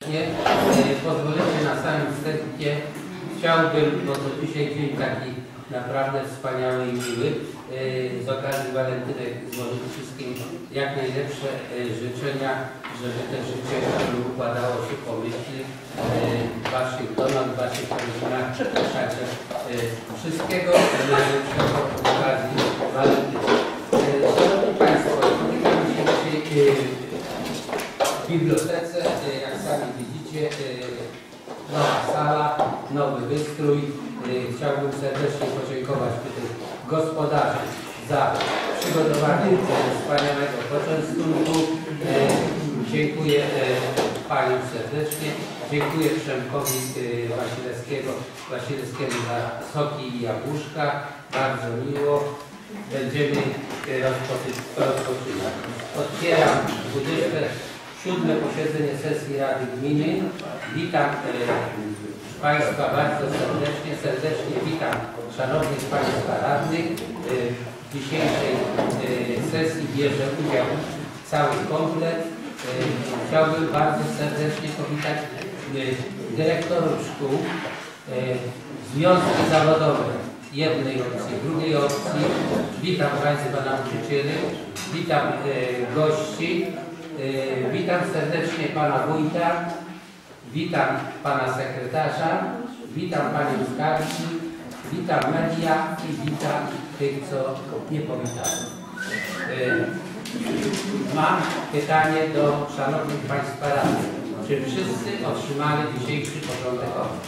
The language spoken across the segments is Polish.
Pozwolenie na samym wstępie chciałbym, bo to dzisiaj dzień taki naprawdę wspaniały i miły, z okazji walentynek złożyć wszystkim jak najlepsze życzenia, żeby te życie układało się pomyślnie w Waszych domach, w Waszych rodzinach. Także wszystkiego najlepszego z okazji walentynek. Szanowni Państwo, spotykamy się dzisiaj w bibliotece, jak sami widzicie, nowa sala, nowy wystrój. Chciałbym serdecznie podziękować tutaj gospodarzom za przygotowanie wspaniałego poczęstunku. Dziękuję Paniom serdecznie. Dziękuję Przemkowi Wasilewskiemu za soki i jabłuszka. Bardzo miło. Będziemy rozpoczynać. Otwieram 27. posiedzenie sesji Rady Gminy. Witam Państwa bardzo serdecznie witam szanownych Państwa radnych. W dzisiejszej sesji bierze udział cały komplet. Chciałbym bardzo serdecznie powitać dyrektorów szkół, związki zawodowe jednej opcji, drugiej opcji. Witam Państwa nauczycieli, witam gości, witam serdecznie Pana Wójta. Witam Pana Sekretarza, witam Panią Skarbnik, witam media i witam tych, co nie powitałem. Mam pytanie do szanownych Państwa radnych. Czy wszyscy otrzymali dzisiejszy porządek obrad?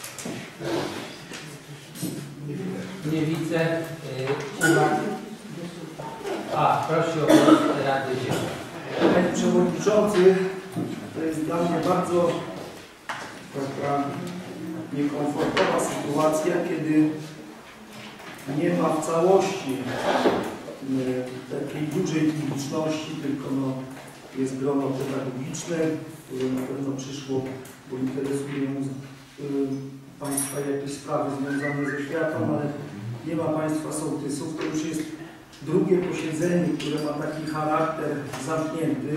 Nie widzę uwag. Proszę o głos Rady Dziennej. Panie Przewodniczący, to jest dla mnie bardzo taka niekomfortowa sytuacja, kiedy nie ma w całości takiej dużej publiczności, tylko jest grono pedagogiczne, które na pewno przyszło, bo interesują Państwa jakieś sprawy związane ze oświatą, ale nie ma Państwa sołtysów. To już jest drugie posiedzenie, które ma taki charakter zamknięty.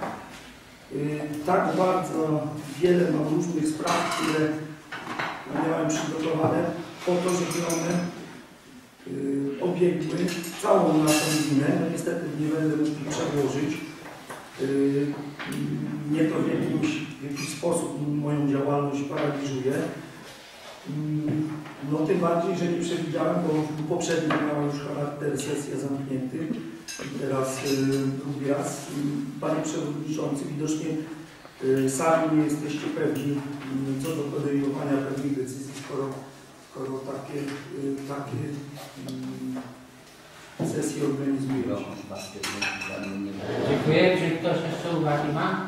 Tak bardzo wiele mam różnych spraw, które miałem przygotowane po to, żeby one obiegły całą naszą gminę. No niestety nie będę mógł ich przełożyć. Mnie to w jakiś sposób moją działalność paraliżuje. No tym bardziej, że nie przewidziałem, bo poprzednio miała już charakter sesja zamknięty. Teraz drugi raz. Panie Przewodniczący, widocznie sami nie jesteście pewni co do podejmowania pewnych decyzji, skoro takie sesje organizujecie. Dziękuję. Czy ktoś jeszcze uwagi ma?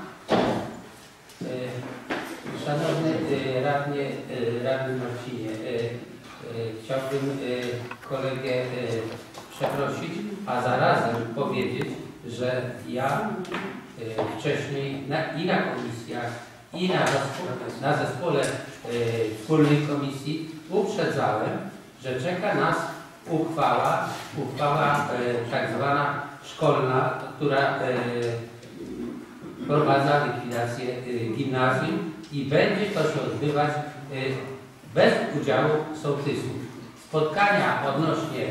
Szanowny radny Marcinie, chciałbym kolegę przeprosić, a zarazem powiedzieć, że ja wcześniej i na komisjach, i na zespole wspólnej komisji uprzedzałem, że czeka nas uchwała tak zwana szkolna, która wprowadza likwidację gimnazjum i będzie to się odbywać bez udziału sołtysów. Spotkania odnośnie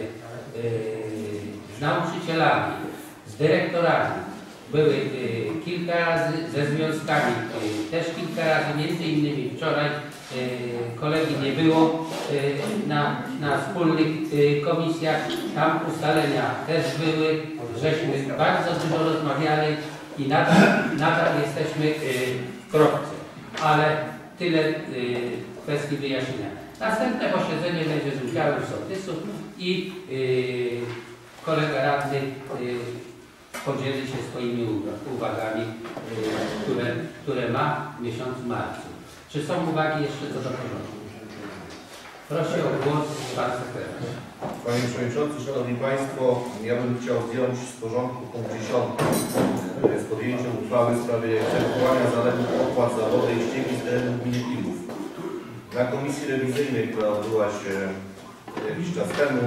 z nauczycielami, z dyrektorami były kilka razy, ze związkami też kilka razy, między innymi wczoraj kolegi nie było na wspólnych komisjach, tam ustalenia też były, żeśmy bardzo dużo rozmawiali i nadal jesteśmy w kropce, ale tyle kwestii wyjaśnienia. Następne posiedzenie będzie z udziałem sołtysów i kolega radny podzieli się swoimi uwagami, które ma w miesiącu marcu. Czy są uwagi jeszcze co do porządku? Proszę o głos Pan Sekretarz. Panie Przewodniczący, Szanowni Państwo, ja bym chciał zdjąć z porządku punkt 10 z podjęciem uchwały w sprawie egzekwowania zaległych opłat za wodę i ścieki z terenów gminy Pilów. Na komisji rewizyjnej, która odbyła się jakiś czas temu,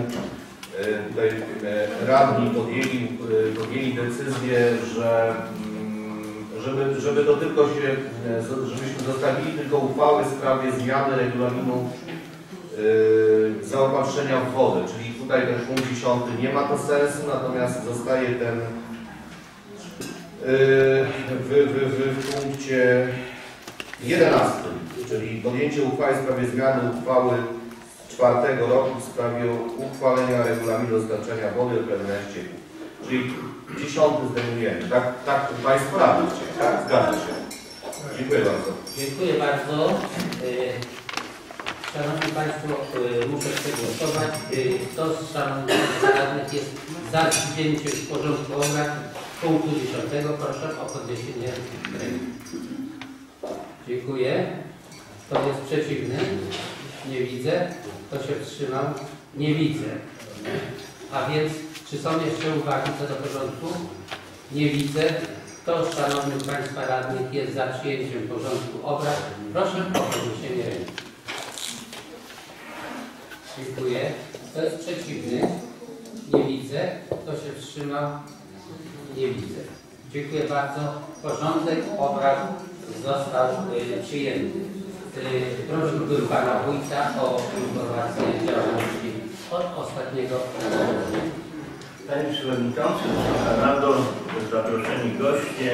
tutaj radni podjęli decyzję, żeby to tylko się, żebyśmy zostawili tylko uchwały w sprawie zmiany regulaminu zaopatrzenia w wodę, czyli tutaj ten punkt 10 nie ma to sensu, natomiast zostaje ten w punkcie 11, czyli podjęcie uchwały w sprawie zmiany uchwały 4 roku w sprawie uchwalenia regulaminu dostarczania wody do pełnienia ścieków. Czyli 10 zdejmujemy. Tak Państwo radzą, tak? Zgadza się. Dziękuję bardzo. Dziękuję bardzo. Szanowni Państwo, muszę przegłosować. Kto z Szanownych Radnych jest za przyjęciem w porządku obrad punktu 10? Proszę o podniesienie ręki. Dziękuję. Kto jest przeciwny? Nie widzę. Kto się wstrzymał? Nie widzę. A więc, czy są jeszcze uwagi co do porządku? Nie widzę. Kto z Szanownych Państwa Radnych jest za przyjęciem porządku obrad? Proszę o podniesienie ręki. Dziękuję. Kto jest przeciwny? Nie widzę. Kto się wstrzymał? Nie widzę. Dziękuję bardzo. Porządek obrad został przyjęty. Prosiłbym Pana Wójta o informację działalności od ostatniego. Panie Przewodniczący, Wysoka Rado, zaproszeni goście.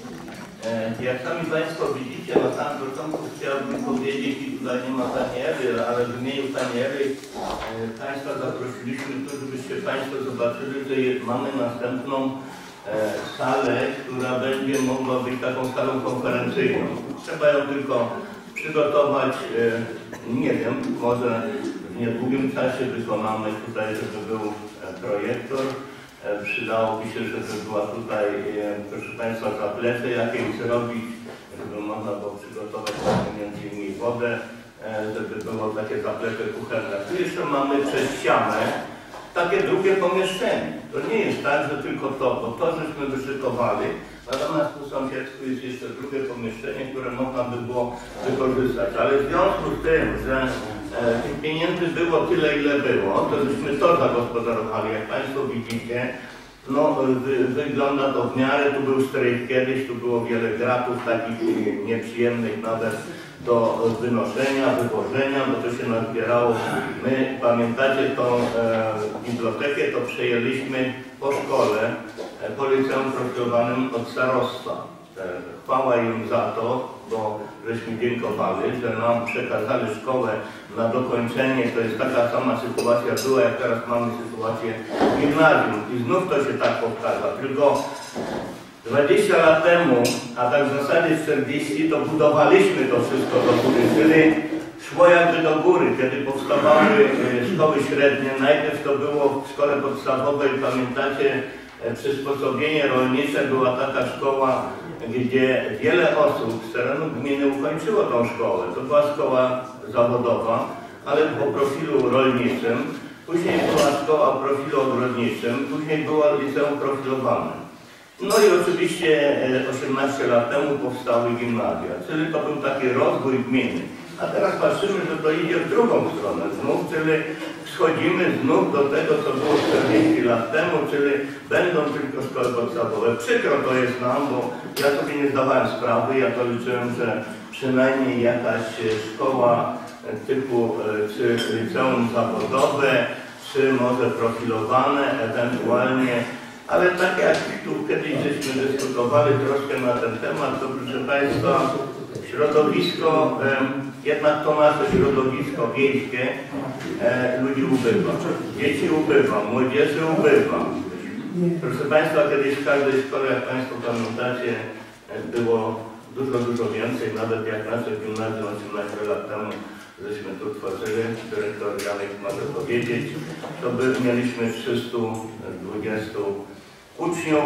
Jak sami Państwo widzicie, na samym początku chciałbym powiedzieć, i tutaj nie ma Pani Ewy, ale w imieniu Pani Ewy Państwa zaprosiliśmy tu, żebyście Państwo zobaczyli, że mamy następną salę, która będzie mogła być taką salą konferencyjną. Trzeba ją tylko przygotować, nie wiem, może w niedługim czasie wykonamy tutaj, żeby był projektor. Przydałoby się, żeby była tutaj, proszę Państwa, zaplecze jakieś zrobić, żeby można było przygotować między innymi wodę, żeby było takie zaplecze kuchenne. Tu jeszcze mamy przez ścianę takie drugie pomieszczenie. To nie jest tak, że tylko to, bo to żeśmy wyszykowali, natomiast tu sąsiedzku jest jeszcze drugie pomieszczenie, które można by było wykorzystać. Ale w związku z tym, że tych pieniędzy było tyle, ile było, to żeśmy to zagospodarowali. Jak Państwo widzicie, no, wygląda to w miarę. Tu był strych kiedyś, tu było wiele gratów takich nieprzyjemnych nawet do wynoszenia, wywożenia, bo to się nazbierało. My, pamiętacie tą bibliotekę, to przejęliśmy po szkole, po liceum profilowanym od starostwa. Chwała im za to, bo żeśmy dziękowali, że nam przekazali szkołę na dokończenie. To jest taka sama sytuacja była, jak teraz mamy sytuację w gimnazjum. I znów to się tak powtarza. Tylko 20 lat temu, a tak w zasadzie 40, to budowaliśmy to wszystko do góry, czyli szło jakby do góry. Kiedy powstawały szkoły średnie, najpierw to było w szkole podstawowej, pamiętacie, przysposobienie rolnicze, była taka szkoła, gdzie wiele osób z terenu gminy ukończyło tą szkołę. To była szkoła zawodowa, ale po profilu rolniczym. Później była szkoła o profilu ogrodniczym, później była liceum profilowane. No i oczywiście 18 lat temu powstały gimnazja, czyli to był taki rozwój gminy. A teraz patrzymy, że to idzie w drugą stronę znów, czyli schodzimy znów do tego, co było 40 lat temu, czyli będą tylko szkoły podstawowe. Przykro to jest nam, bo ja sobie nie zdawałem sprawy, ja to liczyłem, że przynajmniej jakaś szkoła typu czy liceum zawodowe, czy może profilowane, ewentualnie. Ale tak jak tu kiedyś żeśmy dyskutowali troszkę na ten temat, to proszę Państwa, środowisko, jednak to nasze środowisko wiejskie, ludzi ubywa, dzieci ubywa, młodzieży ubywa. Proszę Państwa, kiedyś w każdej szkole, jak Państwo pamiętacie, było dużo więcej, nawet jak nasze gimnazjum 18 lat temu żeśmy tu tworzyli, dyrektor Janek może powiedzieć, to mieliśmy 320 uczniów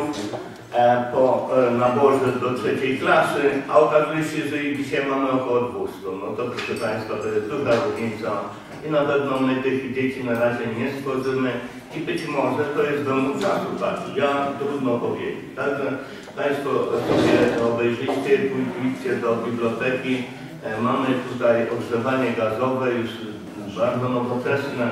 po naborze do 3. klasy, a okazuje się, że dzisiaj mamy około 200. No to proszę Państwa, to jest duża różnica i na pewno my tych dzieci na razie nie stworzymy i być może to jest wymóg czasu taki, ja trudno powiedzieć. Także Państwo sobie obejrzyjcie, pójdźcie do biblioteki, mamy tutaj ogrzewanie gazowe, już bardzo nowoczesne.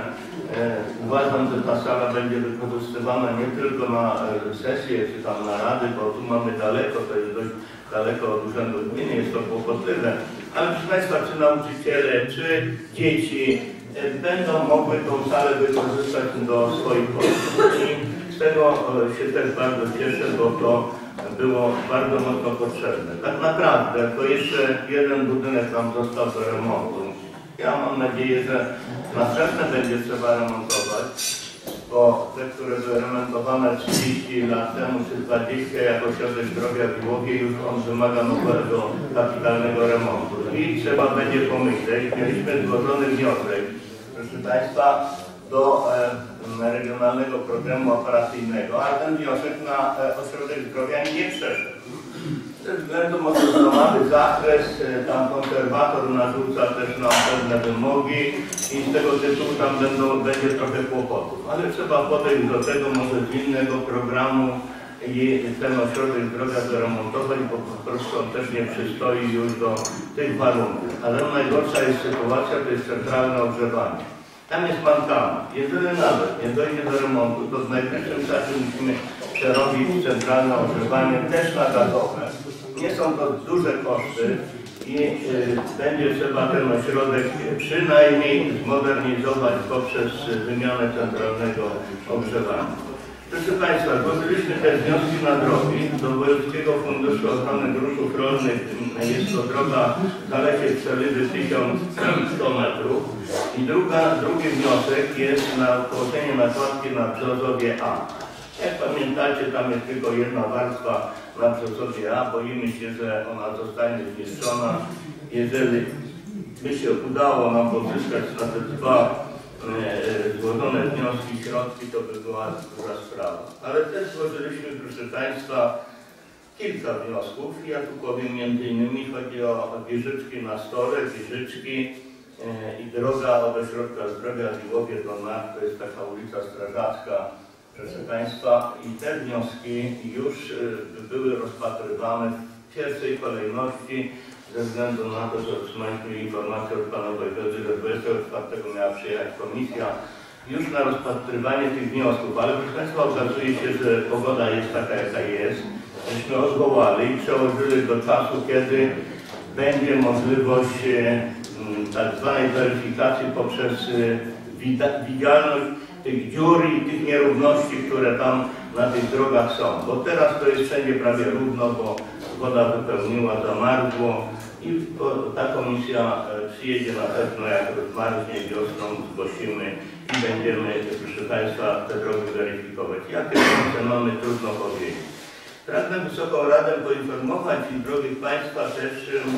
Uważam, że ta sala będzie wykorzystywana nie tylko na sesje czy tam na rady, bo tu mamy daleko, to jest dość daleko od urzędu gminy, jest to kłopotliwe. Ale proszę Państwa, czy nauczyciele, czy dzieci będą mogły tą salę wykorzystać do swoich potrzeb. I z tego się też bardzo cieszę, bo to było bardzo mocno potrzebne. Tak naprawdę to jeszcze jeden budynek nam został do remontu. Ja mam nadzieję, że następne będzie trzeba remontować, bo te, które były remontowane 30 lat temu czy 20 jako środek zdrowia w Głowie, już on wymaga nowego kapitalnego remontu. I trzeba będzie pomyśleć, mieliśmy złożony wniosek, proszę Państwa, do regionalnego programu operacyjnego, a ten wniosek na ośrodek zdrowia nie przeszedł. Ze względu na mały zakres, tam konserwator narzuca też nam pewne wymogi i z tego tytułu tam będzie trochę kłopotów. Ale trzeba podejść do tego może z innego programu i ten ośrodek zdrowia zaremontować, bo po prostu on też nie przystoi już do tych warunków. Ale najgorsza jest sytuacja, to jest centralne ogrzewanie. Tam jest mankament. Jeżeli nawet nie dojdzie do remontu, to w najbliższym czasie musimy przerobić centralne ogrzewanie też na gazowe. Nie są to duże koszty i będzie trzeba ten ośrodek przynajmniej zmodernizować poprzez wymianę centralnego ogrzewania. Proszę Państwa, złożyliśmy te wnioski na drogi do Wojewódzkiego Funduszu Ochrony Gruntów Rolnych. Jest to droga Zalesie-Przelewy 1100 metrów. I drugi wniosek jest na położenie nakładki na brzozowie A. Jak pamiętacie, tam jest tylko jedna warstwa na brzozowie A. Boimy się, że ona zostanie zniszczona. Jeżeli by się udało nam pozyskać na te dwa złożone wnioski, środki, to by była duża sprawa. Ale też złożyliśmy, proszę Państwa, kilka wniosków. Ja tu powiem między innymi, chodzi o wieżyczki na stole, wieżyczki i droga od ośrodka zdrowia w Iłowie do NAK, to jest taka ulica Strażacka, proszę Państwa, i te wnioski już były rozpatrywane w pierwszej kolejności ze względu na to, że otrzymaliśmy informację od Pana Wojewody, że 24 miała przyjechać komisja już na rozpatrywanie tych wniosków, ale proszę Państwa, okazuje się, że pogoda jest taka, jaka jest. Myśmy odwołali i przełożyli do czasu, kiedy będzie możliwość tak zwanej weryfikacji poprzez widzialność tych dziur i tych nierówności, które tam na tych drogach są. Bo teraz to jest wszędzie prawie równo, bo woda wypełniła, zamarzło i ta komisja przyjedzie na pewno, jak rozmarznie wiosną, zgłosimy i będziemy, proszę Państwa, te drogi weryfikować. Jakie szanse mamy, trudno powiedzieć. Pragnę Wysoką Radę poinformować i drogich Państwa też,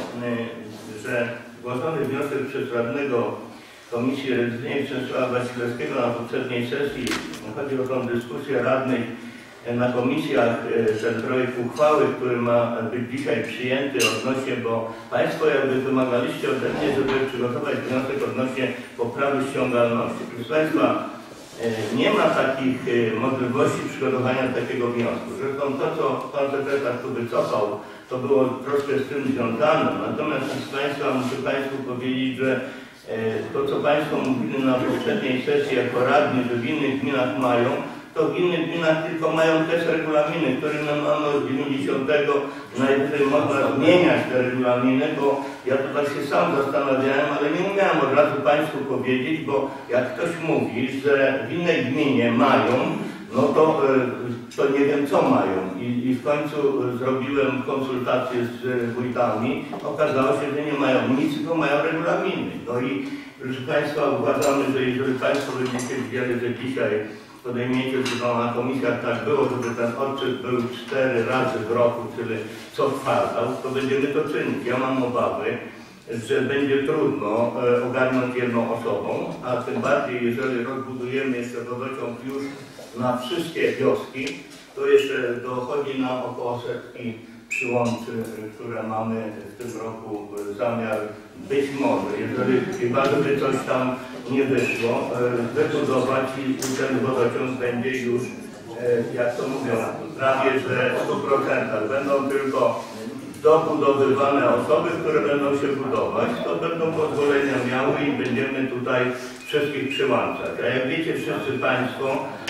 że zgłoszony wniosek przez radnego Komisji Rewizyjnej Przemysława Wasilewskiego na poprzedniej sesji, chodzi o tą dyskusję radnej na komisjach, ten projekt uchwały, który ma być dzisiaj przyjęty odnośnie, bo Państwo jakby wymagaliście ode mnie, żeby przygotować wniosek odnośnie poprawy ściągalności. Proszę Państwa, nie ma takich możliwości przygotowania takiego wniosku. Zresztą to, co Pan sekretarz tu wycofał, to było troszkę z tym związane. Natomiast proszę Państwa, muszę Państwu powiedzieć, że to, co Państwo mówili na poprzedniej sesji jako radni, że w innych gminach mają, to w innych gminach tylko mają też regulaminy, które mamy od 90. Najwyżej można zmieniać te regulaminy, bo ja tutaj się sam zastanawiałem, ale nie umiałem od razu Państwu powiedzieć, bo jak ktoś mówi, że w innej gminie mają, no to nie wiem co mają. I w końcu zrobiłem konsultacje z wójtami. Okazało się, że nie mają nic, tylko mają regulaminy. No i proszę Państwa, uważamy, że jeżeli Państwo będziecie widzieli, że dzisiaj podejmiecie, że na komisjach tak było, żeby ten odczyt był 4 razy w roku, czyli co kwartał, to będziemy to czynić. Ja mam obawy, że będzie trudno ogarnąć jedną osobą, a tym bardziej, jeżeli rozbudujemy jeszcze wodociąg już na wszystkie wioski, to jeszcze dochodzi nam około setki przyłączy, które mamy w tym roku zamiar być może, jeżeli chyba żeby coś tam nie wyszło, wybudować i ten wodociąg będzie już, jak to mówią, prawie że w 100%. Będą tylko dobudowywane osoby, które będą się budować, to będą pozwolenia miały i będziemy tutaj wszystkich przyłączać. A jak wiecie wszyscy Państwo,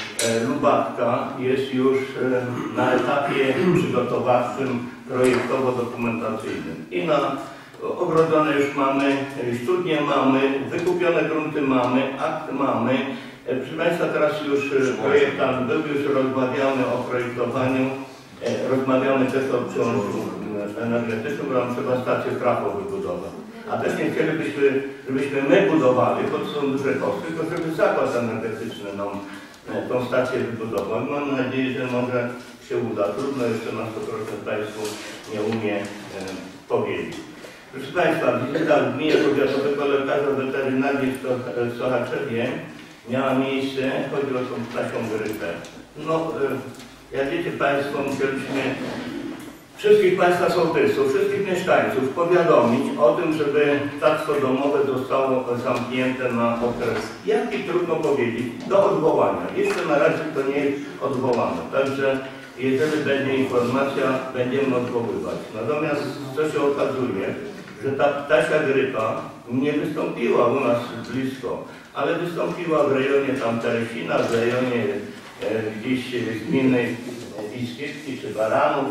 Lubawka jest już na etapie przygotowawczym, projektowo-dokumentacyjnym. I na ogrodzone już mamy, studnie mamy, wykupione grunty mamy, akt mamy. Proszę Państwa, teraz już projektant był już rozmawiany o projektowaniu, rozmawiamy też o przyłączu energetycznym, bo nam trzeba stację trafo wybudować. A też nie chcielibyśmy, żebyśmy my budowali, bo to są duże koszty, tylko żeby zakład energetyczny nam tą stację wybudował. Mam nadzieję, że może się uda. Trudno jeszcze na 100% Państwu nie umie powiedzieć. Proszę Państwa, wizyta w gminie powiatowego lekarza weterynarii w Sochaczewie miała miejsce, chodzi o tą ptasią grypę. No, jak wiecie Państwo, musieliśmy wszystkich Państwa sołtysów, wszystkich mieszkańców powiadomić o tym, żeby ptactwo domowe zostało zamknięte na okres, jaki trudno powiedzieć, do odwołania. Jeszcze na razie to nie jest odwołane, także jeżeli będzie informacja, będziemy odwoływać. Natomiast co się okazuje, że ta ptasia grypa nie wystąpiła u nas blisko, ale wystąpiła w rejonie tam Teresina, w rejonie gdzieś gminy Wiskiewki czy Baranów.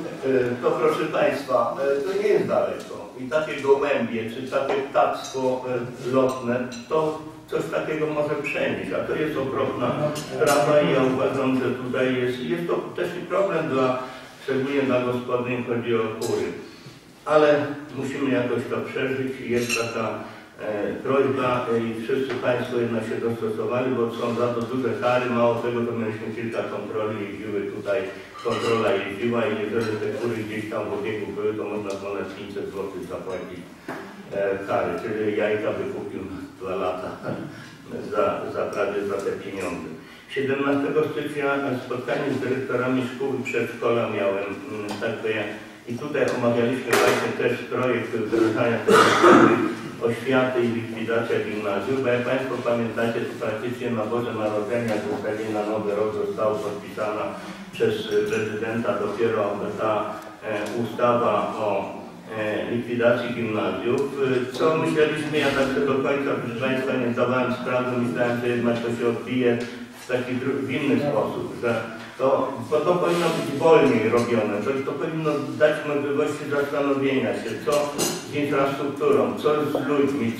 To proszę Państwa, to nie jest daleko. I takie gołębie, czy takie ptactwo lotne, to coś takiego może przenieść, a to jest okropna sprawa i ja uważam, że tutaj jest to też i problem szczególnie dla gospodyń, chodzi o kury. Ale musimy jakoś to przeżyć i jest taka prośba i wszyscy Państwo jednak się dostosowali, bo są za to duże kary. Mało tego, to mieliśmy kilka kontroli, jeździły tutaj, kontrola jeździła i jeżeli te kury gdzieś tam w obiegu były, to można ponad 500 zł zapłacić kary, czyli jajka wykupił 2 lata prawie za te pieniądze. 17 stycznia spotkanie z dyrektorami szkół i przedszkola miałem, i tutaj omawialiśmy właśnie też projekt wdrażania oświaty i likwidacja gimnazjów, bo jak Państwo pamiętacie, to praktycznie na Boże Narodzenia, z na Nowy Rok została podpisana przez prezydenta dopiero ta ustawa o likwidacji gimnazjów. Co myśleliśmy, ja tak do końca, proszę Państwa, nie zdawałem sprawy, myślałem, że jednak to się odbije w taki w inny sposób, że bo to powinno być wolniej robione, to powinno dać możliwości zastanowienia się, co z infrastrukturą, co z ludźmi,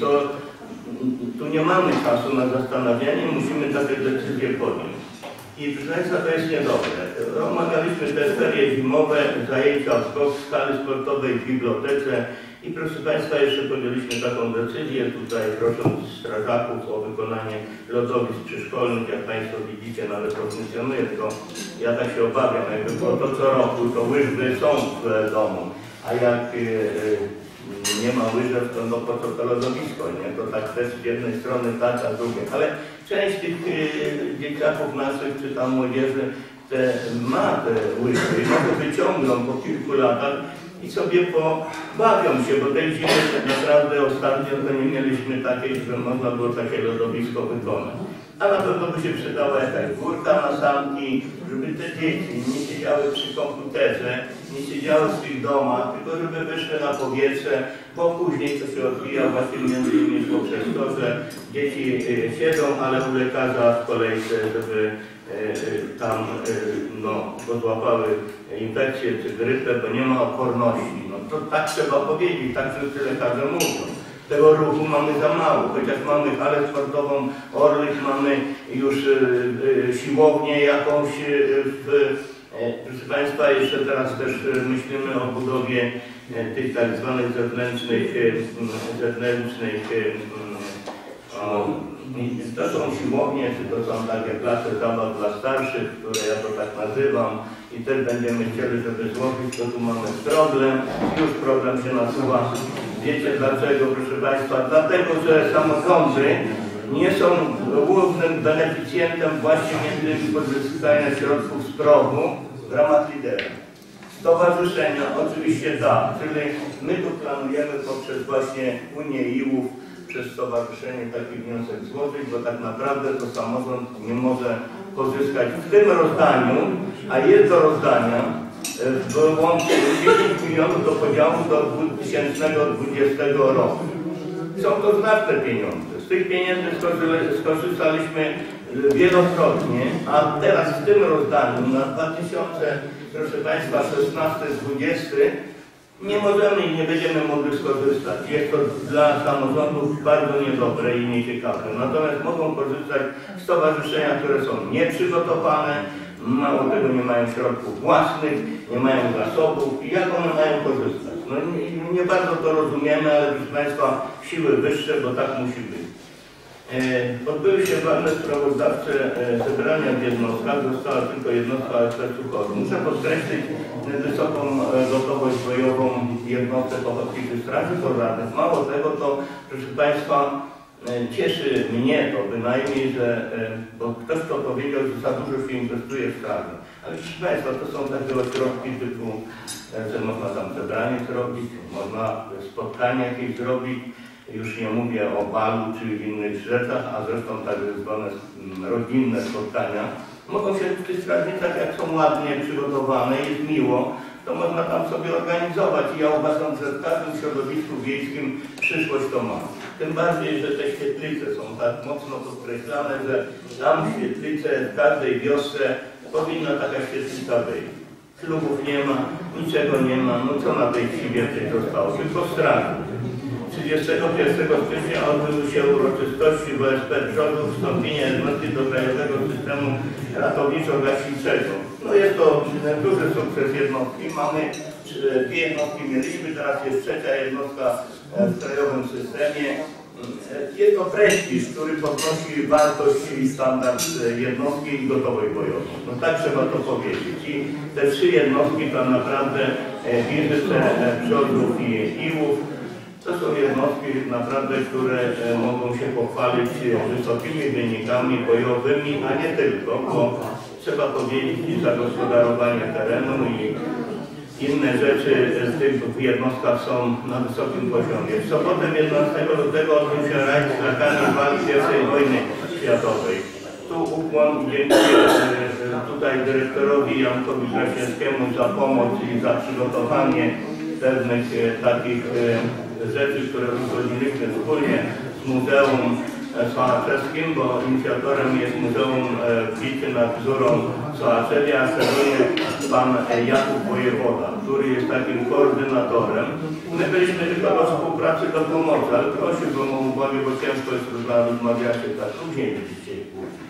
tu nie mamy czasu na zastanawianie, musimy takie decyzje podjąć. I proszę Państwa, to jest niedobre. Omawialiśmy te ferie zimowe, zajęcia w sali sportowej w bibliotece i proszę Państwa, jeszcze podjęliśmy taką decyzję, tutaj prosząc strażaków o wykonanie lodowisk przyszkolnych, jak Państwo widzicie, nawet to funkcjonuje, tylko ja tak się obawiam, jakby było to co roku, to łyżwy są w domu, a jak nie ma łyżew, to no po co to lodowisko, nie? To tak też z jednej strony tak, a z drugiej. Ale część tych dzieciaków naszych, czy tam młodzieży, ma te łyżwy, może wyciągną po kilku latach i sobie pobawią się, bo tej zimy naprawdę ostatnio to nie mieliśmy takiej, że można było takie lodowisko wykonać. A na pewno by się przydała jakaś górka na sanki, żeby te dzieci nie siedziały przy komputerze, nie siedziały w tych domach, tylko żeby wyszły na powietrze, bo później to się odbija właśnie między innymi poprzez to, że dzieci siedzą, ale u lekarza w kolejce, żeby tam bo złapały infekcję czy grypę, bo nie ma odporności. No to tak trzeba powiedzieć, tak wszyscy lekarze mówią. Tego ruchu mamy za mało, chociaż mamy halę sportową Orlik, mamy już siłownię jakąś. Proszę Państwa, jeszcze teraz też myślimy o budowie tych tak zwanych zewnętrznych to są siłownie, czy to są takie place zabaw dla starszych, które ja to tak nazywam i też będziemy chcieli, żeby złożyć, to tu mamy problem, już problem się nasuwa. Wiecie dlaczego, proszę Państwa? Dlatego, że samorządy nie są głównym beneficjentem właśnie między innymi pozyskania środków z PROW-u w ramach lidera. Stowarzyszenia oczywiście tak, czyli my tu planujemy poprzez właśnie Unię IU-ów przez stowarzyszenie taki wniosek złożyć, bo tak naprawdę to samorząd nie może pozyskać w tym rozdaniu, a jest do rozdania wyłącznie 10 milionów do podziału do 2020 roku. Są to znaczne pieniądze. Z tych pieniędzy skorzystaliśmy wielokrotnie, a teraz w tym rozdaniu na 2016-2020 nie możemy i nie będziemy mogli skorzystać. Jest to dla samorządów bardzo niedobre i nieciekawe. Natomiast mogą korzystać stowarzyszenia, które są nieprzygotowane, mało tego nie mają środków własnych, nie mają zasobów i jak one mają korzystać? No nie bardzo to rozumiemy, ale proszę Państwa, siły wyższe, bo tak musi być. Odbyły się ważne sprawozdawcze zebrania w jednostkach, została tylko jednostka ekspertów KOR. Muszę podkreślić wysoką gotowość bojową jednostek ochotniczych straży pożarnych. Mało tego, to proszę Państwa, cieszy mnie to bynajmniej, że bo ktoś to powiedział, że za dużo się inwestuje w straży. Ale proszę Państwa, to są takie ośrodki typu, że można tam zebranie zrobić, można spotkanie jakieś zrobić. Już nie mówię o balu czy innych rzeczach, a zresztą tak zwane rodzinne spotkania. Mogą się w tych strażnicach, jak są ładnie przygotowane, jest miło, to można tam sobie organizować. I ja uważam, że w każdym środowisku wiejskim przyszłość to ma. Tym bardziej, że te świetlice są tak mocno podkreślane, że tam świetlice w każdej wiosce powinna taka świetlica być. Ślubów nie ma, niczego nie ma, no co na tej wsi więcej zostało? Tylko straż. 31 stycznia odbyły się uroczystości w OSP Brzozów wstąpienia jednostki do Krajowego Systemu Ratowniczo-Gaśniczego. No jest to duży sukces jednostki. Mamy dwie jednostki mieliśmy, teraz jest trzecia jednostka w Krajowym Systemie. Jest to prestiż, który podnosi wartość i standard jednostki i gotowość bojową. No tak trzeba to powiedzieć. I te trzy jednostki to naprawdę Giżyce, Brzozów i Iłów. To są jednostki naprawdę, które mogą się pochwalić wysokimi wynikami bojowymi, a nie tylko, bo trzeba powiedzieć, że zagospodarowanie terenu i inne rzeczy w tych jednostkach są na wysokim poziomie. W sobotę 11 lutego odbył się rajd z flagami walk I wojny światowej. Tu ukłon i dziękuję tutaj dyrektorowi Jankowi Kraśnickiemu za pomoc i za przygotowanie pewnych takich rzeczy, które uzgodniliśmy wspólnie z Muzeum Sochaczewskim, bo inicjatorem jest Muzeum Bitwy nad Bzurą w Sochaczewie, a szczególnie pan Jakub Wojewoda, który jest takim koordynatorem. My byliśmy tylko do współpracy, do pomocy, ale prosiłbym o uwagę, bo ciężko jest rozmawiać tak później dzisiaj.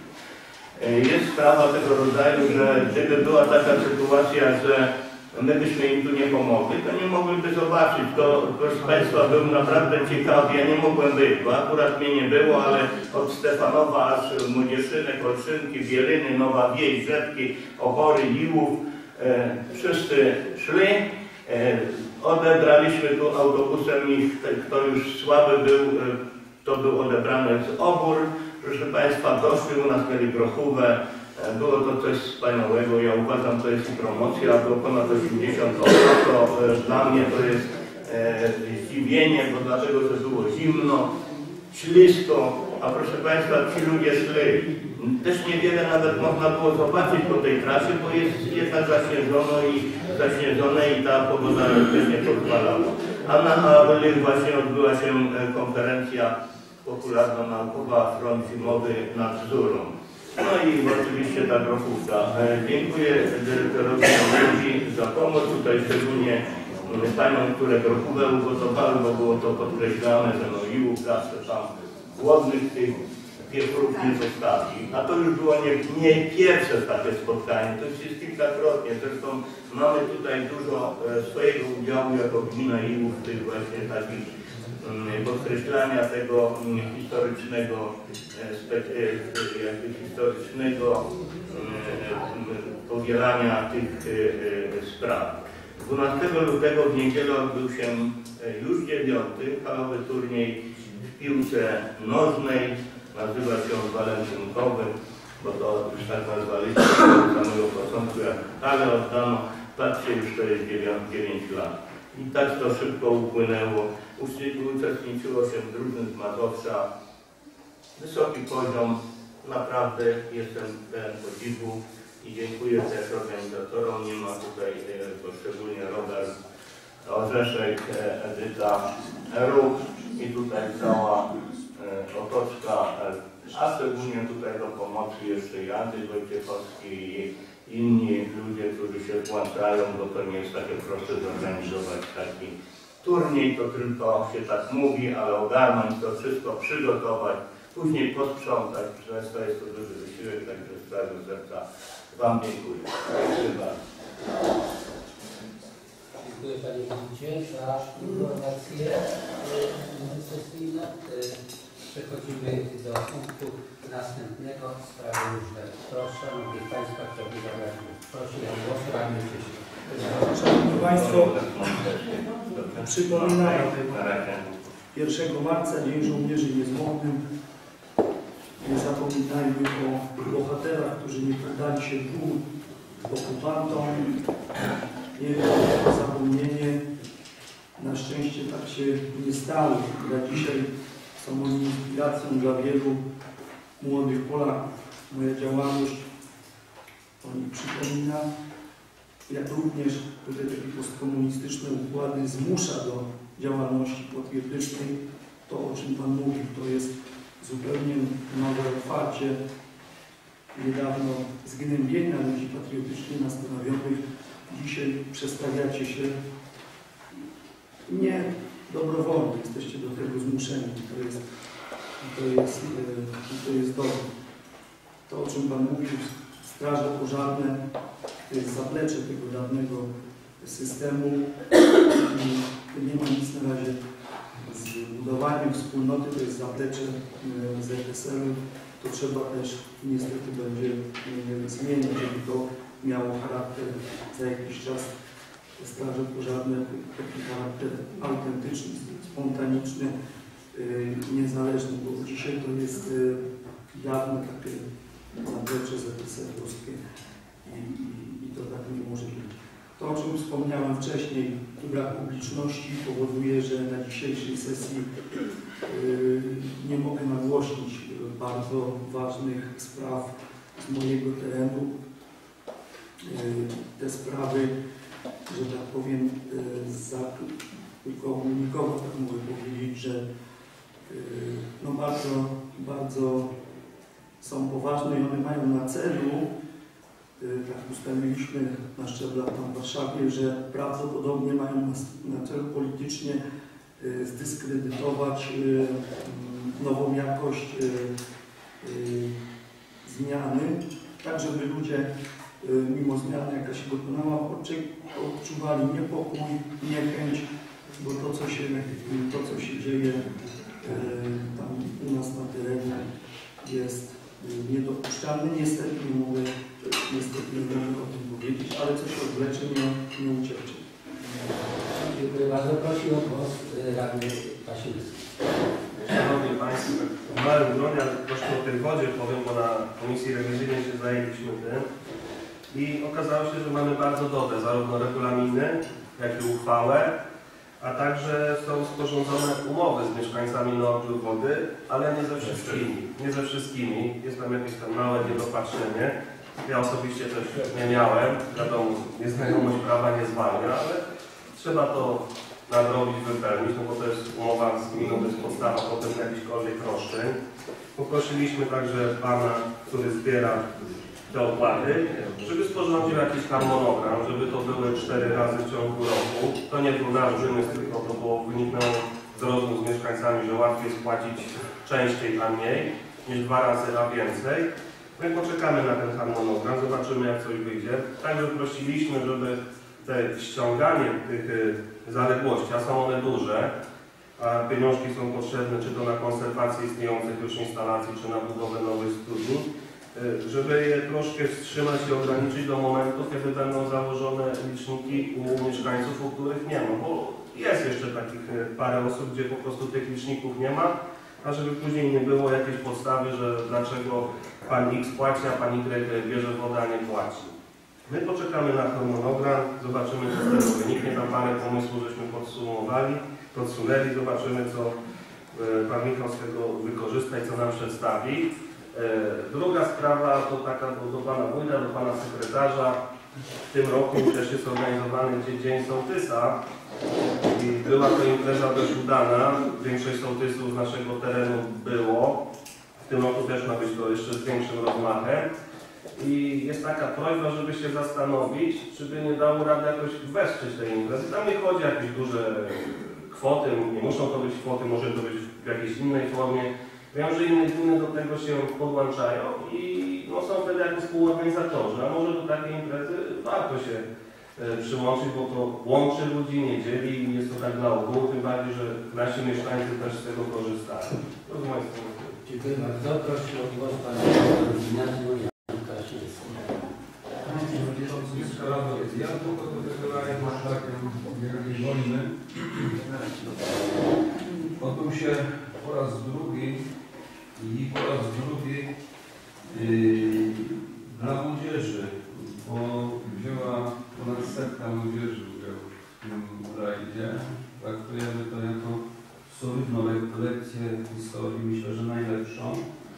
Jest sprawa tego rodzaju, że gdyby była taka sytuacja, że my byśmy im tu nie pomogli, to nie mogliby zobaczyć. To, proszę Państwa, był naprawdę ciekawy. Ja nie mogłem być, bo akurat mnie nie było, ale od Stefanowa aż Młodzieszynek, Olszynki, Bieliny, Nowa Wieś, Rzepki, Obory, Iłów, wszyscy szli. Odebraliśmy tu autobusem i kto już słaby był, to był odebrany z Obór. Proszę Państwa, doszli, u nas mieli grochówę. Było to coś wspaniałego, ja uważam, to jest promocja, było ponad 80 osób, to dla mnie to jest zdziwienie, bo dlatego, że było zimno, ślisko, a proszę Państwa, ci ludzie szli. Też niewiele nawet można było zobaczyć po tej trasie, bo jest jednak zaśnieżone i ta pogoda też nie pozwalała. A na Awelir właśnie odbyła się konferencja popularno-naukowa Front Zimowy nad Bzurą. No i oczywiście ta grochówka. Dziękuję dyrektorowi za pomoc. Tutaj szczególnie paniom, które grochówę ugotowały, bo było to podkreślane, że no Iłów zawsze tam głodnych tych pieprów nie zostawi. A to już było nie pierwsze takie spotkanie, to już jest kilkakrotnie. Zresztą mamy tutaj dużo swojego udziału jako gmina Iłów w tych właśnie takich podkreślania tego historycznego powielania tych spraw. 12 lutego w niedzielę odbył się już 9. halowy turniej w piłce nożnej. Nazywa się on walentynkowy, bo to już tak nazwaliśmy od samego początku, jak ale oddano. Patrzcie, już to jest 9 lat. I tak to szybko upłynęło. Uczestniczyło się drużyn z Mazowsza. Wysoki poziom, naprawdę jestem pełen podziwu. i dziękuję też organizatorom. Nie ma tutaj poszczególnie Robert Orzeszek, Edyta Ruch i tutaj cała otoczka, a szczególnie tutaj do pomocy jeszcze i Andrzej Wojciechowski i inni ludzie, którzy się włączają, bo to nie jest takie proste zorganizować taki turniej, to tylko się tak mówi, ale ogarnąć to wszystko, przygotować, później posprzątać, często jest to duży wysiłek, także z całego serca Wam dziękuję. Dziękuję bardzo. Dziękuję Panie Wójcie za informacje sesyjne. Przechodzimy do punktu następnego, sprawy różne. Proszę, Szanowni Państwo, chciałbym zabrać głos. Proszę o głos, Radny Krzysztof. Szanowni Państwo, przypominam 1 marca Dzień Żołnierzy Niezłomnych. Nie zapominajmy o bohaterach, którzy nie poddali się dwóm okupantom. Nie było to zapomnienie. Na szczęście tak się nie stało. Ja dzisiaj są oni inspiracją dla wielu młodych Polaków. Moja działalność o nich przypomina, jak również te takie postkomunistyczne układy zmusza do działalności patriotycznej. To, o czym Pan mówił, to jest zupełnie nowe otwarcie. Niedawno zgnębienia ludzi patriotycznie nastawionych. Dzisiaj przestawiacie się nie dobrowolnie, jesteście do tego zmuszeni. To jest dobre. To, o czym Pan mówił, straże pożarne, to jest zaplecze tego dawnego systemu. I nie ma nic na razie z budowaniem wspólnoty, to jest zaplecze ZSL-u. To trzeba też niestety będzie zmienić, żeby to miało charakter za jakiś czas. Straże pożarne, taki charakter autentyczny, spontaniczny, niezależny, bo dzisiaj to jest jawne takie zaplecze ZSL-owskie i to tak nie może być. To, o czym wspomniałem wcześniej, brak publiczności powoduje, że na dzisiejszej sesji nie mogę nagłośnić bardzo ważnych spraw z mojego terenu. Te sprawy, że tak powiem, tylko nikogo tak mogę powiedzieć, że no bardzo są poważne i one mają na celu, tak ustaliliśmy na szczeblach tam w Warszawie, że prawdopodobnie mają na celu politycznie zdyskredytować nową jakość zmiany, tak żeby ludzie mimo zmiany, jaka się dokonała, odczuwali niepokój, niechęć, bo to, co się dzieje tam u nas na terenie, jest niedopuszczalne. Niestety nie mogę o tym powiedzieć, ale co się odwlecze, nie uciecze. Dziękuję bardzo. Prosił o głos Radny Wasilewski. Szanowni Państwo, w małym gronie, ale troszkę o tej wodzie powiem, bo na Komisji Rewizyjnej się zajęliśmy tym i okazało się, że mamy bardzo dobre zarówno regulaminy, jak i uchwałę, a także są sporządzone umowy z mieszkańcami Nordu Wody, ale nie ze wszystkimi. Jest tam jakieś tam małe niedopatrzenie. Ja osobiście też nie miałem, wiadomo, nieznajomość prawa nie zwalnia, ale trzeba to nadrobić, wypełnić, no bo to jest umowa z gminą, to jest podstawa potem jakichkolwiek roszczeń. Poprosiliśmy także Pana, który zbiera te opłaty, żeby sporządził jakiś harmonogram, żeby to były 4 razy w ciągu roku. To nie był nasz wymysł, tylko to było wyniknęło z rozmów z mieszkańcami, że łatwiej spłacić częściej, a mniej, niż 2 razy, a więcej. My poczekamy na ten harmonogram, zobaczymy, jak coś wyjdzie. Także prosiliśmy, żeby te ściąganie tych zaległości, a są one duże, a pieniążki są potrzebne czy to na konserwację istniejących już instalacji, czy na budowę nowych studni, żeby je troszkę wstrzymać i ograniczyć do momentu, kiedy będą założone liczniki u mieszkańców, u których nie ma. Bo jest jeszcze takich parę osób, gdzie po prostu tych liczników nie ma, a żeby później nie było jakiejś podstawy, że dlaczego pan X płaci, a pan Y bierze wodę, a nie płaci. My poczekamy na harmonogram, zobaczymy, co z tego wyniknie. Tam parę pomysłów żeśmy podsunęli, zobaczymy, co pan Michał z tego wykorzysta i co nam przedstawi. Druga sprawa to taka do pana wójta, do pana sekretarza. W tym roku też jest organizowany Dzień Sołtysa i była to impreza dość udana. Większość sołtysów z naszego terenu było. W tym roku też ma być to jeszcze z większym rozmachem. I jest taka prośba, żeby się zastanowić, czy by nie dało rady jakoś wesprzeć tej imprezy. Tam nie chodzi o jakieś duże kwoty, nie muszą to być kwoty, może to być w jakiejś innej formie. Wiem, że inne gminy do tego się podłączają i no, są wtedy jako współorganizatorzy, a może do takiej imprezy warto się przyłączyć, bo to łączy ludzi, nie dzieli i jest to tak dla ogółu, tym bardziej, że nasi mieszkańcy też z tego korzystają. To z mojej strony. Dziękuję bardzo. Proszę o głos pana Ignacy Jan Krasiński. Ja tylko do tego takim jakiejś wojny odbył się po raz drugi dla młodzieży, bo wzięła ponad 100 młodzieży udział w tym rajdzie. Traktujemy to jako solidną lekcję historii, myślę, że najlepszą.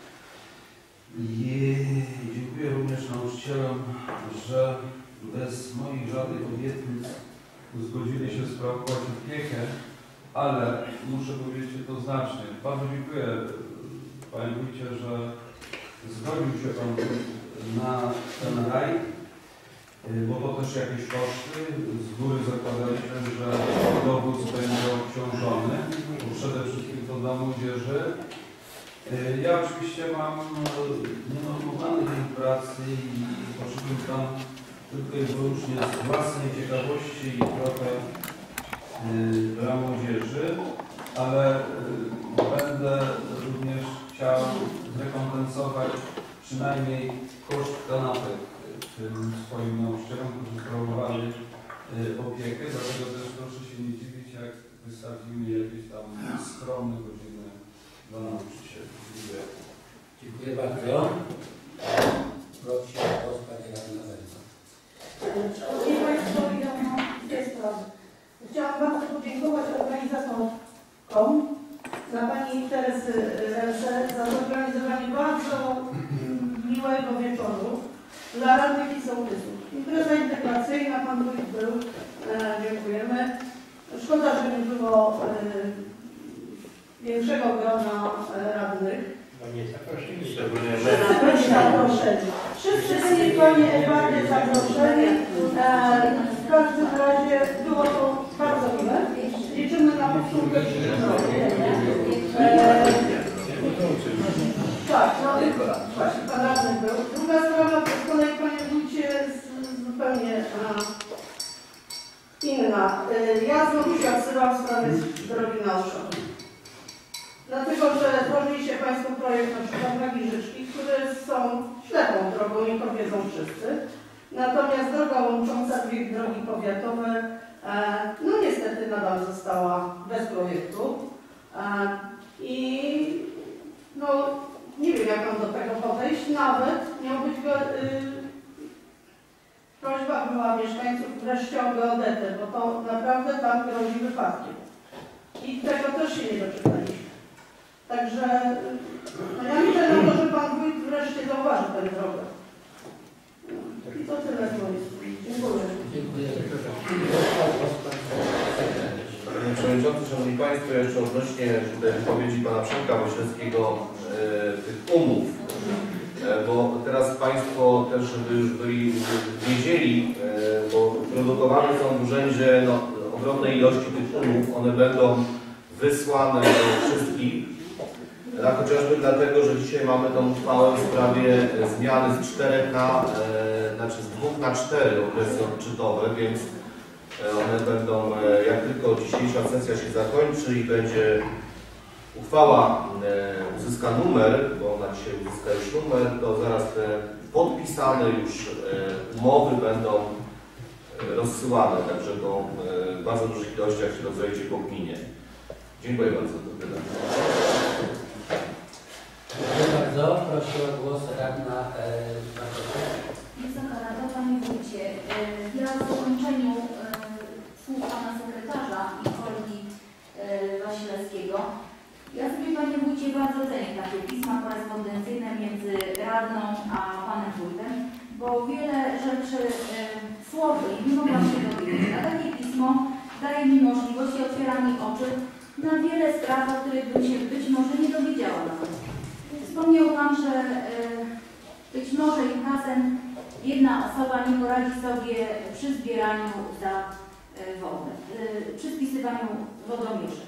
I dziękuję również nauczycielom, że bez moich żadnych obietnic zgodzili się sprawować opiekę, ale muszę powiedzieć jednoznacznie. Bardzo dziękuję panie wójcie, że zgodził się pan na ten rajd, bo to też jakieś koszty. Z góry zakładaliśmy, że dowóz będzie obciążony, przede wszystkim to dla młodzieży. Ja oczywiście mam nienormowany dzień pracy i poszedłem tam tylko i wyłącznie z własnej ciekawości i trochę dla młodzieży, ale będę również chciał zrekompensować przynajmniej koszt kanapek tym swoim nauczycielom, którzy sprawowali opiekę, dlatego też proszę się nie dziwić, jak wystawimy jakieś tam skromne godziny dla nauczycieli. Dziękuję. Dziękuję bardzo. Proszę o głos pani Radna Zajca. Szanowni Państwo, ja mam dwie sprawy. Chciałam bardzo podziękować organizatorom, dla pani Teresy Relse za zorganizowanie bardzo miłego wieczoru dla radnych i sołtysów. Impreza integracyjna, pan wójt był, dziękujemy. Szkoda, że nie było większego grona radnych. Szczególnie Byli zaproszeni. Wszyscy byli panie bardzo zaproszeni. W każdym razie było to bardzo miłe. Liczymy na powtórkę w przyszłym roku. Tak, no właśnie, pan radny był. Druga sprawa to z kolei, panie wójcie, zupełnie inna. Ja znowu się odsyłam w sprawie drogi na Oszczęd. Dlatego, że tworzyliście Państwo projekt na przykład na Giżyczki, które są ślepą drogą i to wiedzą wszyscy. Natomiast droga łącząca dwie drogi powiatowe, no niestety nadal została bez projektu. I no nie wiem, jak mam do tego podejść. Nawet miał być prośba była mieszkańców wreszcie o geodetę, bo to naprawdę tam grozi wypadkiem. I tego też się nie doczytaliśmy. Także no ja liczę na to, że pan wójt wreszcie zauważy tę drogę. I to tyle z mojej strony. Dziękuję. Dziękuję. Panie Przewodniczący, Szanowni Państwo, jeszcze odnośnie tutaj wypowiedzi pana Przemka Wojślewskiego tych umów, bo teraz Państwo też, żeby już byli wiedzieli, bo produkowane są w urzędzie ogromne ilości tych umów, one będą wysłane do wszystkich, a chociażby dlatego, że dzisiaj mamy tą uchwałę w sprawie zmiany z 4 na, znaczy z 2 na 4 okresy odczytowe, więc one będą, jak tylko dzisiejsza sesja się zakończy i będzie uchwała uzyska numer, bo ona dzisiaj uzyska już numer, to zaraz te podpisane już umowy będą rozsyłane, także to w bardzo dużych ilościach się rozejdzie po gminie. Dziękuję bardzo za pytanie. Dziękuję bardzo. Proszę o głos radna Wysoka Rado, Panie Wójcie, ja w zakończeniu słów Pana Sekretarza i kolegi Wasilewskiego, ja sobie, Panie Wójcie, bardzo cenię takie pisma korespondencyjne między rzeczy słowy i nie mogłam się dowiedzieć. A takie pismo daje mi możliwość i otwiera mi oczy na wiele spraw, o których bym się być może nie dowiedziała nawet. Wspomniał Pan, że być może inkasem jedna osoba nie poradzi sobie przy zbieraniu za wodę, przy spisywaniu wodomierzy.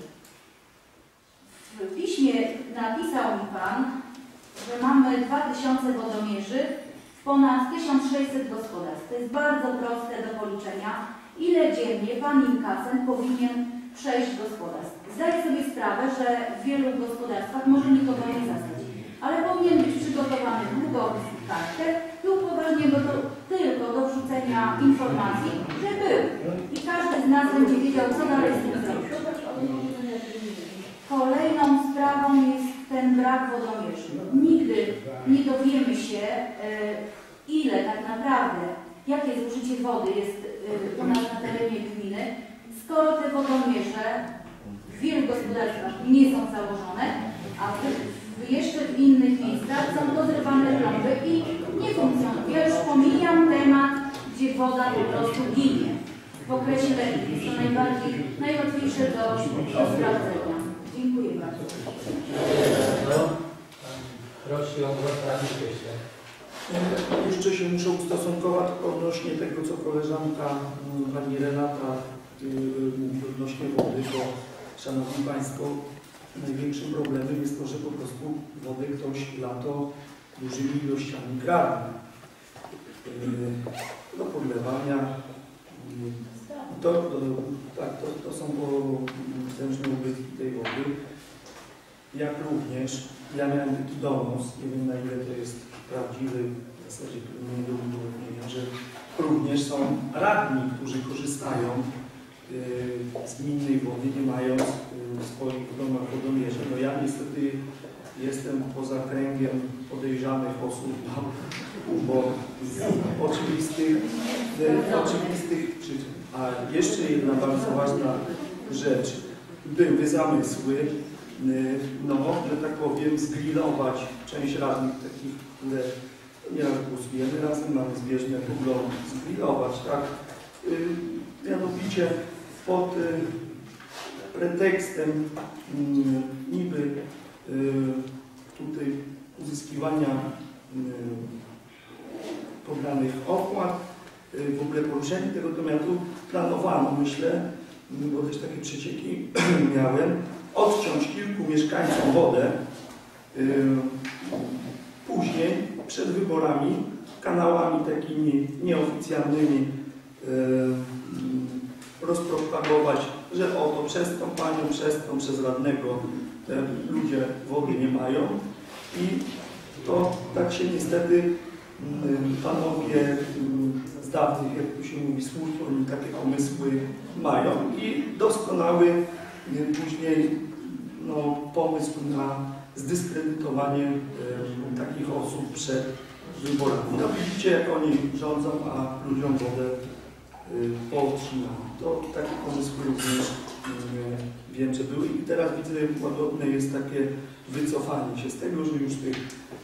W piśmie napisał mi Pan, że mamy 2000 wodomierzy w ponad 1600 gospodarstw. To jest bardzo proste do policzenia. Ile dziennie Pan inkasent powinien przejść gospodarstw? Zdaję sobie sprawę, że w wielu gospodarstwach może nikogo nie zastać, ale powinien być przygotowany długopis i kartkę i upoważnienie go tylko do wrzucenia informacji, że był. I każdy z nas będzie wiedział, co dalej z tym zrobić. Kolejną sprawą jest ten brak wodomierzy. Nigdy nie dowiemy się, ile tak naprawdę, jakie zużycie wody jest u nas na terenie gminy, skoro te wodomierze w wielu gospodarstwach nie są założone, a jeszcze w innych miejscach są dozrywane plomby i nie funkcjonują. Ja już pomijam temat, gdzie woda po prostu ginie w okresie letnim. Jest to najłatwiejsze do sprawdzenia. Dziękuję bardzo. Proszę o głos Radny Cieśle. Jeszcze się muszę ustosunkować odnośnie tego, co koleżanka pani Renata mówi odnośnie wody, bo Szanowni Państwo, największym problemem jest to, że po prostu wodę ktoś lato dużymi ilościami kradnie do podlewania. To są potężne ubytki tej wody. Jak również, ja miałem taki donos, nie wiem na ile to jest prawdziwy, w zasadzie nie do udowodnienia, że również są radni, którzy korzystają z gminnej wody, nie mając w swoich domach wodomierzy. No ja niestety jestem poza kręgiem podejrzanych osób, bo z oczywistych przyczyn. A jeszcze jedna bardzo ważna rzecz. Były zamysły, no, że tak powiem, zgrillować część radnych takich, które nieraz głosujemy razem, mamy zbieżne poglądy, zgrillować, tak? Mianowicie pod pretekstem niby tutaj uzyskiwania pobranych opłat, w ogóle poruszenie tego tematu planowano, myślę, bo też takie przecieki miałem, odciąć kilku mieszkańcom wodę, później przed wyborami kanałami takimi nieoficjalnymi rozpropagować, że oto przez tą panią, przez radnego ludzie wody nie mają i to tak się niestety panowie z dawnych, jak tu się mówi, służb, oni takie pomysły mają i doskonały później pomysł na zdyskredytowanie takich osób przed wyborami. No widzicie, jak oni rządzą, a ludziom wodę powstrzymali. To takie pomysły również wiem, że były i teraz widzę, łagodne jest takie wycofanie się z tego, że już tych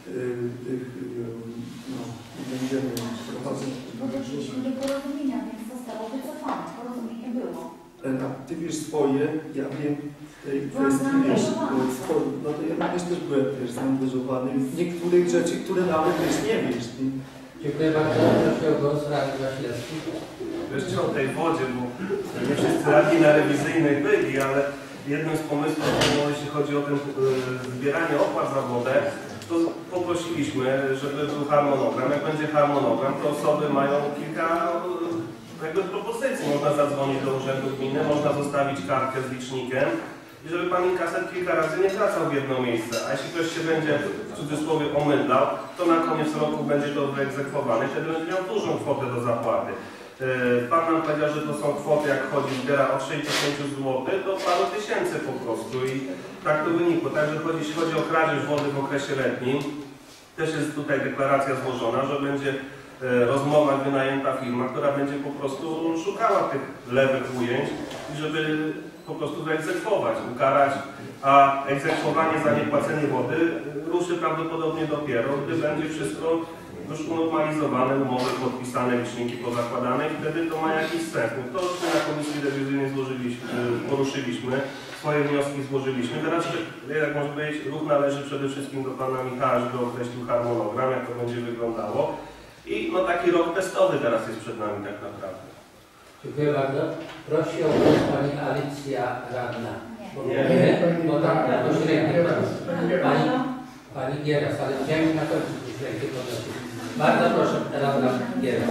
będziemy prowadzać. Doszliśmy do porozumienia, więc zostało wycofane. Porozumienie było. Ty wiesz swoje, ja wiem w tej kwestii, wiesz, no to ja też byłem zaangażowany w niektórych rzeczy, które nawet też nie wiesz. Dziękuję bardzo. Proszę o głos Radny Wasilewski. Jeszcze o tej wodzie, bo nie wszyscy radni na rewizyjnych byli, ale jednym z pomysłów, jeśli chodzi o zbieranie opłat za wodę, to poprosiliśmy, żeby był harmonogram. Jak będzie harmonogram, to osoby mają kilka propozycji. Można zadzwonić do urzędu gminy, można zostawić kartkę z licznikiem i żeby pan inkasent kilka razy nie wracał w jedno miejsce. A jeśli ktoś się będzie w cudzysłowie omydlał, to na koniec roku będzie to wyegzekwowane i wtedy będzie miał dużą kwotę do zapłaty. Pan nam powiedział, że to są kwoty, jak chodzi, zbiera od 60 zł do paru tysięcy po prostu i tak to wynikło. Także jeśli chodzi o kradzież wody w okresie letnim, też jest tutaj deklaracja złożona, że będzie rozmowa wynajęta firma, która będzie po prostu szukała tych lewych ujęć i żeby po prostu wyegzekwować, ukarać, a egzekwowanie za niepłacenie wody ruszy prawdopodobnie dopiero, gdy będzie wszystko już unormalizowane umowy, podpisane, liczniki pozakładane i wtedy to ma jakiś sens. No to już my na komisji rewizyjnej poruszyliśmy, swoje wnioski złożyliśmy. Teraz, jak można powiedzieć, ruch należy przede wszystkim do pana Michała, żeby określił harmonogram, jak to będzie wyglądało. I no taki rok testowy teraz jest przed nami tak naprawdę. Dziękuję bardzo. Prosi o głos pani Alicja Radna. Nie? No tak, pośrednio. Pani Gieras, ale chciałem na końcu pośrednio podnosić. Bardzo proszę, Radna Gieras.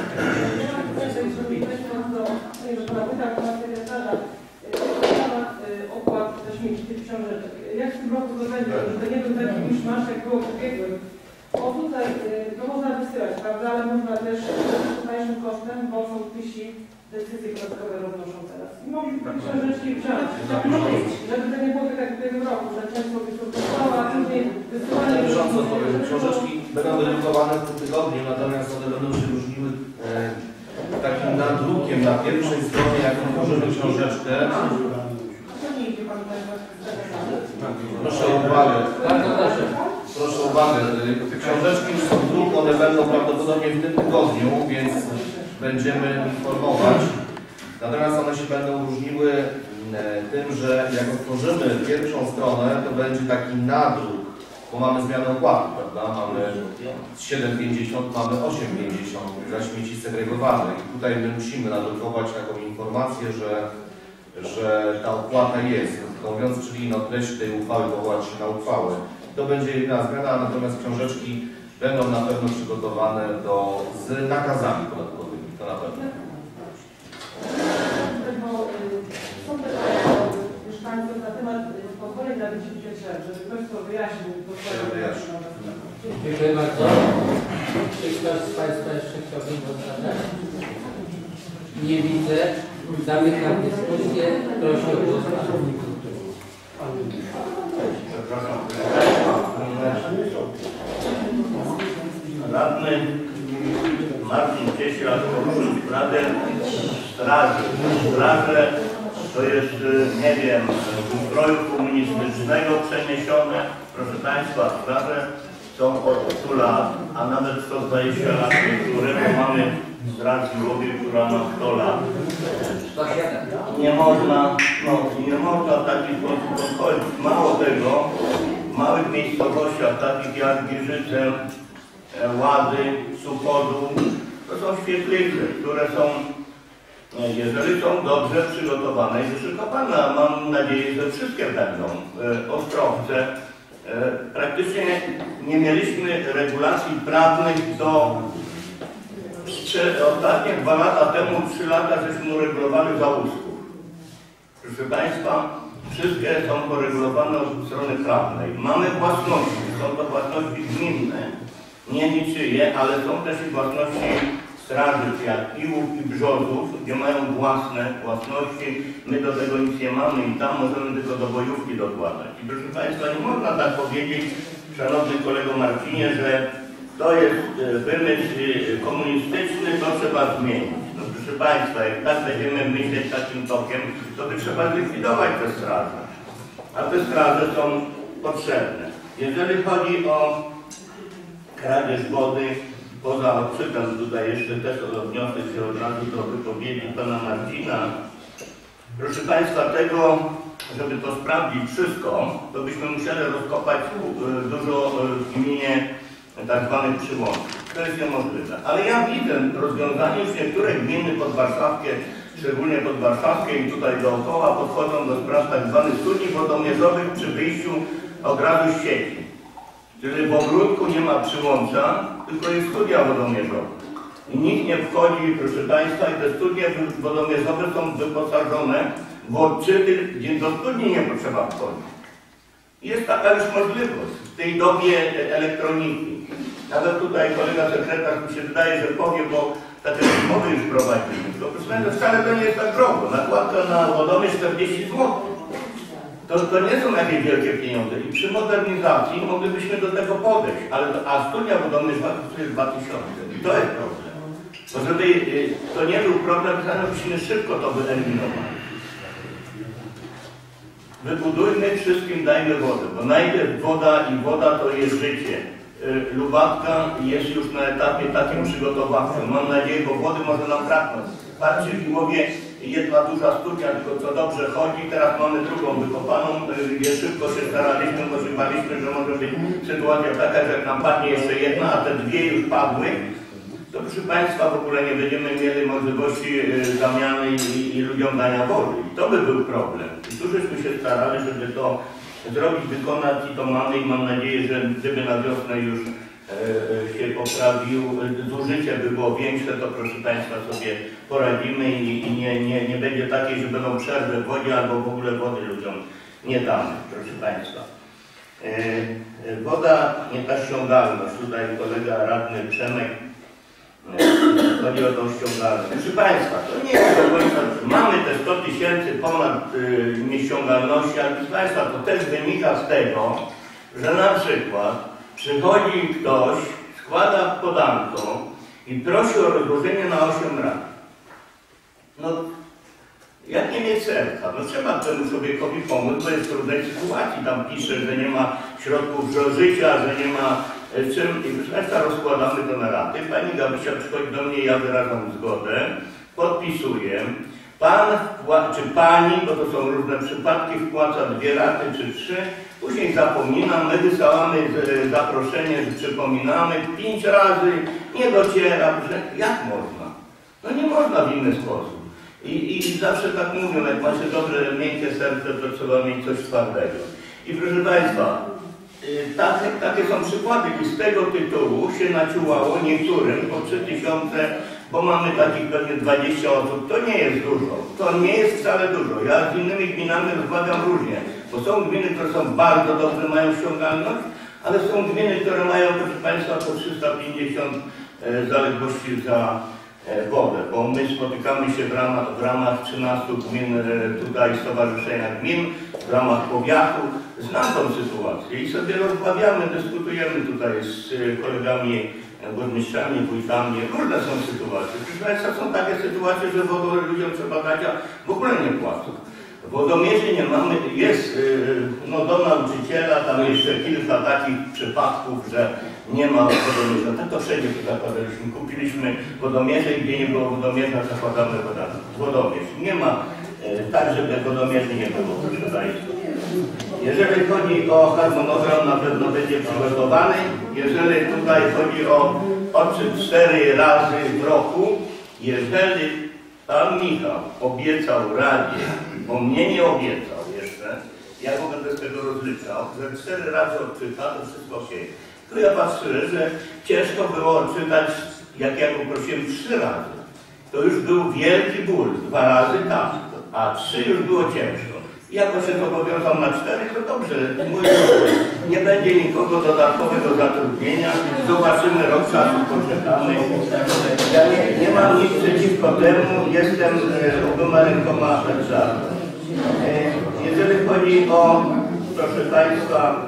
Opłat za śmieci tych książeczek. Jak w tym roku to będzie, że to nie był taki miszmasz, jak było w ubiegłym. O tutaj to można wysyłać, prawda, ale można też tańszym kosztem, bo są tysi decyzje podatkowe roznoszą teraz. I mogli te książeczki wziąć, żeby to nie było tak jak w ubiegłym roku, że często występowała, a później wysyłanie... Książeczki będą wydrukowane w tym tygodniu, natomiast one będą się różniły takim nadrukiem na pierwszej stronie, jak otworzymy książeczkę. Proszę o uwagę. Proszę o uwagę. Te książeczki już są w druku, one będą prawdopodobnie w tym tygodniu, więc będziemy informować. Natomiast one się będą różniły tym, że jak otworzymy pierwszą stronę, to będzie taki nadruk, bo mamy zmianę opłaty, prawda? Mamy 7,50, mamy 8,50 za śmieci segregowane. I tutaj my musimy nadrukować taką informację, że ta opłata jest, mówiąc, czyli no, treść tej uchwały powołać się na uchwałę. To będzie jedna zmiana, natomiast książeczki będą na pewno przygotowane z nakazami podatkowymi, to na pewno. Są pytania mieszkańców na temat pozwoleń na wycięcie drzew, żeby ktoś to wyjaśnił. Dziękuję bardzo. Czy ktoś z Państwa jeszcze chciałby zadać? Nie widzę. Zamykam dyskusję. Proszę o głos. Radny Marcin Cieślak poruszył sprawę straży. Straże to jest, nie wiem, z ustroju komunistycznego przeniesione. Proszę Państwa, straże są od 100 lat, a nawet 120 lat, które mamy straż w głowie, która ma 100 lat. Nie można w taki sposób podchodzić. Mało tego, w małych miejscowościach, takich jak Giżyce, Łady, Suchodu, to są świetlice, które są, jeżeli są dobrze przygotowane i wyszykowane, mam nadzieję, że wszystkie będą, Ostrowce. Praktycznie nie mieliśmy regulacji prawnych do ostatnie 2 lata temu, 3 lata żeśmy uregulowali załóżków. Proszę Państwa, wszystkie są poregulowane od strony prawnej. Mamy własności, są to własności gminne, nie niczyje, ale są też i własności straży, jak Piłów i Brzozów, gdzie mają własne własności. My do tego nic nie mamy i tam możemy tylko do bojówki dokładać. I proszę Państwa, nie można tak powiedzieć, szanowny kolego Marcinie, że to jest wymysł komunistyczny, to trzeba zmienić. No proszę Państwa, jak tak będziemy myśleć takim tokiem, to by trzeba zlikwidować te straże. A te straże są potrzebne. Jeżeli chodzi o kradzież wody, poza odczytem tutaj jeszcze też odniosę się od razu do wypowiedzi pana Marcina. Proszę Państwa, tego, żeby to sprawdzić wszystko, to byśmy musieli rozkopać dużo w gminie tak zwanych przyłączów. To jest niemożliwe. Ale ja widzę rozwiązanie, już niektóre gminy podwarszawskie, szczególnie podwarszawskie i tutaj dookoła podchodzą do spraw tak zwanych studni wodomierzowych przy wyjściu od razu z sieci. Czyli w ogródku nie ma przyłącza, tylko jest studnia wodomierzowa. I nikt nie wchodzi, proszę Państwa, i te studnie wodomierzowe są wyposażone w odczyty, gdzie do studni nie potrzeba wchodzić. Jest taka już możliwość w tej dobie elektroniki. Nawet tutaj kolega sekretarz mi się wydaje, że powie, bo takie rozmowy już prowadzimy. To proszę Państwa, wcale to nie jest tak drogo. Nakładka na wodomierz 40 zł. To nie są jakieś wielkie pieniądze i przy modernizacji moglibyśmy do tego podejść, a studnia wodomierza kosztuje 2000 i to jest problem. Bo żeby to nie był problem, to musimy szybko to wyeliminować. Wybudujmy wszystkim, dajmy wodę, bo najpierw woda i woda to jest życie. Lubatka jest już na etapie takim przygotowawczym. Mam nadzieję, bo wody może nam braknąć. Patrzcie, w Głowie jedna duża studnia, tylko co dobrze chodzi. Teraz mamy drugą wykopaną. Szybko się staraliśmy, bo się baliśmy, że może być sytuacja taka, że jak nam padnie jeszcze jedna, a te dwie już padły. To proszę Państwa, w ogóle nie będziemy mieli możliwości zamiany i ludziom dania wody. I to by był problem. I tu żeśmy się starali, żeby to zrobić, wykonać i to mamy i mam nadzieję, że gdyby na wiosnę już się poprawił, zużycie by było większe, to proszę Państwa sobie poradzimy i nie będzie takiej, że będą przerwy w wodzie albo w ogóle wody ludziom nie damy, proszę Państwa. Woda, nie ta ściągalność. Tutaj kolega radny Przemek chodzi o tą ściągalność. Proszę Państwa, to nie jest do końca. Mamy te 100 000 ponad nieściągalności, ale proszę Państwa, to też wynika z tego, że na przykład przychodzi ktoś, składa podanko i prosi o rozłożenie na 8 rat. No, jak nie mieć serca? No trzeba temu człowiekowi pomóc, bo jest w trudnej sytuacji. Tam pisze, że nie ma środków do życia, że nie ma czym. I proszę Państwa, rozkładamy to na raty. Pani Gabrysia przychodzi do mnie, ja wyrażam zgodę, podpisuję. Pan czy pani, bo to są różne przypadki, wpłaca 2 raty czy 3, później zapomina, my wysyłamy zaproszenie, że przypominamy, 5 razy, nie dociera, że jak można? No nie można w inny sposób. I zawsze tak mówią, jak macie dobre, miękkie serce, to trzeba mieć coś twardego. I proszę Państwa, takie są przykłady i z tego tytułu się naciułało niektórym po 3000, bo mamy takich pewnie 20 osób. To nie jest dużo. To nie jest wcale dużo. Ja z innymi gminami rozmawiam różnie, bo są gminy, które są bardzo dobre, mają ściągalność, ale są gminy, które mają, proszę Państwa, po 350 zaległości za wodę, bo my spotykamy się w ramach 13 gmin, tutaj Stowarzyszenia Gmin, w ramach powiatu. Znam tą sytuację i sobie rozmawiamy, dyskutujemy tutaj z kolegami burmistrzami, wójtami. Różne są sytuacje. Proszę Państwa, są takie sytuacje, że wodę ludziom trzeba dać, a w ogóle nie płacą. Wodomierzy nie mamy, jest no, do nauczyciela, tam jeszcze kilka takich przypadków, że nie ma wodomierza. Tak to wszędzie tu zakładaliśmy. Kupiliśmy wodomierze i gdzie nie było wodomierza, zakładamy wodomierz. Nie ma tak, żeby wodomierzy nie było, proszę Państwa. Jeżeli chodzi o harmonogram, na pewno będzie przygotowany. Jeżeli tutaj chodzi o 3-4 razy w roku, jeżeli Pan Michał obiecał Radzie, bo mnie nie obiecał jeszcze, ja go będę z tego rozliczał, że 4 razy odczyta, to wszystko się. To ja patrzę, że ciężko było odczytać, jak ja go prosiłem 3 razy. To już był wielki ból, 2 razy tak, a 3 już było ciężko. Jako się zobowiązał na 4, to dobrze, mówię, nie będzie nikogo dodatkowego zatrudnienia, zobaczymy, rok czasu poczekamy. Ja nie mam nic przeciwko temu, jestem oboma rękoma za. Jeżeli chodzi o, proszę Państwa,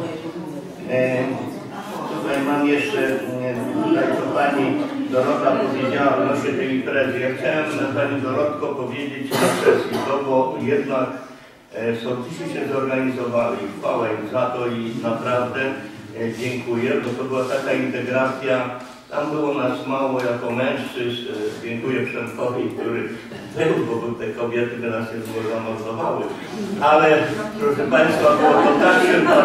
tutaj mam jeszcze, tutaj co Pani Dorota powiedziała odnośnie tej imprezy. Ja chciałem Pani Dorotko powiedzieć na sesji to, bo jednak sołtysi się zorganizowali. Chwała im za to i naprawdę dziękuję, bo to była taka integracja. Tam było nas mało jako mężczyzn. Dziękuję Przemkowi, który był, bo te kobiety by nas nie zamordowały. Ale proszę Państwa, było to tak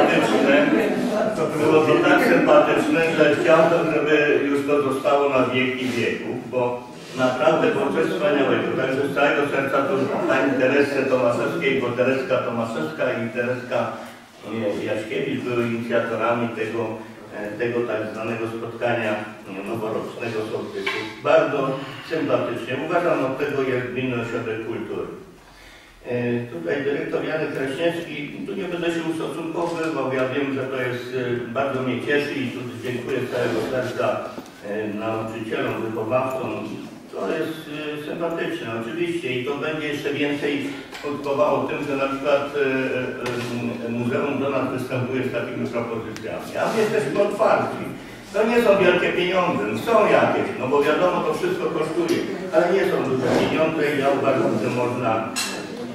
sympatyczne, że chciałbym, żeby już to zostało na wieki wieków, bo naprawdę było coś wspaniałego. Także z całego serca to Pani Teresce Tomaszewskiej, bo Tereska Tomaszewska i Tereska Jaśkiewicz były inicjatorami tego tak zwanego spotkania noworocznego sołtysów. Bardzo sympatycznie. Uważam, od tego jest Gminny Ośrodek Kultury. Tutaj dyrektor Janek Kraśniewski, tu nie będę się ustosunkowywał, ja wiem, że to jest, bardzo mnie cieszy i tu dziękuję z całego serca nauczycielom, wychowawcom. To jest sympatyczne oczywiście i to będzie jeszcze więcej skutkowało tym, że na przykład muzeum do nas występuje z takimi propozycjami. A my jesteśmy otwarci. To nie są wielkie pieniądze, są jakieś, no bo wiadomo, to wszystko kosztuje, ale nie są duże pieniądze i ja uważam, że można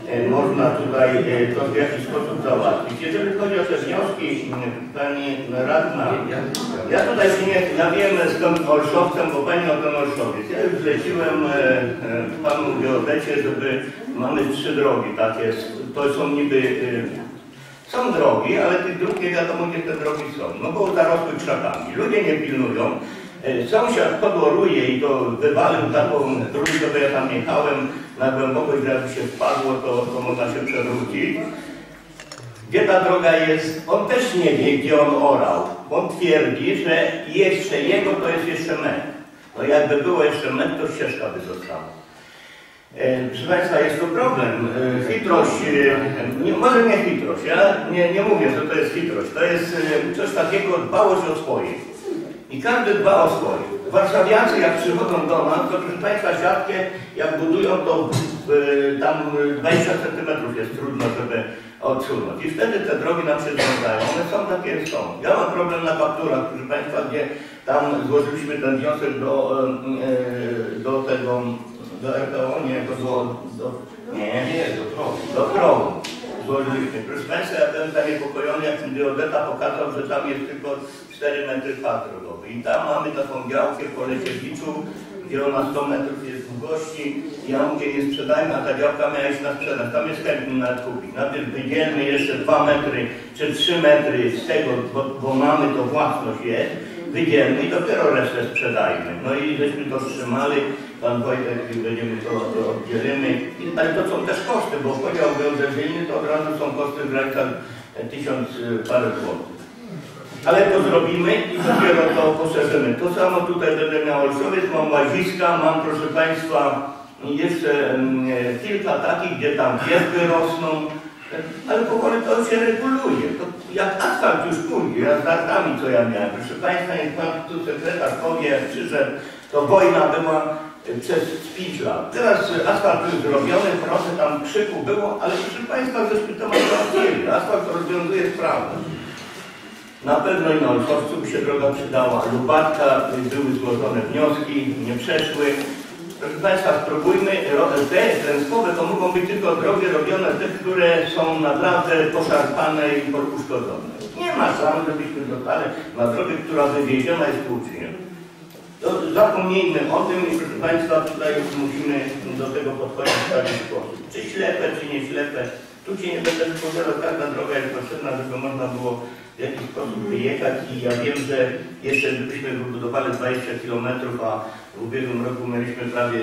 można tutaj to w jakiś sposób załatwić. Jeżeli chodzi o te wnioski, Pani Radna, ja tutaj się nie wiem z tym Olszowcem, bo Pani o ten Olszowiec. Ja już zleciłem Panu geodecie, żeby mamy 3 drogi takie, to są niby, są drogi, ale tych dróg nie wiadomo gdzie te drogi są, no bo zarosły krzakami, ludzie nie pilnują. Sąsiad podoruje i to wywalił taką trójkę, bo ja tam jechałem na głębokość, że jakby się wpadło, to można się przewrócić. Gdzie ta droga jest? On też nie wie, gdzie on orał. On twierdzi, że jeszcze jego to jest jeszcze metr. No jakby było jeszcze metr, to ścieżka by została. Proszę Państwa, jest to problem. Chytrość, może nie chytrość, ja nie mówię, że to jest chytrość. To jest coś takiego, dbałość o swoje. I każdy dba o swoje. Warszawiacy jak przychodzą do nas, to proszę Państwa siatkę, jak budują, to tam 20 cm jest trudno, żeby odsunąć. I wtedy te drogi nam się związają. One są takie, jak są. Ja mam problem na fakturach, proszę Państwa, gdzie tam złożyliśmy ten wniosek do tego, do RTO, nie, do PROW. Złożyliśmy. Proszę Państwa, ja byłem zaniepokojony, jak mi geodeta pokazał, że tam jest tylko 4 metry kwadratowe. I tam mamy taką działkę po Leciewiczu, gdzie ona 100 metrów jest długości. Ja mówię, nie sprzedajmy, a ta działka miała iść na sprzedaż. Tam jest chętny na kupić. Najpierw wydzielmy jeszcze 2 metry czy 3 metry z tego, bo mamy to własność jest. Wydzielmy i dopiero resztę sprzedajmy. No i żeśmy to wstrzymali. Pan Wojtek, będziemy to oddzielimy. Ale to są też koszty, bo podział geodezyjny to od razu są koszty w granicach 1000 parę złotych. Ale to zrobimy i dopiero to poszerzymy. To samo tutaj będę miał Olszowiec, mam łaziska, mam proszę Państwa jeszcze kilka takich, gdzie tam wierzby rosną, ale powoli to się reguluje. To jak asfalt już pójdzie, ja z latami co ja miałem. Proszę Państwa, jak Pan tu sekretarz powie, jak przyszedł, to wojna była przez 5 lat. Teraz asfalt już zrobiony, trochę tam krzyku było, ale proszę Państwa, żeśmy to załatwili. Asfalt rozwiązuje sprawę. Na pewno i na Olszowcu by się droga przydała. Lubatka, były złożone wnioski, nie przeszły. Proszę Państwa, spróbujmy, te klęskowe to mogą być tylko drogi robione, te, które są naprawdę poszarpane i uszkodzone. Nie ma szans, żebyśmy dostali na drogę, która wywieziona jest współczynna. Zapomnijmy o tym i proszę Państwa, tutaj musimy do tego podchodzić w taki sposób. Czy ślepe, czy nie ślepe. Tu się nie będę wypowiadał, każda droga jest potrzebna, żeby można było w jakiś sposób wyjechać i ja wiem, że jeszcze gdybyśmy wybudowali 20 km, a w ubiegłym roku mieliśmy prawie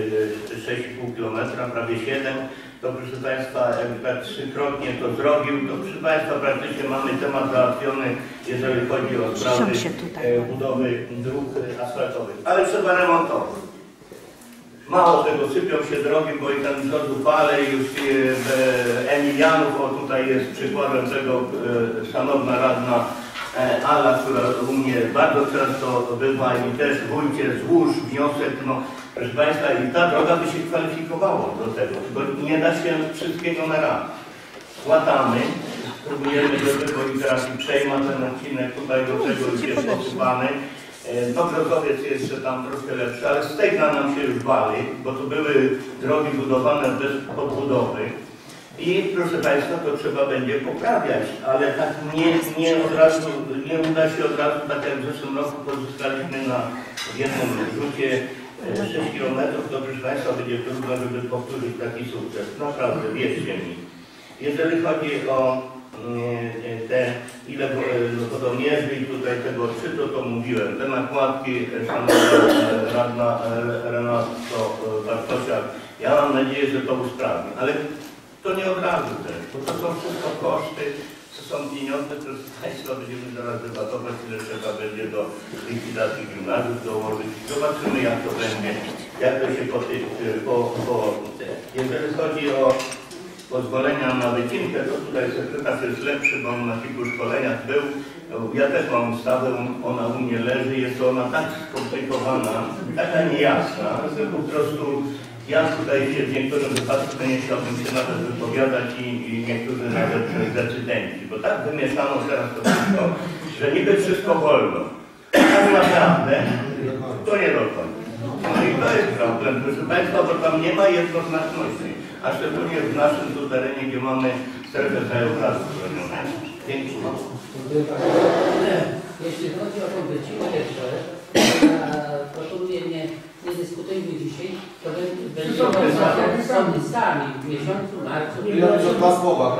6,5 km, prawie 7, to proszę Państwa, jakby tak 3-krotnie to zrobił, to proszę Państwa praktycznie mamy temat załatwiony, jeżeli chodzi o sprawy budowy dróg asfaltowych. Ale trzeba remontować. Mało tego, sypią się drogi, bo i ten z Upale już Emilianów, o tutaj jest przykładem tego szanowna radna Ala, która u mnie bardzo często bywa i też wójcie złóż wniosek, no proszę Państwa, i ta droga by się kwalifikowała do tego, bo nie da się wszystkiego na raz. Łatamy, spróbujemy, żeby, bo i teraz przejma ten odcinek tutaj do tego już jest osypany. Dobrzogowiec jeszcze tam troszkę lepszy, ale Stegna nam się już wali, bo to były drogi budowane bez podbudowy. I proszę Państwa, to trzeba będzie poprawiać, ale tak nie uda się od razu, tak jak w zeszłym roku pozyskaliśmy w jednym rzucie 6 km, to proszę Państwa będzie trudno, żeby powtórzyć taki sukces. Naprawdę, wierzcie mi. Jeżeli chodzi o te ile wodomierzy i tutaj tego odczytu, to mówiłem. Te nakładki, szanowna radna Renato Bartosiak, ja mam nadzieję, że to usprawni, ale to nie od razu też, bo to są wszystko koszty, to są pieniądze, które Państwo będziemy zaraz debatować, ile trzeba będzie do likwidacji gimnazjów dołożyć. Zobaczymy, jak to będzie, jak to się jeżeli chodzi o pozwolenia na wycinkę, to tutaj sekretarz jest lepszy, bo on na kilku szkoleniach był. Ja też mam ustawę, ona u mnie leży, jest ona tak skomplikowana, taka niejasna, że po prostu ja tutaj się w niektórych wypadkach nie chciałbym się nawet wypowiadać i niektórzy nawet decydenci, bo tak wymieszano teraz to wszystko, że niby wszystko wolno. Tak naprawdę to nie do końca. No i to jest problem, proszę Państwa, bo tam nie ma jednoznaczności. a szczególnie w naszym tu terenie, gdzie mamy strefę krajobrazu. Dziękuję. Jeśli chodzi o tą wycinkę, proponuję nie dyskutujmy dzisiaj, to będzie sądy sami w miesiącu marcu. Ja dwa słowa.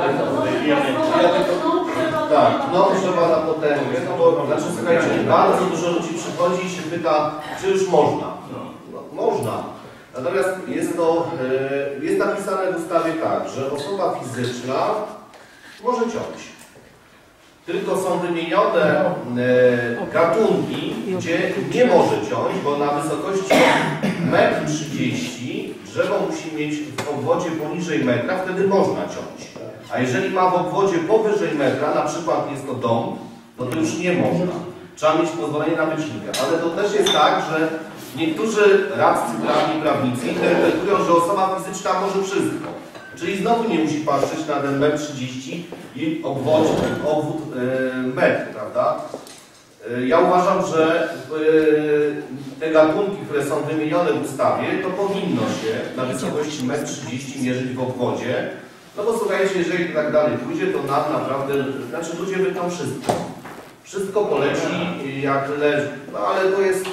Tak, no trzeba na potęgę, no bo znaczy słuchajcie, bardzo dużo ludzi przychodzi i się pyta, czy już można. No, można. Natomiast jest napisane w ustawie tak, że osoba fizyczna może ciąć. Tylko są wymienione gatunki, gdzie nie może ciąć, bo na wysokości 1,30 m drzewo musi mieć w obwodzie poniżej metra, wtedy można ciąć. A jeżeli ma w obwodzie powyżej metra, na przykład jest to dom, no to już nie można. Trzeba mieć pozwolenie na wycinkę. Ale to też jest tak, że niektórzy radcy prawni, prawnicy interpretują, że osoba fizyczna może wszystko. Czyli znowu nie musi patrzeć na ten 1,30 m i obwód metr, prawda? Ja uważam, że te gatunki, które są wymienione w ustawie, to powinno się na wysokości 1,30 m mierzyć w obwodzie. No bo słuchajcie, jeżeli to tak dalej pójdzie, to nam naprawdę, znaczy ludzie wytną wszystko. Wszystko poleci jak leży. No ale to jest...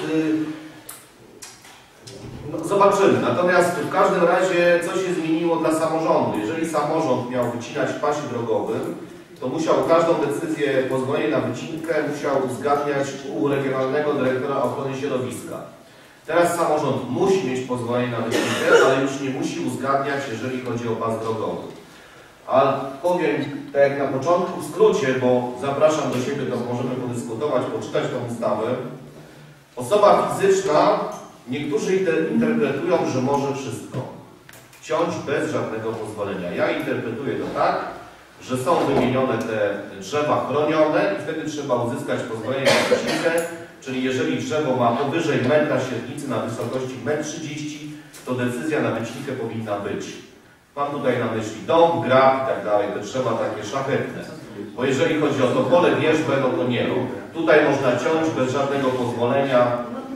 No, zobaczymy. Natomiast w każdym razie coś się zmieniło dla samorządu. Jeżeli samorząd miał wycinać w pasie drogowym, to musiał każdą decyzję, pozwolenie na wycinkę, musiał uzgadniać u regionalnego dyrektora ochrony środowiska. Teraz samorząd musi mieć pozwolenie na wycinkę, ale już nie musi uzgadniać, jeżeli chodzi o pas drogowy. A powiem, tak jak na początku, w skrócie, bo zapraszam do siebie, to możemy podyskutować, poczytać tą ustawę. Osoba fizyczna, niektórzy interpretują, że może wszystko. Ciąć bez żadnego pozwolenia. Ja interpretuję to tak, że są wymienione te drzewa chronione i wtedy trzeba uzyskać pozwolenie na wycinkę, czyli jeżeli drzewo ma powyżej metra średnicy na wysokości 1,30 m, to decyzja na wycinkę powinna być. Mam tutaj na myśli dom, grab i tak dalej, te drzewa takie szlachetne. Bo jeżeli chodzi o to pole wierzbę, no to nie. Tutaj można ciąć bez żadnego pozwolenia.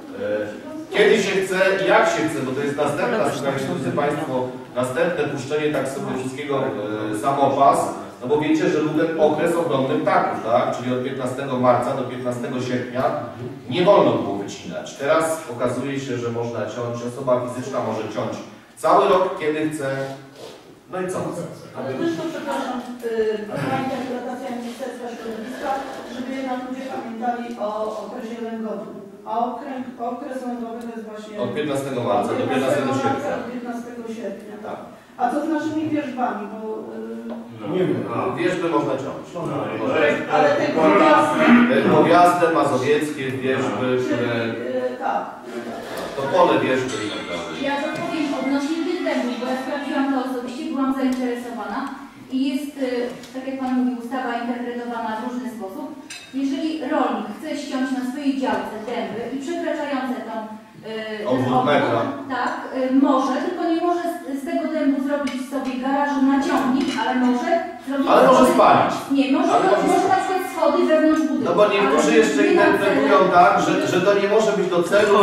Kiedy się chce i jak się chce, bo to jest następna, słuchajcie, drodzy Państwo, następne puszczenie tak sobie wszystkiego samopas, no bo wiecie, że był ten okres ogromny ptaków, tak? Czyli od 15 marca do 15 sierpnia nie wolno było wycinać. Teraz okazuje się, że można ciąć, osoba fizyczna może ciąć cały rok, kiedy chce, no i co? Ale zresztą, przepraszam, była interpretacja Ministerstwa Środowiska, żeby jednak ludzie pamiętali o okresie lęgowym. A okres lęgowy to jest właśnie... Od 15 marca do 15 sierpnia. Do 15 sierpnia, tak. A co z naszymi wierzbami? Bo, nie wiem. Wierzby można ciąć. Ale te gwiazdy... Gwiazdy mazowieckie, wierzby, które... Tak. To pole wierzby i tak dalej. Ja dopowiem odnośnie tych dębów, bo ja sprawdziłam to osobiście, byłam zainteresowana i jest, tak jak Pan mówił, ustawa interpretowana w różny sposób. Jeżeli rolnik chce ściąć na swojej działce dęby i przekraczające tą obwód metra, tak, może, tylko nie może z tego dębu zrobić sobie garażu na ciągnik, ale może zrobić... Ale może spalić. Nie, może na przykład schody wewnątrz budynku. No bo niektórzy jeszcze interpretują tak, że to nie może być do celu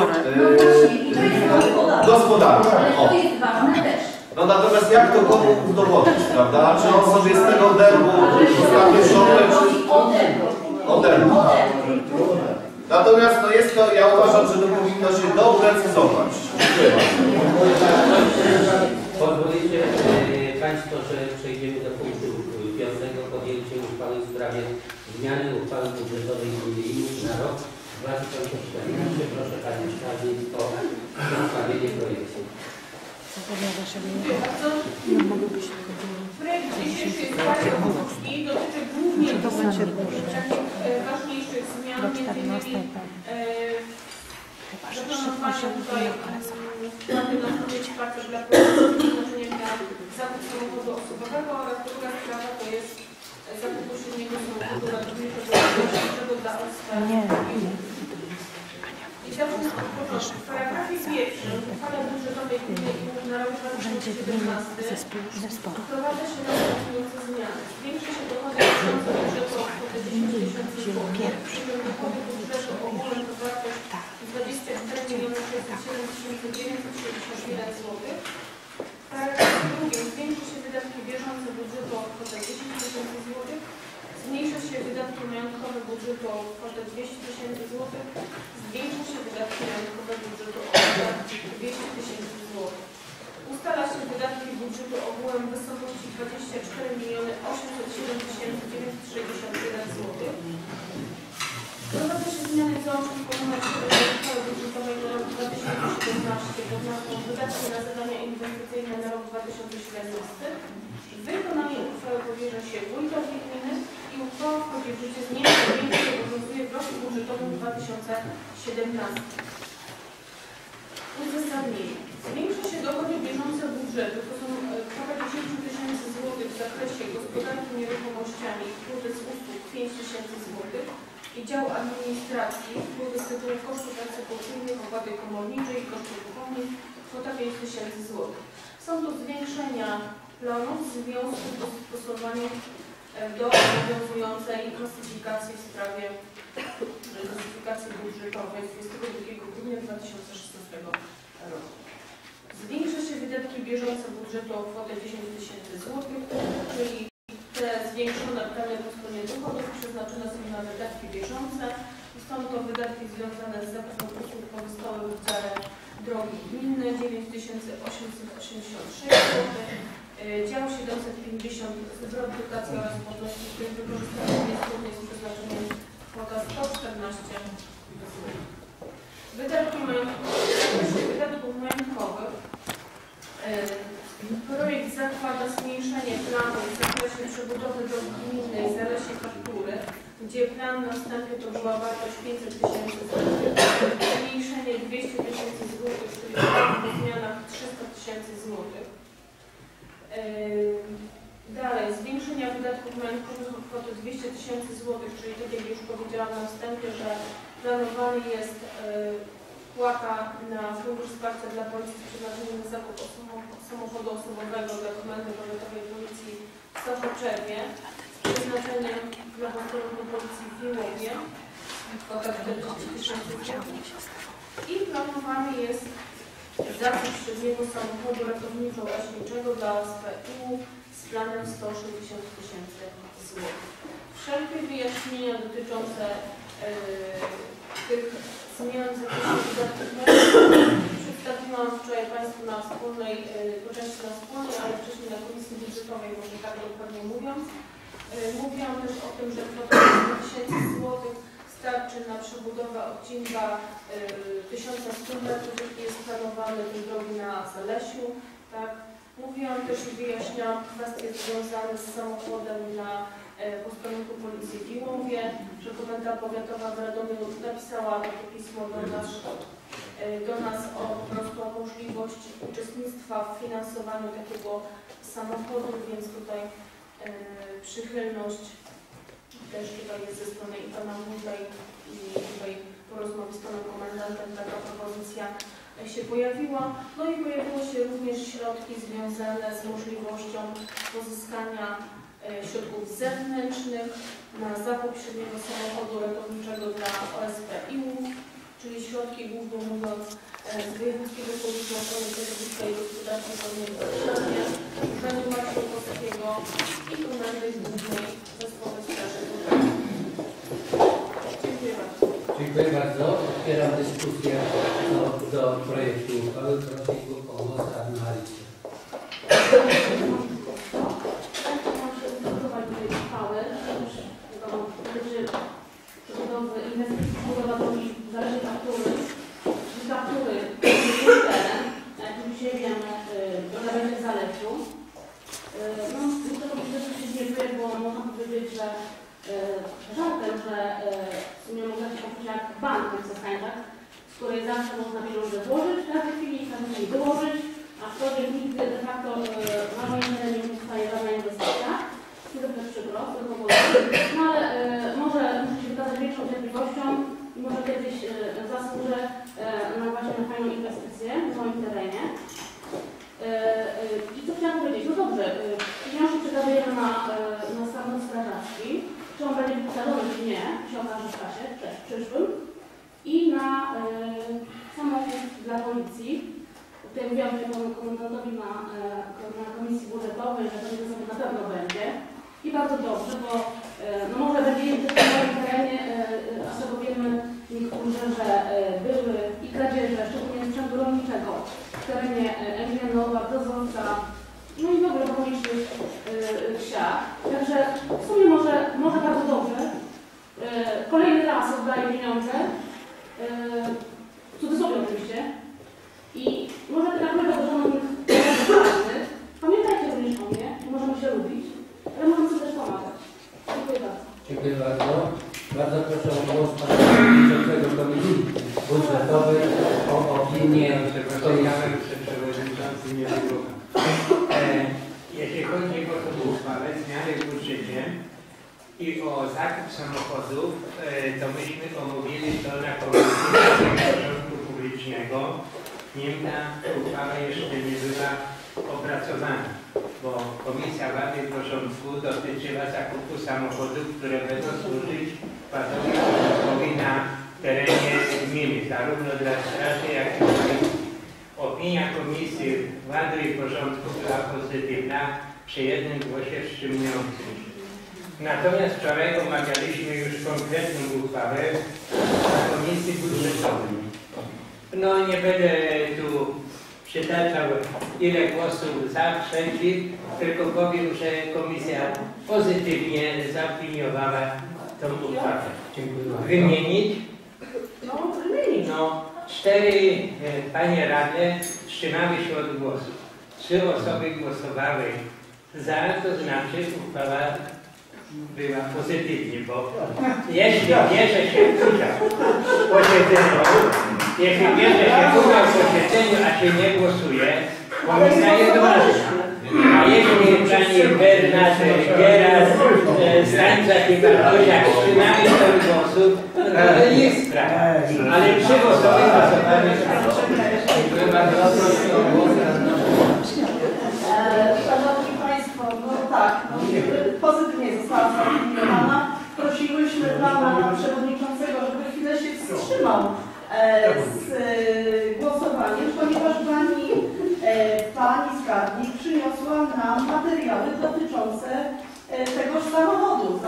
gospodarczych. Ale to jest ważne też. No natomiast jak to komu udowodnić, prawda? Czy on sobie z tego dębu zostawił szopę, czy... O dębu. Natomiast no jest to, ja uważam, że to powinno się doprecyzować. Dziękuję bardzo. Pozwolicie Państwo, że przejdziemy do punktu 5. Podjęcie uchwały w sprawie zmiany uchwały budżetowej gminy na rok 2014. Proszę Panią Skarbnik o przedstawienie projektu. Projekt dzisiejszej uchwały dotyczy głównie takich ważniejszych zmian, m.in. zaplanowane tutaj plany na stronie wsparcia dla przeznaczenia na zakup samochodu osobowego oraz druga sprawa to jest zakupu silnego samochodu ratowniczego dla OSP. I teraz w paragrafie pierwszym uchwale budżetowej gminy na rok 2017 wprowadza się następujące zmiany. Zwiększa się dochody dotyczące budżetu o kwotę 10 000 zł. Dochody budżetu ogólne to wartość 24 607 961 zł. W paragrafie drugim wydatki majątkowe budżetu o kwotę 200 000 złotych. Zwiększa się wydatki majątkowe budżetu o kwotę 200 000 złotych. Ustala się wydatki budżetu ogółem w wysokości 24 807 961 zł. Wprowadza się zmiany w załączniku nr 4 uchwały budżetowej na rok 2017 pod nazwą Wydatki na zadania inwestycyjne na rok 2017. Wykonanie uchwały powierza się wójtowi gminy i uchwała wchodzi w życie z dniem objęcia obowiązuje w roku budżetowym 2017. Uzasadnienie. Zwiększa się dochody bieżące budżetu, to są kwota 10 000 złotych w zakresie gospodarki nieruchomościami, wpływy z usług 5 000 złotych i dział administracji, wpływy z tytułu kosztów egzekucyjnych, opłaty komorniczej i kosztów upomnień, kwota 5 000 złotych. Są to zwiększenia planów w związku z dostosowaniem do obowiązującej klasyfikacji w sprawie klasyfikacji budżetowej z 22 grudnia 2016 roku. Zwiększa się wydatki bieżące budżetu o kwotę 10 000 złotych, czyli te zwiększone plany po stronie dochodów przeznaczone są na wydatki bieżące. Są to wydatki związane z zakupem usług pozostałych w dziale drogi gminne 9 886 zł. Dział 750 zwrot dotacji oraz płatności, których wykorzystanie jest zgodnie z przeznaczeniem kwota 114 zł. Wydatków majątkowych. Projekt zakłada zmniejszenie planu w zakresie przebudowy drogi gminnej Zalesie Faktury, gdzie plan na wstępie to była wartość 500 000 zł, zmniejszenie 200 000 zł, czyli po zmianach 300 000 zł. Dalej, zwiększenia wydatków majątkowych o kwotę 200 000 zł, czyli tak jak już powiedziałam na wstępie, że planowany jest wpłata na Fundusz Wsparcia dla Policji z przeznaczeniem na zakup samochodu osobowego dla Komendy Powiatowej Policji w Sochoczewie z przeznaczeniem dla posterunku Policji w Wiłowie, kwota 40 000 zł. I planowany jest zakup średniego samochodu ratowniczo-gaśniczego dla OSP-u z planem 160 000 zł. Wszelkie wyjaśnienia dotyczące tych zmian w zakresie wydatków przedstawiłam wczoraj Państwu na wspólnej, po części na wspólnej, ale wcześniej na Komisji Budżetowej, może tak dokładnie mówiąc. Mówiłam też o tym, że kwota 10 000 zł starczy na przebudowę odcinka 1100 metrów, jaki jest planowany tej drogi na Zalesiu. Tak. Mówiłam też i wyjaśniałam kwestie związane z samochodem na posterunku Policji w Wiłowie, że Komenda Powiatowa w Radomiu napisała takie pismo do nas o po prostu o możliwość uczestnictwa w finansowaniu takiego samochodu, więc tutaj przychylność też tutaj jest ze strony i Pana Wójta i tutaj po rozmowie z Panem Komendantem taka propozycja się pojawiła. No i pojawiły się również środki związane z możliwością pozyskania środków zewnętrznych na zakup średniego samochodu ratowniczego dla OSP-ił, czyli środki głównie mówiąc z Wojewódzkiego Funduszu Ochrony Środowiska i Gospodarki Wodnej w Warszawie, Urzędu Marszałkowskiego i Komendy Głównej Zespołu Straży Pożarnej. Dziękuję bardzo. Dziękuję bardzo. Otwieram dyskusję do projektu uchwały. Proszę o głos Anna Alicja. Przebudowy inwestycji budowa drogi w Zalesie Faktury, jak już dzisiaj wiemy, droga będzie w Zalesiu. No, to budżetu się zniewuje, bo można powiedzieć, że żartem, że w sumie można się poczuć jak bank w Sędziach, z której zawsze można pieniądze włożyć, w każdej chwili i każdej chwili wyłożyć, aczkolwiek nigdy de facto na moim terenie nie powstaje żadna inwestycja. To jest przykro, no ale może muszę się wykazać większą cierpliwością i może kiedyś zasłużę na właśnie na fajną inwestycję w moim terenie. I co chciałam powiedzieć? No dobrze, pieniądze przekazujemy na samochód strażacki. Czy on będzie wykupiony, czy nie, się okaże w czasie przyszłym. I na samochód dla policji. Tutaj mówiłam panu komendantowi na Komisji Budżetowej, że to na pewno będzie. I bardzo dobrze, bo no może będzie w tym małym terenie, a z tego wiemy niektórzy, że były i kradzieże, szczególnie sprzętu rolniczego w terenie Emilianowa, Dozorca, no i w ogóle w okolicznych wsiach. Także w sumie może bardzo dobrze. Kolejny raz oddaję pieniądze, w cudzysłowie oczywiście, i może tak naprawdę do szanownych radnych, pamiętajcie również o mnie, możemy się lubić, ale możemy sobie też pomagać. Dziękuję bardzo. Dziękuję bardzo. Bardzo proszę o głos pana przewodniczącego Komisji Budżetowej o opinię. Przewodniczący nie wygrywa. Jeśli chodzi o tę uchwałę, zmiany w budżecie i o zakup samochodów, to myśmy omówili to na Komisji Porządku Publicznego. Niemniej uchwała jeszcze nie była opracowana, bo Komisja Wady i Porządku dotyczyła zakupu samochodów, które będą służyć patronowi porządkowi na terenie gminy, zarówno dla straży, jak i policji. Opinia Komisji Wady i Porządku była pozytywna przy jednym głosie wstrzymującym. Natomiast wczoraj omawialiśmy już konkretną uchwałę na Komisji Budżetowej. No nie będę tu przytaczał ile głosów za, przeciw, tylko powiem, że komisja pozytywnie zaopiniowała tą uchwałę. Wymienić? No, wymienić. No, 4 panie radne wstrzymały się od głosu. 3 osoby głosowały za, to znaczy uchwała była pozytywnie, bo jeśli bierze się udział w posiedzeniu, a się nie głosuje, komisja jest ważna. A jeśli pani Bernat, Gieras, Stańczak i Bartosiak wstrzymały się od głosu, to nie jest sprawa. Ale 3 osoby głosowały za. Dziękuję bardzo. Proszę o głos. Szanowni Państwo, no tak, pozytywnie została zaopiniowana. Prosiłyśmy Pana Przewodniczącego, żeby chwilę się wstrzymał z głosowaniem, ponieważ Pani skarbnik przyniosła nam materiały dotyczące tegoż samochodu.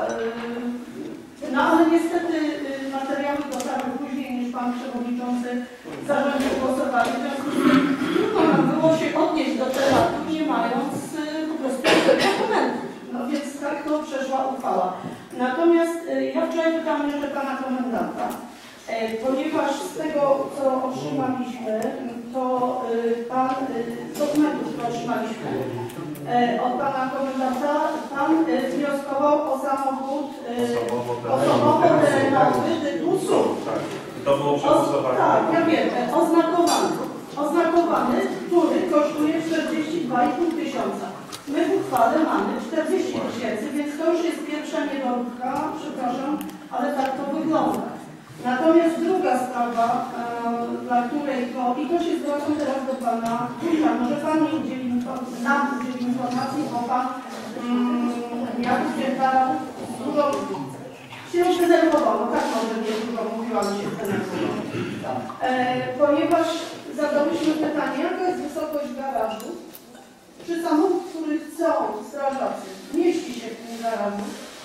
No ale niestety materiały dotarły później niż Pan Przewodniczący zarządził głosowanie. W związku z tym trudno nam było się odnieść do tematu, nie mając po prostu dokumentów. No więc tak to przeszła uchwała. Natomiast ja wczoraj pytałam jeszcze Pana Komendanta, ponieważ z tego, co otrzymaliśmy, to Pan, z dokumentów, które otrzymaliśmy od Pana Komendanta, Pan wnioskował o samochód osobowo-terenowy typu SUV. To było przegłosowane. Tak, ja wiem, oznakowany, który kosztuje 42,5 tysiąca. My w uchwale mamy 40 tysięcy, więc to już jest pierwsza niedoróbka, przepraszam, ale tak to wygląda. Natomiast druga sprawa, dla której to, i to się zwracam teraz do Pana Wójta, może Pan nam udzieli informacji, bo Pan Jakub Piętara dużo się zdenerwował, no tak może nie dużo mówiłam, się zdenerwował. Ponieważ zadałyśmy pytanie, jaka jest wysokość garażu, czy samochód, który chcą strażacy, mieści się w tym garażu,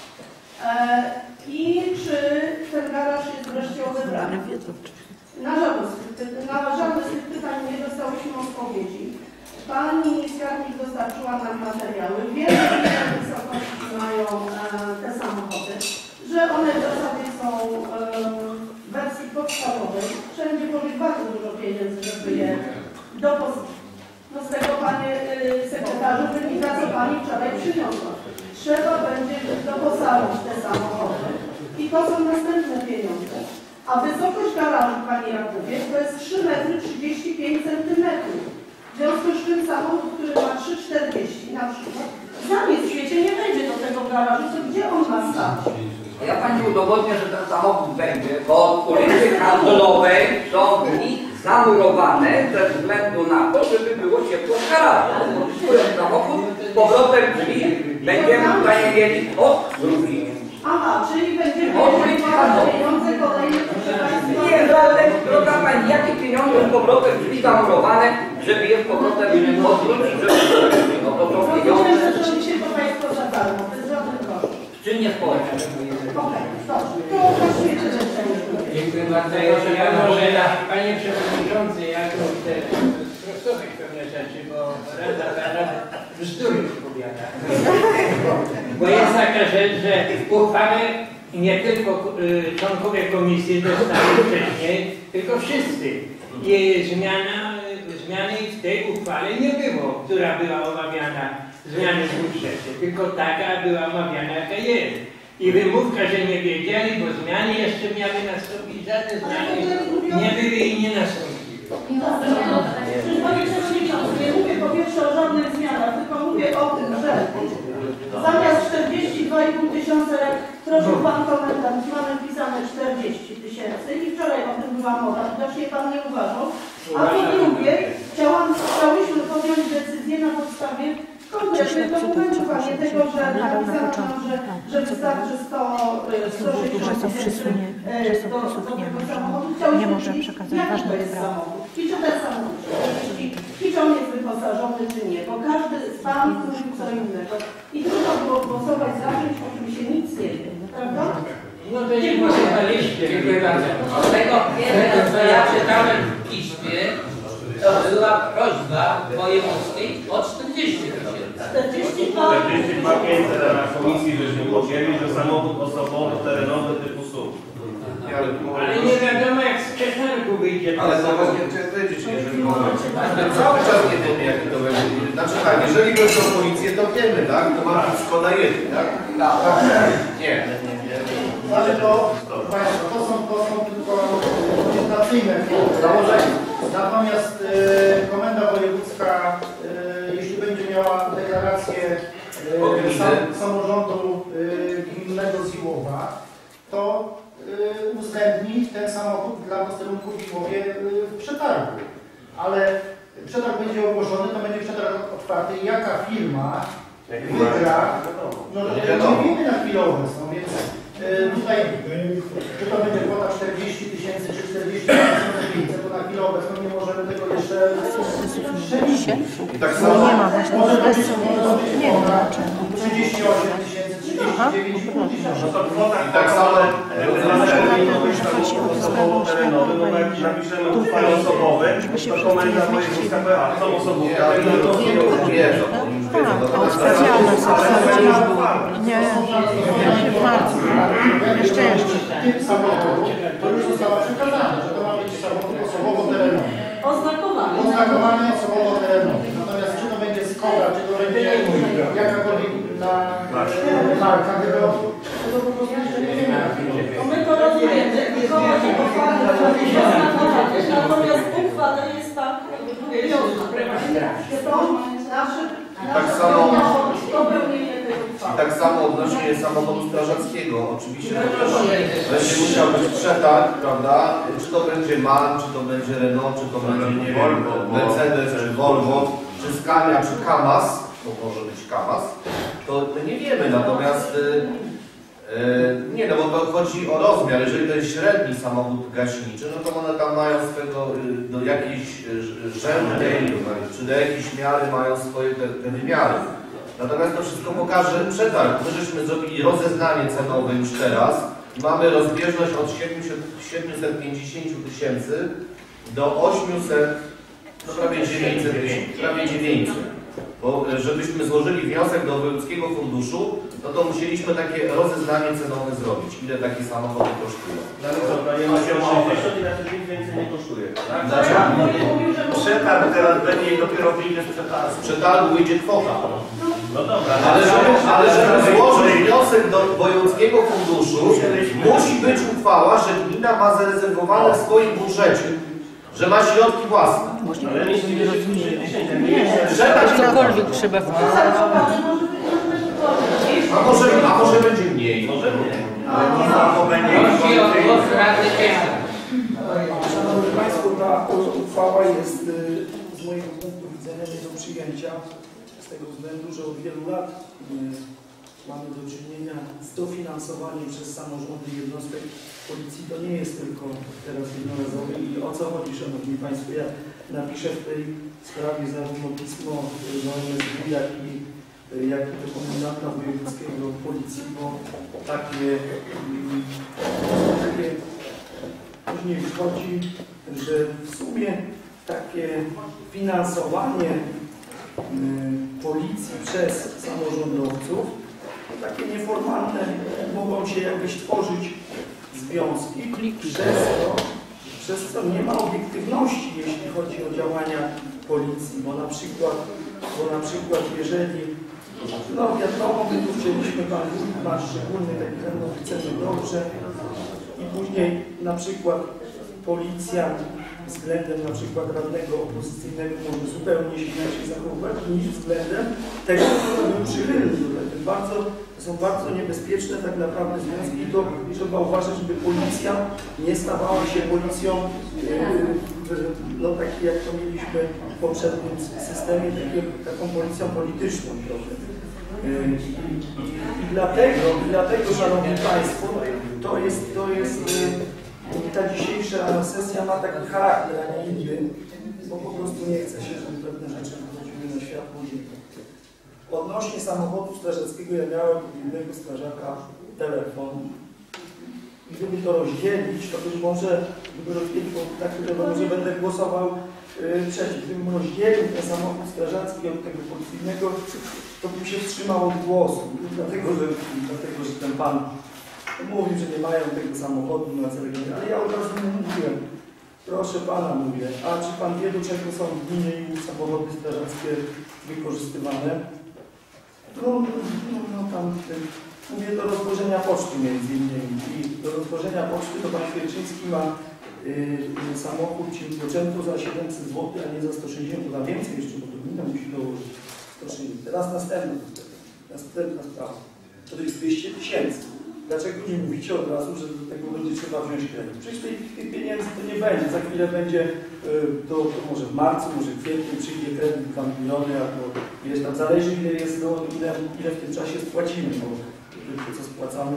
i czy ten garaż jest wreszcie odebrany. Na żadne z tych pytań nie dostałyśmy odpowiedzi. Pani skarbnik dostarczyła nam materiały. Wiemy, jakie wysokości mają te samochody, że one w zasadzie są w wersji podstawowej. Wszędzie pożyć bardzo dużo pieniędzy, żeby je dopozyczyć. No z tego, Panie Sekretarzu, wynika, co Pani wczoraj przyniosła. Trzeba będzie doposażyć te samochody i to są następne pieniądze. A wysokość garażu, Panie Jakubie, to jest 3,35 m. W związku z czym samochód, który ma 3,40 na przykład, za nic w świecie nie wejdzie do tego garażu, to gdzie on ma stać? Ja Pani udowodnię, że ten samochód będzie, bo od ulicy Handlowej są dni zamurowane ze względu na to, żeby było ciepło w garażu. Odpisując samochód, z powrotem drzwi będziemy tutaj mieli od drugi. Aha, czyli będziemy pieniądze kolejne, proszę Państwa. Nie, ale droga Pani, jakie pieniądze z powrotem drzwi zamurowane, żeby je z powrotem odwrócić, żeby no to są pieniądze. Rozumiem, że to się to Państwo za darmo, bez żadnych kosztów. czy nie społeczne? Okej, dobrze. To właściwie tyle. Dziękuję bardzo. Ja może, panie przewodniczący, ja tu chcę sprostować pewne rzeczy, bo rada bzdury opowiada. Bo jest taka rzecz, że uchwałę nie tylko członkowie komisji dostali wcześniej, tylko wszyscy. I zmiany w tej uchwale nie było, która była omawiana, zmiany w budżecie, tylko taka była omawiana, jaka jest. I wymówka, że nie wiedzieli, bo zmiany jeszcze miały nastąpić, żadne zmiany nie były i nie nastąpiły. Panie Przewodniczący, nie mówię po pierwsze o żadnych zmianach, tylko mówię o tym, że zamiast 42,5 tysiąca, jak prosił Pan komendant, mamy wpisane 40 tysięcy i wczoraj o tym była mowa, widocznie Pan nie uważał. A po drugie, chciałyśmy podjąć decyzję na podstawie konkretnych dokumentów, a nie tego, że napisano nam, że wystarczy 160 tysięcy do tego samochodu. Nie może przekazać ważnych spraw. I czy ten samochód 40, i czy on jest wyposażony, czy nie, bo każdy z Panów mówił co innego. I trudno było głosować za czymś, o czym się nic nie wie, prawda? No to nie głosowaliście. Dziękuję bardzo. Z tego, co ja czytałem w piśmie, to była prośba wojewódzkiej o 40 tysięcy. 42 500 na komisji żeśmy podjęli, że samochód osobowo-terenowy typu SUV. Ale nie wiadomo, jak z Czechenku wyjdzie. Ale to właśnie chciałem powiedzieć, jeżeli mogę. Cały czas nie wiemy, jak to będzie. Znaczy tak, jeżeli chodzi o policję, to wiemy, tak? To ma być Skoda 1, tak? Nie. Ale to, Państwo, to są tylko orientacyjne założenia. Natomiast Komenda Wojewódzka, jeśli będzie miała deklarację samorządu gminnego z Iłowa, to uwzględni ten samochód dla posterunku w Iłowie w przetargu. Ale przetarg będzie ogłoszony, to będzie przetarg otwarty. Jaka firma wygra, no to nie wiemy na chwilę obecną, więc tutaj, czy to będzie kwota 40 tysięcy, czy 40 500, to na chwilę obecną nie możemy tego jeszcze strzelić. I tak samo Nie ma właśnie Może to być nie wiem kwota dlaczego. 38 tysięcy, 39,5 tysiąca. To kwota I tak samo osobowo-terenowy, bo jak napiszemy uchwałę osobową, to komenda wojewódzka PA są osobowe. wiedzą. Tak, specjalne sekcje już było. Nie, w marcu. Jeszcze. Typ samochodu, to już została przekazana, że to ma być samochód osobowo-terenowy. Oznakowany. Oznakowany osobowo-terenowy. Natomiast czy to będzie Skoda, czy to będzie jakakolwiek inna marka, tego po prostu jeszcze nie wiemy. To my to rozumiemy, tylko chodzi o fakt, że oznakowany. Natomiast uchwale jest tak, to nasze dopełnienie tej uchwały. I tak samo odnośnie samochodu strażackiego. Oczywiście to też będzie musiał być przetarg, prawda? Czy to będzie MAN, czy to będzie Renault, czy to będzie, nie wiem, Mercedes, czy Volvo, czy Scania, czy Kamaz, bo może być Kamaz, to my nie wiemy. Natomiast nie, no bo to chodzi o rozmiar. Jeżeli to jest średni samochód gaśniczy, no to one tam mają swego, do jakiejś rzędnej, czy do jakiejś miary mają swoje te wymiary. Natomiast to wszystko pokaże przetarg. My żeśmy zrobili rozeznanie cenowe już teraz i mamy rozbieżność od 750 tysięcy do 800, no prawie 900 tysięcy, prawie 900. Bo żebyśmy złożyli wniosek do Wojewódzkiego Funduszu, no to musieliśmy takie rozeznanie cenowe zrobić. Ile takie samochody kosztują. Nie ma się 80 i na to nic więcej nie kosztuje. Tak? Dlaczego? Przetarg teraz będzie i dopiero wyjdzie z przetargu. Z przetargu wyjdzie kwota. No dobra, Ale żeby złożyć wniosek do Wojewódzkiego Funduszu, musi być uchwała, że gmina ma zarezerwowane w swoim budżecie, że ma środki własne. ale nie Cokolwiek trzeba wpisać. A może będzie mniej. Może nie. Prosi o głos Rady Miasta. Szanowni Państwo, ta uchwała jest z mojego punktu widzenia nie do przyjęcia z tego względu, że od wielu lat mamy do czynienia z dofinansowaniem przez samorządy jednostek policji. To nie jest tylko teraz jednorazowe. I o co chodzi, Szanowni Państwo? Ja napiszę w tej sprawie zarówno pismo do MSW, jak i jak i do komendanta wojewódzkiego policji, bo takie później wychodzi, że w sumie takie finansowanie policji przez samorządowców, takie nieformalne, mogą się jakieś tworzyć związki, przez co nie ma obiektywności, jeśli chodzi o działania policji, bo na przykład jeżeli, no wiadomo, my tu chcieliśmy pan nasz szczególny taki no, chcemy dobrze i później na przykład policjant względem na przykład radnego opozycyjnego może zupełnie się inaczej zachowywać niż względem tego, kto był przychylny. To są bardzo niebezpieczne tak naprawdę związki i to trzeba uważać, żeby policja nie stawała się policją no taki jak to mieliśmy w poprzednim systemie, taką policją polityczną trochę. I dlatego, szanowni państwo, to jest ta dzisiejsza sesja ma taki charakter, a nie inny, bo po prostu nie chce się, żeby pewne rzeczy wychodziły na światło dzienne. Odnośnie samochodu strażackiego ja miałem u innego strażaka telefon. I gdyby to rozdzielić, to być może, bo tak wiadomo, że będę głosował przeciw. Gdybym rozdzielił ten samochód strażacki od tego policyjnego, to bym się wstrzymał od głosu. Dlatego, że ten pan mówił, że nie mają tego samochodu na cele gminy, ale ja od razu mu mówiłem, proszę pana, mówię, a czy pan wie, do czego są w gminie i samochody strażackie wykorzystywane? No tam, mówię, do rozwożenia poczty między innymi. I do rozwożenia poczty to pan Świerczyński ma samochód Cinquecento za 700 zł, a nie za 160, a więcej jeszcze, bo to gmina musi dołożyć 160. Teraz następna sprawa. To jest 200 000. Dlaczego nie mówicie od razu, że do tego będzie trzeba wziąć kredyt? Przecież tych pieniędzy to nie będzie. Za chwilę będzie, to może w marcu, może w kwietniu przyjdzie kredyt 2 miliony, albo wiesz, tam zależy ile jest, no, ile w tym czasie spłacimy, bo to co spłacamy,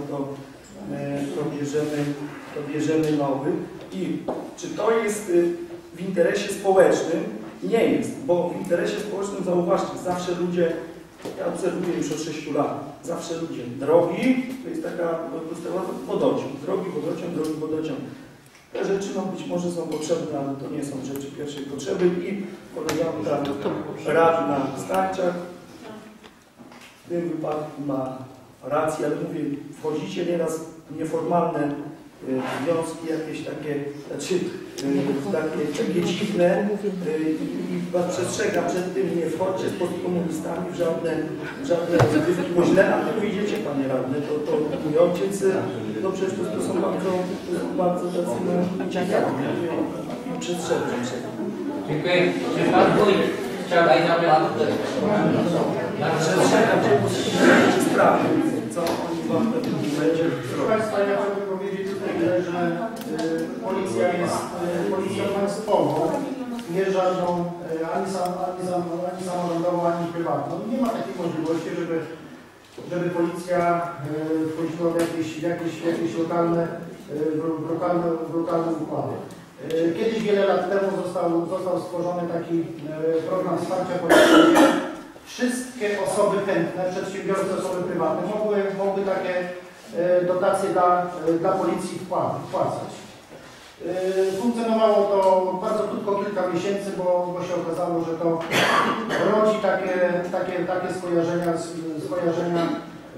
to bierzemy nowy. I czy to jest w interesie społecznym? Nie jest, bo w interesie społecznym, zauważcie, zawsze ludzie, ja obserwuję już od 6 lat, zawsze ludzie, drogi, to jest taka wodociąg, drogi, wodociąg. Te rzeczy no, być może są potrzebne, ale to nie są rzeczy pierwszej potrzeby i koleżanka radna Starczak w tym wypadku ma rację, ale mówię, wchodzicie nieraz w nieformalne związki jakieś takie, znaczy takie dziwne i was przestrzegam przed tym, nie wchodźcie z postkomunistami w żadne rozgrywki, bo źle na tym wyjdziecie, panie radny, to mój ojciec, no przecież to są bardzo tacy ciekawi i przestrzegam przed tym. Dziękuję. Czy pan wójt chciałby zabrać? Przestrzegam się, bo się sprawy, co oni wam w tym będzie. Proszę Państwa, ja chciałbym powiedzieć tutaj, że policja jest policją państwową, nie żadną ani samorządową, ani prywatną. Nie ma takiej możliwości, żeby policja wchodziła w jakieś lokalne układy. Kiedyś, wiele lat temu został stworzony taki program wsparcia policyjnego. Wszystkie osoby chętne, przedsiębiorcy, osoby prywatne mogły takie dotacje dla policji wpłacać. Funkcjonowało to bardzo krótko, kilka miesięcy, bo się okazało, że to rodzi takie skojarzenia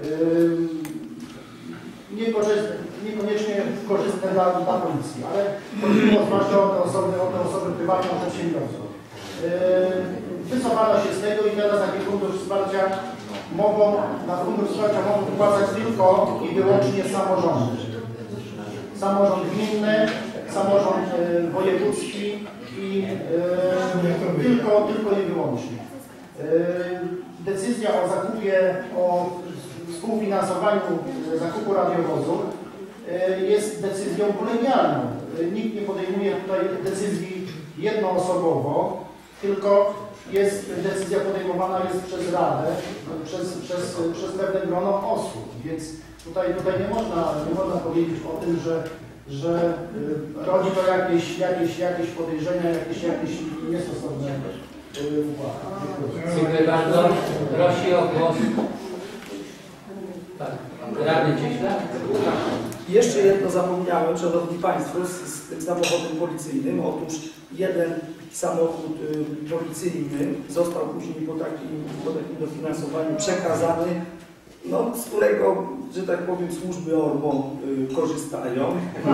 niekoniecznie korzystne dla policji, ale chodziło zwłaszcza o te osoby prywatne, o przedsiębiorców. Wycofano się z tego i teraz taki fundusz wsparcia mogą wpłacać tylko i wyłącznie samorządy. Samorząd gminny, samorząd wojewódzki i tylko i wyłącznie. Decyzja o zakupie, o współfinansowaniu zakupu radiowozu jest decyzją kolegialną. Nikt nie podejmuje tutaj decyzji jednoosobowo, tylko decyzja podejmowana jest przez Radę, przez pewne grono osób, więc tutaj nie można powiedzieć o tym, że rodzi to jakieś podejrzenia, jakieś Dziękuję bardzo. Prosi o głos radny Cieśla. Jeszcze jedno zapomniałem, Szanowni Państwo, z tym samochodem policyjnym. Otóż jeden samochód policyjny został później po takim dofinansowaniu przekazany, no, z którego, że tak powiem, służby ORMO korzystają.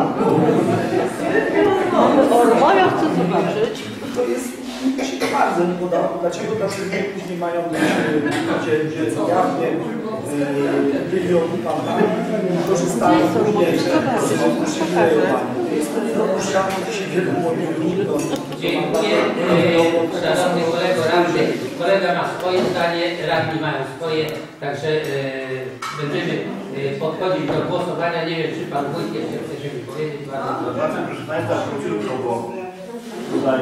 ORMO, ja chcę zobaczyć. To jest, mi się to bardzo nie podoba. Dlaczego tacy później mają być jawnie wywią korzystają później z przywilejowania. Jest to niedopuszczalne, że się wielu młodych Dziękuję. Szanowny kolego radny. Kolega ma swoje zdanie, radni mają swoje, także będziemy podchodzić do głosowania. Nie wiem, czy pan wójt jeszcze chce się wypowiedzieć. Proszę Państwa, króciutko, bo tutaj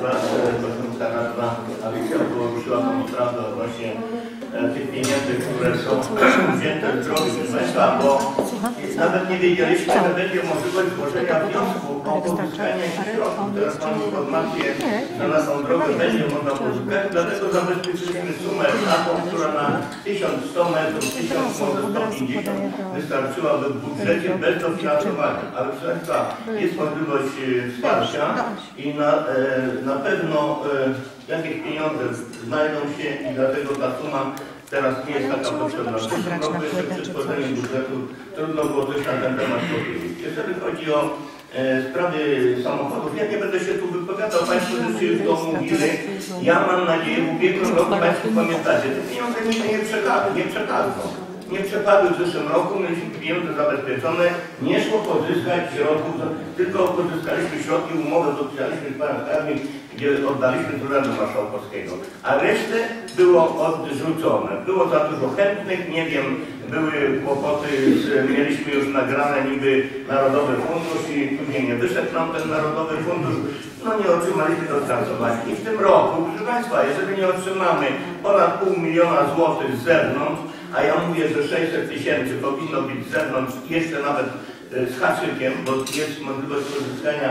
aby poruszyła Pani prawdę odnośnie tych pieniędzy, które są wzięte z drogi, proszę Państwa, bo nawet nie wiedzieliśmy, że będzie możliwość złożenia wniosku o pozyskanie środków. Teraz mamy informację, że na tą drogę będzie można pozyskać, dlatego zabezpieczyliśmy sumę taką, która na 1100 metrów, 1150 wystarczyłaby w budżecie bez dofinansowania. Ale proszę Państwa, jest możliwość wsparcia i na pewno jakieś pieniądze znajdą się i dlatego ta suma teraz nie jest taka potrzebna. W tym roku jeszcze przy tworzeniu budżetu trudno było coś na ten temat powiedzieć. Jeżeli chodzi o sprawy samochodów, ja nie będę się tu wypowiadał, Państwo już się w to mówili. Ja mam nadzieję, w ubiegłym roku Państwo pamiętacie, te pieniądze nigdy nie przepadły w zeszłym roku, mieliśmy pieniądze zabezpieczone, nie szło pozyskać środków, tylko pozyskaliśmy środki, umowę podpisaliśmy z panem skarbnik, gdzie oddaliśmy z Urzędu Marszałkowskiego, a resztę było odrzucone. Było za dużo chętnych, nie wiem, były kłopoty, mieliśmy już nagrane niby Narodowy Fundusz i później nie wyszedł nam ten Narodowy Fundusz, no nie otrzymaliśmy dofinansowania. I w tym roku, proszę Państwa, jeżeli nie otrzymamy ponad 500 000 złotych z zewnątrz, a ja mówię, że 600 000 powinno być z zewnątrz, jeszcze nawet z haczykiem, bo jest możliwość pozyskania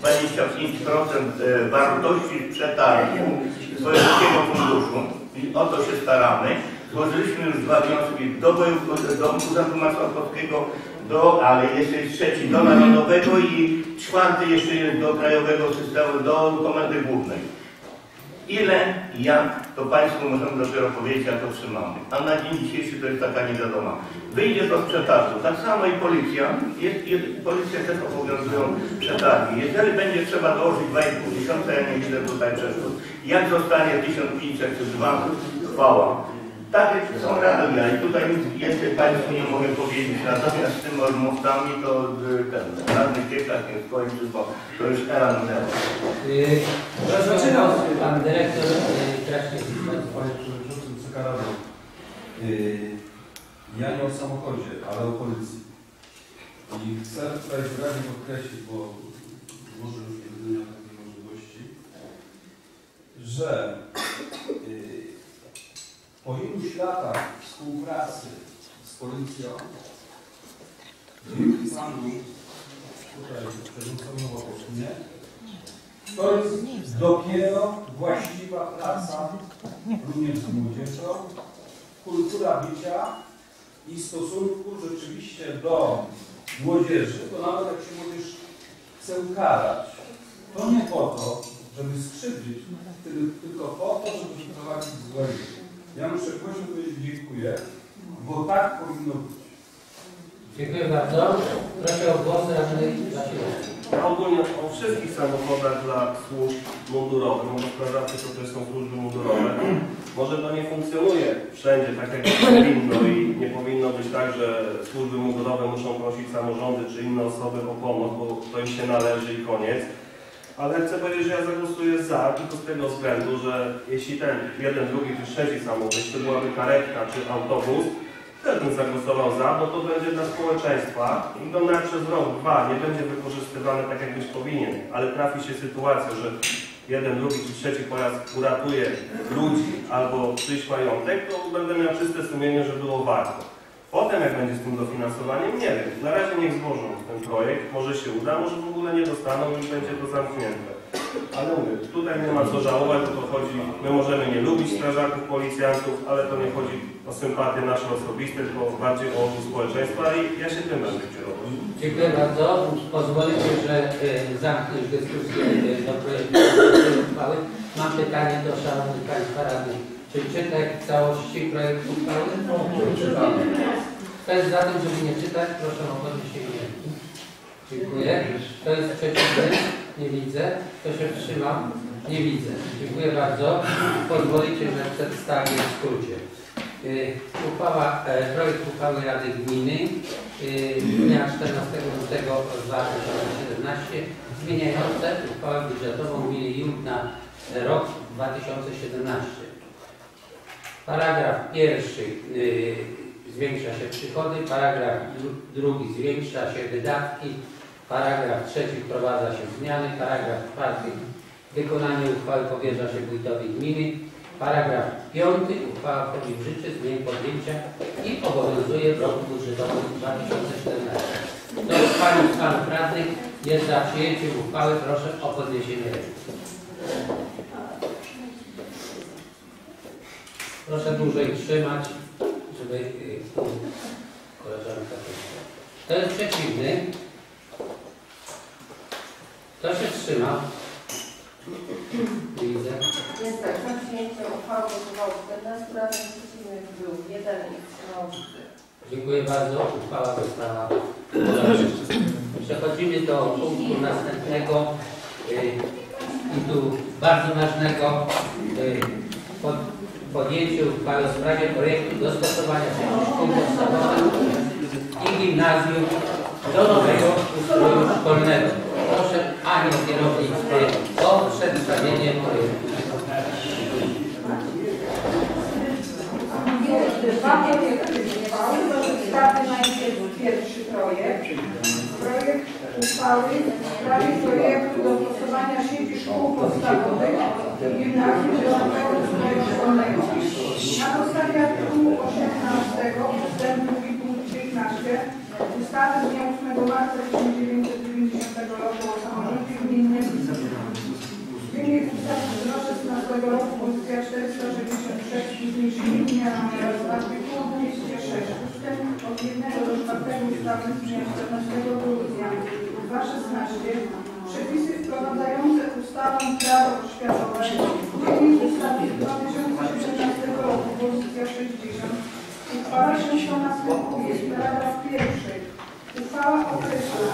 25% wartości przetargu swojego funduszu i o to się staramy. Złożyliśmy już 2 wnioski do Urzędu Marszałkowskiego, ale jeszcze jest trzeci do Narodowego i 4 jeszcze jest do Krajowego Systemu, do Komendy Głównej. Ile, jak, to Państwu możemy dopiero powiedzieć, jak otrzymamy. A na dzień dzisiejszy to jest taka niewiadoma. Wyjdzie to z przetargu. Tak samo i policja. Policja też obowiązują przetargi. Jeżeli będzie trzeba dołożyć 2,5 tysiąca, ja nie widzę tutaj przeszkód. Jak zostanie 1500 czy 2, chwała. Takie są realia i tutaj nic jeszcze Państwu nie mogę powiedzieć. Natomiast z tym rozmówcami to ten radny Cieślak nie skończy, bo to już era minęła. Zaczynam. Pan dyrektor Kraśnicki. Panie Przewodniczący Karado, ja nie o samochodzie, ale o policji. I chcę tutaj wyraźnie podkreślić, bo może już nie będę miał takiej możliwości, że po iluś latach współpracy z policją, dzięki panu tutaj przewodniczącemu obok mnie, to jest dopiero właściwa praca również z młodzieżą, kultura bycia i stosunku rzeczywiście do młodzieży, bo nawet jak się młodzież chce ukarać, to nie po to, żeby skrzywdzić, tylko po to, żeby wyprowadzić z błędu. Ja muszę głośno powiedzieć dziękuję, bo tak powinno być. Dziękuję bardzo. Proszę o głos radny Wasilewski. Ogólnie o wszystkich samochodach dla służb mundurowych, bo sprawdzacie, co to są służby mundurowe. Może to nie funkcjonuje wszędzie tak, jak powinno i nie powinno być tak, że służby mundurowe muszą prosić samorządy czy inne osoby o pomoc, bo to im się należy i koniec. Ale chcę powiedzieć, że ja zagłosuję za, tylko z tego względu, że jeśli ten jeden, drugi czy trzeci samochód, jeśli to byłaby karetka czy autobus, też bym zagłosował za, bo to będzie dla społeczeństwa i to nawet przez rok, 2 nie będzie wykorzystywany tak, jak być powinien. Ale trafi się sytuacja, że jeden, drugi czy trzeci pojazd uratuje ludzi albo czyjś majątek, to będę miał czyste sumienie, że było warto. Potem jak będzie z tym dofinansowaniem, nie wiem. Na razie niech złożą ten projekt, może się uda, może w ogóle nie dostaną i będzie to zamknięte. Ale mówię, tutaj nie ma co żałować, bo to chodzi, my możemy nie lubić strażaków, policjantów, ale to nie chodzi o sympatie nasze osobiste, tylko bardziej o ogół społeczeństwa i ja się tym będę kierował. Dziękuję bardzo. Pozwolicie, że zamknę już dyskusję do projektu uchwały. Mam pytanie do szanownych Państwa radnych. Czy czytać w całości projekt uchwały? Kto jest za tym, żeby nie czytać? Proszę o podniesienie ręki. Dziękuję. Kto jest przeciwny? Nie widzę. Kto się wstrzymał? Nie widzę. Dziękuję bardzo. Pozwolicie, że przedstawię w skrócie. Projekt uchwały Rady Gminy dnia 14 lutego 2017 zmieniające uchwałę budżetową gminy Jum na rok 2017. Paragraf pierwszy zwiększa się przychody, paragraf drugi zwiększa się wydatki, paragraf trzeci wprowadza się zmiany, paragraf czwarty wykonanie uchwały powierza się wójtowi gminy, paragraf piąty uchwała wchodzi w życie z dniem podjęcia i obowiązuje w roku budżetowym 2014. Kto z Panów i Panów Radnych jest za przyjęciem uchwały, proszę o podniesienie ręki. Proszę dłużej trzymać, żeby koleżanka powiedziała. Kto jest przeciwny? Kto się wstrzymał? Nie widzę. Jest tak, na przyjęcie uchwały głosowało 14 radnych, przeciwnych był 1 i wstrzymał się. Dziękuję bardzo. Uchwała została podjęta. Przechodzimy do punktu następnego i tu bardzo ważnego. Podjęcie uchwały w sprawie projektu dostosowania szkół podstawowych i gimnazjum do nowego ustroju szkolnego. Proszę Anię kierownictwo o przedstawienie projektu. Dwa projekty uchwały. Zostawię najpierw pierwszy projekt. Projekt uchwały w sprawie projektu dostosowania sieci szkół podstawowych i gimnazjum do nowego ustroju szkolnego. Na podstawie artykułu 18 ustępu punkt 15 ustawy z dnia 8 marca 1990 roku o samorządzie gminnym w zmianie ustawy z 16 roku pozycja 466 zmienienia na artykułu 206 ustęp od 1 do 4 ustawy z dnia 14 grudnia 2016 przepisy wprowadzające ustawę prawo oświatowe w ustawy z 2017 roku pozycja 60 uchwala się co następuje. Paragraf pierwszy. Uchwała określa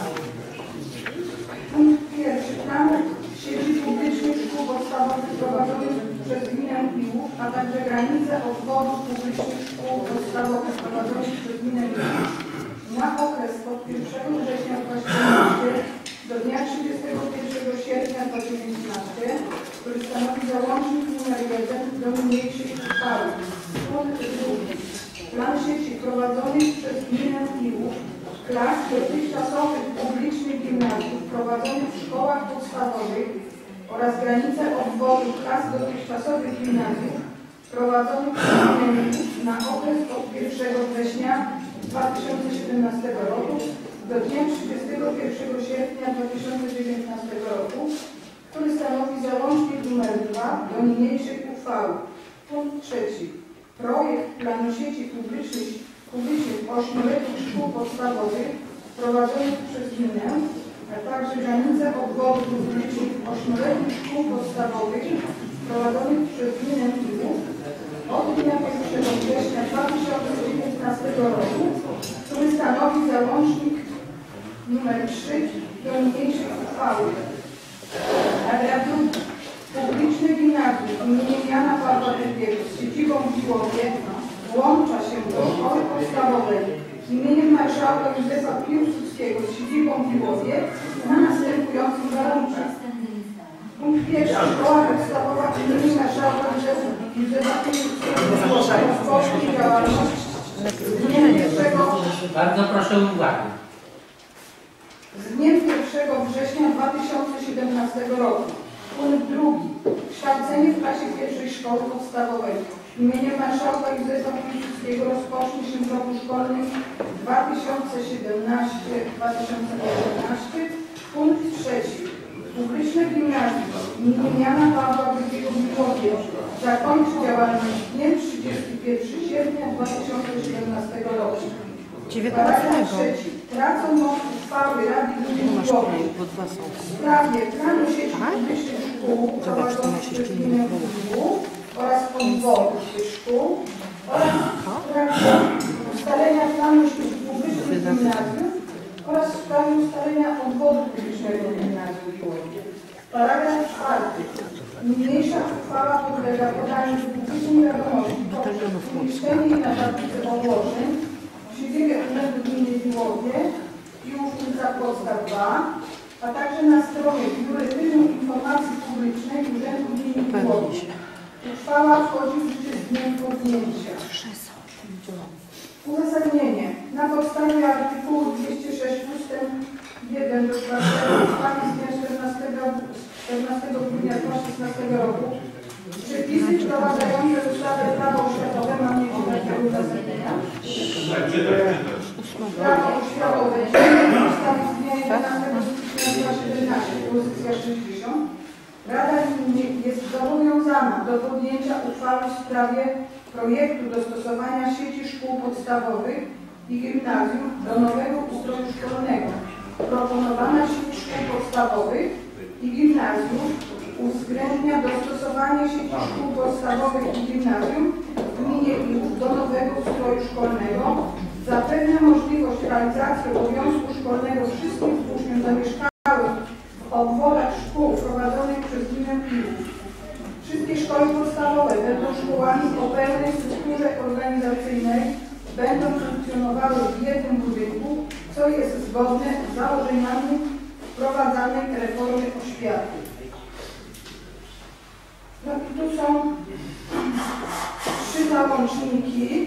punkt pierwszy. Plan sieci publicznych szkół podstawowych prowadzonych przez gminę Piłów, a także granice obwodów publicznych szkół podstawowych prowadzonych przez gminę Piłów na okres od 1 września 2015 do dnia 31 sierpnia 2019, który stanowi załącznik nr 1 do niniejszej uchwały. Punkt drugi. Plan sieci prowadzonych przez gminę Piłów, klas dotychczasowych publicznych gimnazjów prowadzonych w szkołach podstawowych oraz granice obwodu klas dotychczasowych gimnazjów prowadzonych przez gminę Piłów na okres od 1 września 2017 roku do dnia 31 sierpnia 2019 roku, który stanowi załącznik nr 2 do niniejszej uchwały. Punkt trzeci. Projekt planu sieci publicznych 8-letnich szkół podstawowych prowadzonych przez gminę, a także granice obwodów publicznych 8-letnich szkół podstawowych prowadzonych przez gminę Piłów od dnia 1 września 2019 roku, który stanowi załącznik nr 3 do niniejszej uchwały. Paragraf drugi. Publiczne gimnazjum im. Jana Pawła II z siedzibą w Piłowie włącza się do szkoły podstawowej im. Marszałka Józefa Piłsudskiego z siedzibą w Piłowie na następującym warunkach. Punkt pierwszy. Szkoła podstawowa im. Marszałka Józefa Piłsudskiego rozpocznie działalność z dniem 1. Bardzo proszę o uwagę. Z dniem 1 września 2017 roku. Punkt drugi. Kształcenie w klasie pierwszej szkoły podstawowej imieniem Marszałka Józefa Piłsudskiego rozpocznie się w roku szkolnym 2017-2018. Punkt trzeci. Publiczne gimnazjum im. Jana Pawła II w Lwowie zakończy działalność dniem 31 sierpnia 2017 roku. Paragraf 3. Tracą moc uchwały Rady Gminy Lwowie w sprawie planu sieci publicznych szkół prowadzonych przez gminę Lwów oraz obwodu tych szkół oraz w sprawie ustalenia planu sieci publicznych gimnazjów oraz w sprawie ustalenia obwodu publicznego gimnazjum w Lwowie. Paragraf 4. Niniejsza uchwała podlega podaniu do publicznej wiadomości poprzez umieszczenie jej na tablicy ogłoszeń w siedzibie Urzędu Gminy w Lwowie i ulica Polska 2, a także na stronie Biuletynu Informacji Publicznej Urzędu Gminy w Lwowie. Uchwała wchodzi w życie z dniem podjęcia. Uzasadnienie. Na podstawie artykułu 206 ust. 1 do 4 ustawy z dnia 14 grudnia 2016 roku przepisy wprowadzające ustawy prawo oświatowe, mam mieć takiego uzasadnienia. Prawo oświatowe ustawy z dnia 11 stycznia 2017, pozycja 60. Rada Gminy jest zobowiązana do podjęcia uchwały w sprawie projektu dostosowania sieci szkół podstawowych i gimnazjów do nowego ustroju szkolnego. Proponowana sieć szkół podstawowych i gimnazjów uwzględnia dostosowanie sieci szkół podstawowych i gimnazjum w gminie Lwów do nowego ustroju szkolnego, zapewnia możliwość realizacji obowiązku szkolnego wszystkim uczniom zamieszkałych w obwodach szkół prowadzonych przez gminę Lwów. Wszystkie szkoły podstawowe będą szkołami o pełnej strukturze organizacyjnej, będą funkcjonowały w jednym budynku, co jest zgodne z założeniami wprowadzanej reformy oświaty. No i tu są 3 załączniki.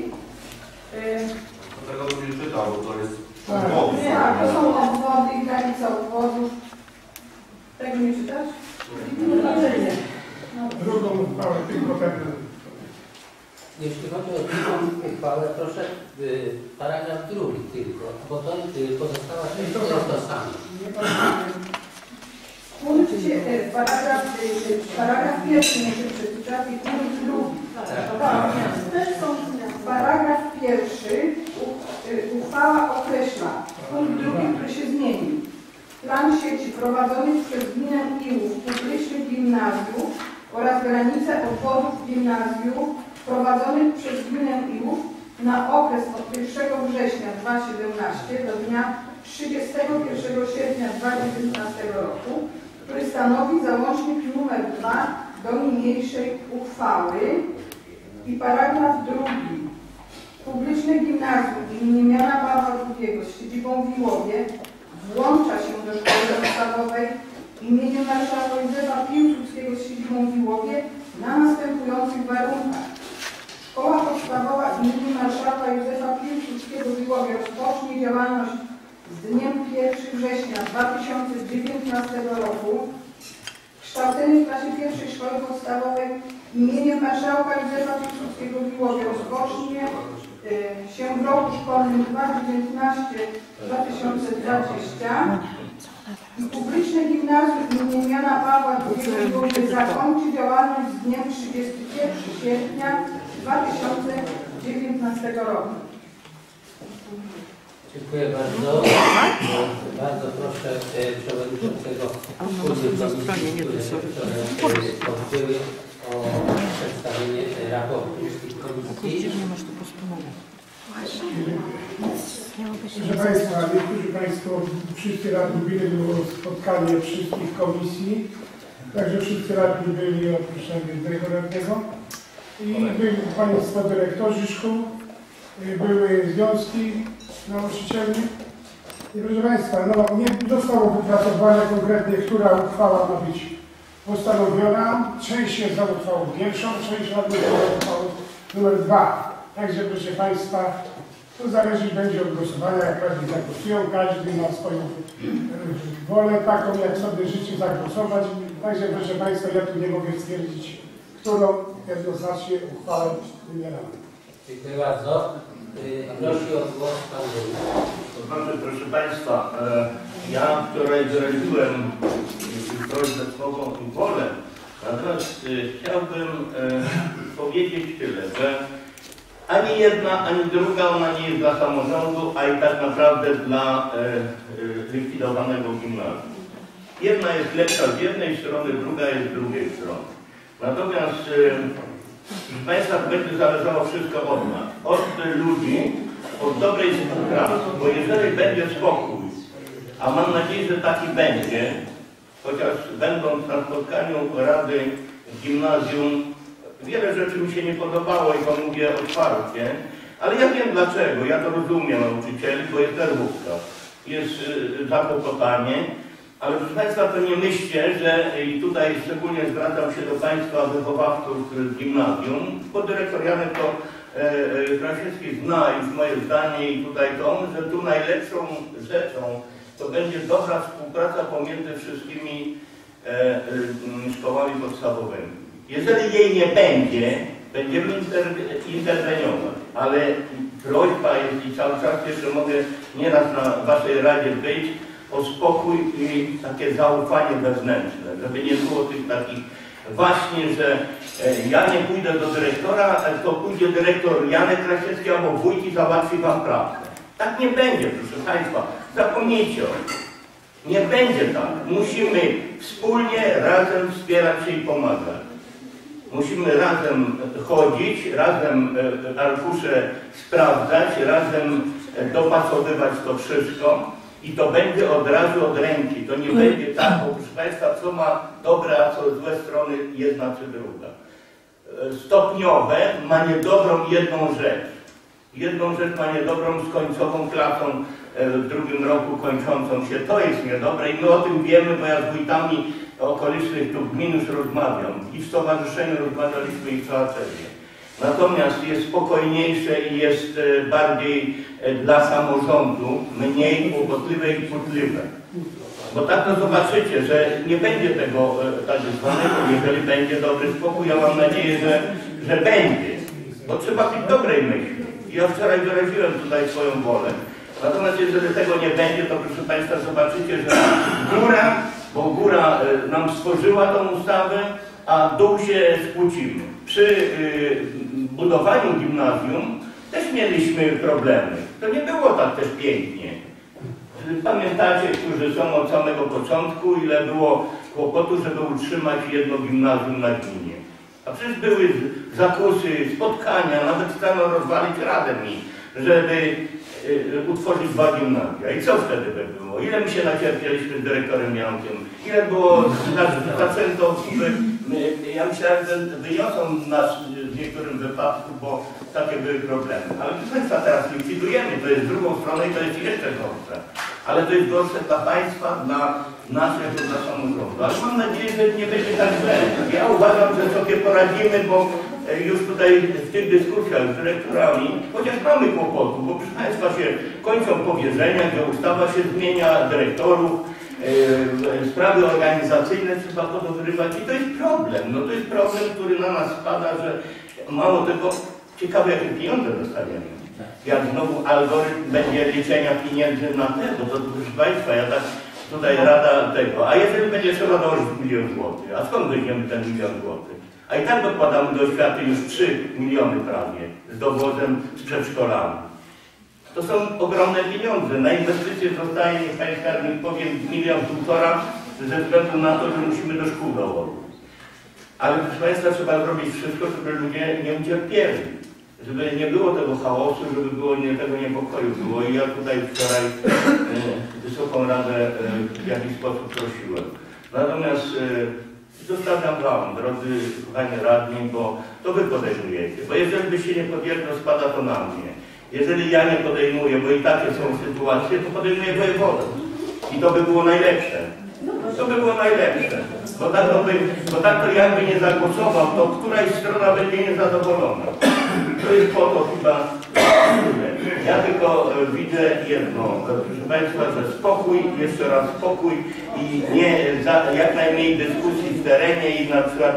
Tego bym nie czytał, bo to jest Nie, a to są obwody i granice obwodów. Tego nie czytasz? Drugą uchwałę, tylko pewną. Jeśli chodzi o drugą uchwałę, proszę paragraf 2 tylko, bo to pozostała część to jest to samo. Paragraf 1 muszę przeczytać i punkt 2. Paragraf 1 uchwała określa punkt 2, który się zmienił. Plan sieci prowadzonych przez gminę Lwów publicznych gimnazjów oraz granice obwodów gimnazjów prowadzonych przez gminę Lwów na okres od 1 września 2017 do dnia 31 sierpnia 2019 roku, który stanowi załącznik nr 2 do niniejszej uchwały. I paragraf 2. Publiczne gimnazjum im. Jana Pawła II z siedzibą w Lwowie włącza się do szkoły podstawowej imieniem marszałka Józefa Piłsudskiego z siedzibą w Lwowie na następujących warunkach. Szkoła podstawowa imieniem marszałka Józefa Piłsudskiego w Lwowie rozpocznie działalność z dniem 1 września 2019 roku. Kształcenie w klasie pierwszej szkoły podstawowej imieniem marszałka Józefa Piłsudskiego w Lwowie rozpocznie się w roku szkolnym 2019-2020 i publiczne gimnazjum im. Jana Pawła II w Lwowie zakończy działalność z dniem 31 sierpnia 2019 roku. Dziękuję bardzo. Bardzo proszę przewodniczącego Wspólnej Komisji, które odbyły o przedstawienie raportu tych komisji. Proszę Państwa, niektórzy Państwo, wszyscy radni byli, było spotkanie wszystkich komisji, także wszyscy radni byli oprócz jednego radnego i byli Państwo dyrektorzy szkół, były związki nauczycieli i proszę Państwa, no, nie zostało wypracowane konkretnie, która uchwała ma być postanowiona. Część jest za uchwałą pierwszą, część za uchwałą numer 2. Także proszę Państwa, to zależeć będzie od głosowania, jak radni zagłosują. Każdy ma swoją wolę taką, jak sobie życzy zagłosować. Także proszę Państwa, ja tu nie mogę stwierdzić, którą jednoznacznie uchwałę wybieramy. Dziękuję bardzo. Proszę o głos Pan To znaczy, proszę Państwa, ja wczoraj wyraziłem prośbę swą i wolę. Natomiast chciałbym powiedzieć tyle, że ani jedna, ani druga ona nie jest dla samorządu, a i tak naprawdę dla likwidowanego gimnazjum. Jedna jest lepsza z jednej strony, druga jest z drugiej strony. Natomiast proszę Państwa, to będzie zależało wszystko od nas, od ludzi, od dobrej współpracy, bo jeżeli będzie spokój, a mam nadzieję, że taki będzie, chociaż będąc na spotkaniu Rady Gimnazjum, wiele rzeczy mi się nie podobało i to mówię otwarcie, ale ja wiem dlaczego, ja to rozumiem nauczycieli, bo jest nerwówka, jest zakłopotanie, ale proszę Państwa, to nie myślcie, że i tutaj szczególnie zwracam się do Państwa wychowawców z gimnazjum, bo dyrektor Janek to Krasiewski zna już moje zdanie i tutaj to, że tu najlepszą rzeczą to będzie dobra współpraca pomiędzy wszystkimi szkołami podstawowymi. Jeżeli jej nie będzie, będziemy interweniować, ale prośba jest i cały czas jeszcze mogę nieraz na Waszej Radzie być, o spokój i takie zaufanie wewnętrzne, żeby nie było tych takich właśnie, że ja nie pójdę do dyrektora, to pójdzie dyrektor Janek Krasiewski albo wójt i załatwi Wam pracę. Tak nie będzie, proszę Państwa. Zapomnijcie o tym. Nie będzie tak. Musimy wspólnie, razem wspierać się i pomagać. Musimy razem chodzić, razem arkusze sprawdzać, razem dopasowywać to wszystko i to będzie od razu od ręki. To nie będzie tak, bo proszę Państwa, co ma dobre, a co złe strony jedna czy druga. Stopniowe ma niedobrą jedną rzecz. Jedną rzecz ma niedobrą z końcową klasą w drugim roku kończącą się. To jest niedobre i my o tym wiemy, bo ja z wójtami okolicznych tu gmin już rozmawiam i w stowarzyszeniu rozmawialiśmy i w Coacewie. Natomiast jest spokojniejsze i jest bardziej dla samorządu, mniej kłopotliwe i kłótliwe. Bo tak to zobaczycie, że nie będzie tego tak zwanego, jeżeli będzie dobry spokój. Ja mam nadzieję, że będzie. Bo trzeba być dobrej myśli. Ja wczoraj wyraziłem tutaj swoją wolę. Natomiast jeżeli tego nie będzie, to proszę Państwa zobaczycie, że góra, bo góra nam stworzyła tą ustawę, a dół się skłócimy. Przy budowaniu gimnazjum też mieliśmy problemy. To nie było tak też pięknie. Pamiętacie, którzy są od samego początku, ile było kłopotu, żeby utrzymać jedno gimnazjum na gminie. A przecież były zakusy, spotkania, nawet chciano rozwalić radę mi, żeby utworzyć dwa gimnazja. I co wtedy by było? Ile my się nacierpieliśmy z dyrektorem Jankiem? Ile było zaczęto, ja myślałem, że wyniosą nas w niektórym wypadku, bo takie były problemy. Ale proszę Państwa, teraz likwidujemy, to jest drugą stronę i to jest jeszcze gorsze. Ale to jest gorsze dla Państwa, dla naszego, dla samorządu. Ale mam nadzieję, że nie będzie tak źle. Ja uważam, że sobie poradzimy, bo już tutaj w tych dyskusjach z dyrektorami, chociaż mamy kłopotu, bo proszę Państwa się kończą powierzenia, gdzie ustawa się zmienia, dyrektorów, sprawy organizacyjne trzeba podogrywać i to jest problem. No to jest problem, który na nas spada, że mało tego, ciekawe jakie pieniądze dostaniemy. Jak znowu algorytm będzie liczenia pieniędzy na te, bo to proszę Państwa, ja tak tutaj rada tego, a jeżeli będzie trzeba dołożyć 1 000 000 złotych, a skąd weźmiemy ten 1 000 000 złotych? A i tak dokładamy do oświaty już 3 miliony prawie z dowozem z przedszkolami. To są ogromne pieniądze. Na inwestycje zostaje, niech Pani Skarbnik powie, 1,5 miliona ze względu na to, że musimy do szkół dołożyć. Ale proszę Państwa, trzeba zrobić wszystko, żeby ludzie nie ucierpieli. Żeby nie było tego chaosu, żeby było tego niepokoju było. I ja tutaj wczoraj Wysoką Radę w jakiś sposób prosiłem. Natomiast zostawiam Wam, drodzy Panie Radni, bo to Wy podejmujecie. Bo jeżeli by się nie podjęli, to spada to na mnie. Jeżeli ja nie podejmuję, bo i takie są sytuacje, to podejmuje wojewoda. I to by było najlepsze. To by było najlepsze. Bo tak to jakby nie zagłosował, to któraś strona będzie niezadowolona. To jest po to chyba. Ja tylko widzę jedno, proszę Państwa, że spokój, jeszcze raz spokój i jak najmniej dyskusji w terenie i na przykład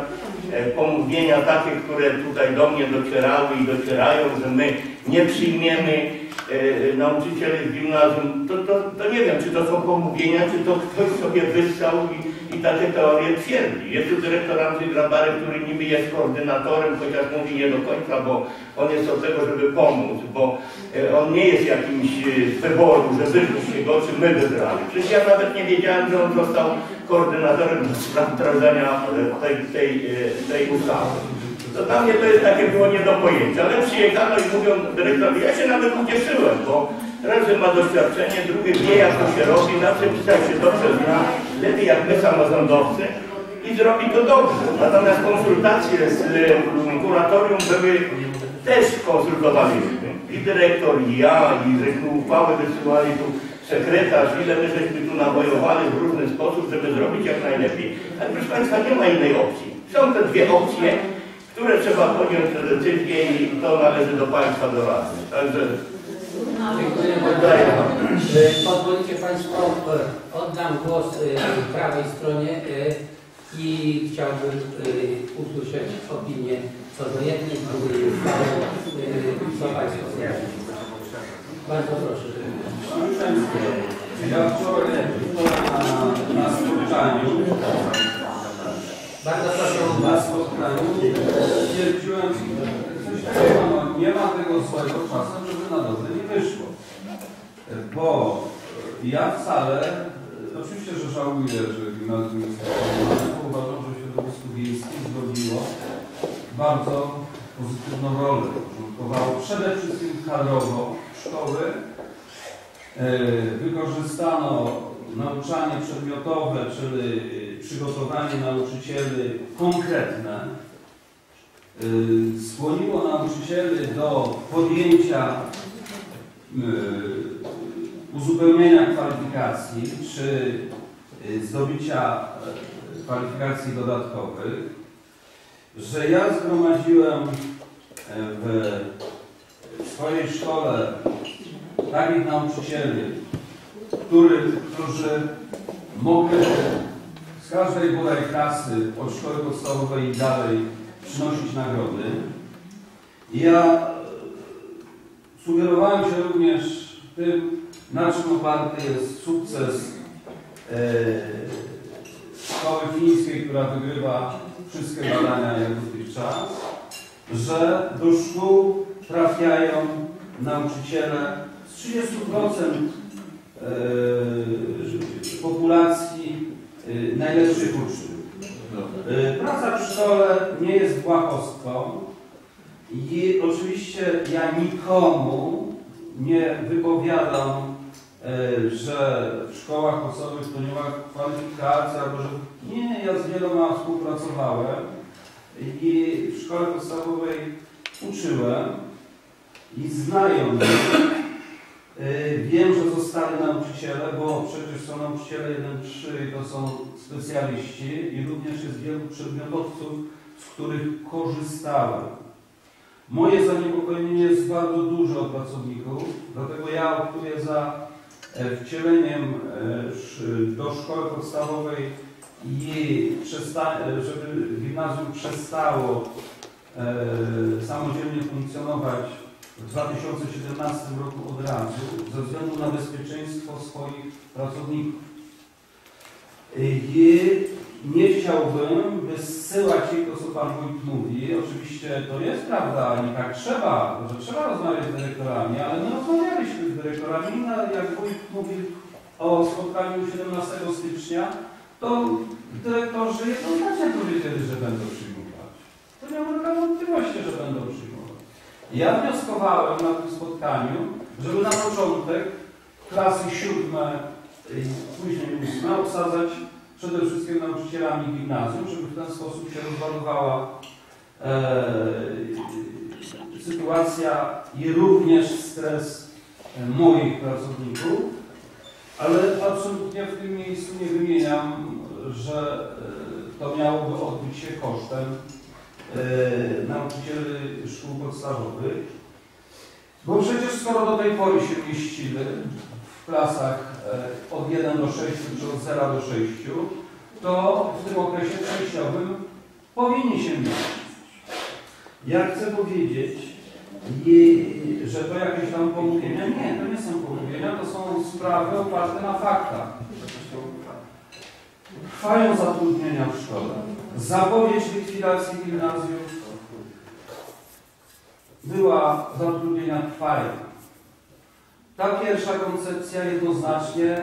pomówienia takie, które tutaj do mnie docierały i docierają, że my nie przyjmiemy nauczycieli z gimnazjum, to nie wiem, czy to są pomówienia, czy to ktoś sobie wyssał i takie teorie twierdzi. Jest tu dyrektor Andrzej Grabarek, który niby jest koordynatorem, chociaż mówi nie do końca, bo on jest od tego, żeby pomóc, bo on nie jest jakimś wyboru, że wybraliście go, czy my wybrali. Przecież ja nawet nie wiedziałem, że on został koordynatorem wdrażania tej ustawy. To dla mnie to jest takie było nie do pojęcia, ale przyjechano i mówią dyrektorowi, ja się nawet ucieszyłem, bo raz, że ma doświadczenie, drugi wie, jak to się robi, zawsze pisał się dobrze zna, lepiej jak my samorządowcy i zrobi to dobrze. Natomiast konsultacje z kuratorium były, też konsultowaliśmy. I dyrektor, i ja, i żeśmy uchwały wysyłali tu sekretarz, ile my żeśmy tu nawojowali w różny sposób, żeby zrobić jak najlepiej. Ale proszę Państwa, nie ma innej opcji. Są te dwie opcje, które trzeba podjąć te decyzje i to należy do Państwa doradcy. Także dziękuję bardzo. Pozwolicie Państwo, oddam głos prawej stronie i chciałbym usłyszeć opinię co do jednej, drugiej uchwały. Co Państwo sądzą? Bardzo proszę. Ja wczoraj na spotkaniu stwierdziłem, że nie ma tego swojego czasu, żeby na dobre nie wyszło. Bo ja wcale, oczywiście, że żałuję, że gimnazjum jest formalne, bo uważam, że środowisko wiejskie zgodziło bardzo pozytywną rolę. Porządkowało przede wszystkim kadrowo szkoły, wykorzystano nauczanie przedmiotowe, czyli przygotowanie nauczycieli konkretne, skłoniło nauczycieli do podjęcia uzupełnienia kwalifikacji czy zdobycia kwalifikacji dodatkowych, że ja zgromadziłem w swojej szkole takich nauczycieli, którzy mogli z każdej bodaj klasy od szkoły podstawowej i dalej przynosić nagrody. Ja sugerowałem się również tym, na czym oparty jest sukces szkoły fińskiej, która wygrywa wszystkie badania jak dotychczas, że do szkół trafiają nauczyciele z 30% populacji najlepszych uczniów. Praca w szkole nie jest błahostką i oczywiście ja nikomu nie wypowiadam, że w szkołach podstawowych to nie ma kwalifikacji, albo że nie, ja z wieloma współpracowałem i w szkole podstawowej uczyłem i znają mnie. Wiem, że zostali nauczyciele, bo przecież są nauczyciele 1-3 i to są specjaliści i również jest wielu przedmiotowców, z których korzystałem. Moje zaniepokojenie jest bardzo duże od pracowników, dlatego ja optuję za wcieleniem do szkoły podstawowej i żeby gimnazjum przestało samodzielnie funkcjonować w 2017 roku od razu, ze względu na bezpieczeństwo swoich pracowników. I nie chciałbym wysyłać ich to, co Pan Wójt mówi. Oczywiście to jest prawda i tak trzeba, że trzeba rozmawiać z dyrektorami, ale my rozmawialiśmy z dyrektorami, jak Wójt mówił o spotkaniu 17 stycznia, to dyrektorzy jednoznacznie powiedzieli, że będą przyjmować. To nie ulega wątpliwości, że będą przyjmować. Ja wnioskowałem na tym spotkaniu, żeby na początek klasy 7 i później 8 obsadzać przede wszystkim nauczycielami gimnazjum, żeby w ten sposób się rozładowała sytuacja i również stres moich pracowników, ale absolutnie w tym miejscu nie wymieniam, że to miałoby odbyć się kosztem nauczycieli szkół podstawowych, bo przecież skoro do tej pory się mieścili w klasach od 1 do 6 czy od 0 do 6, to w tym okresie przejściowym powinni się mieścić. Ja chcę powiedzieć, I że to jakieś tam pomówienia. Nie, to nie są pomówienia, to są sprawy oparte na faktach. Trwają zatrudnienia w szkole. Zapowiedź likwidacji gimnazjów była, zatrudnienia trwają. Ta pierwsza koncepcja jednoznacznie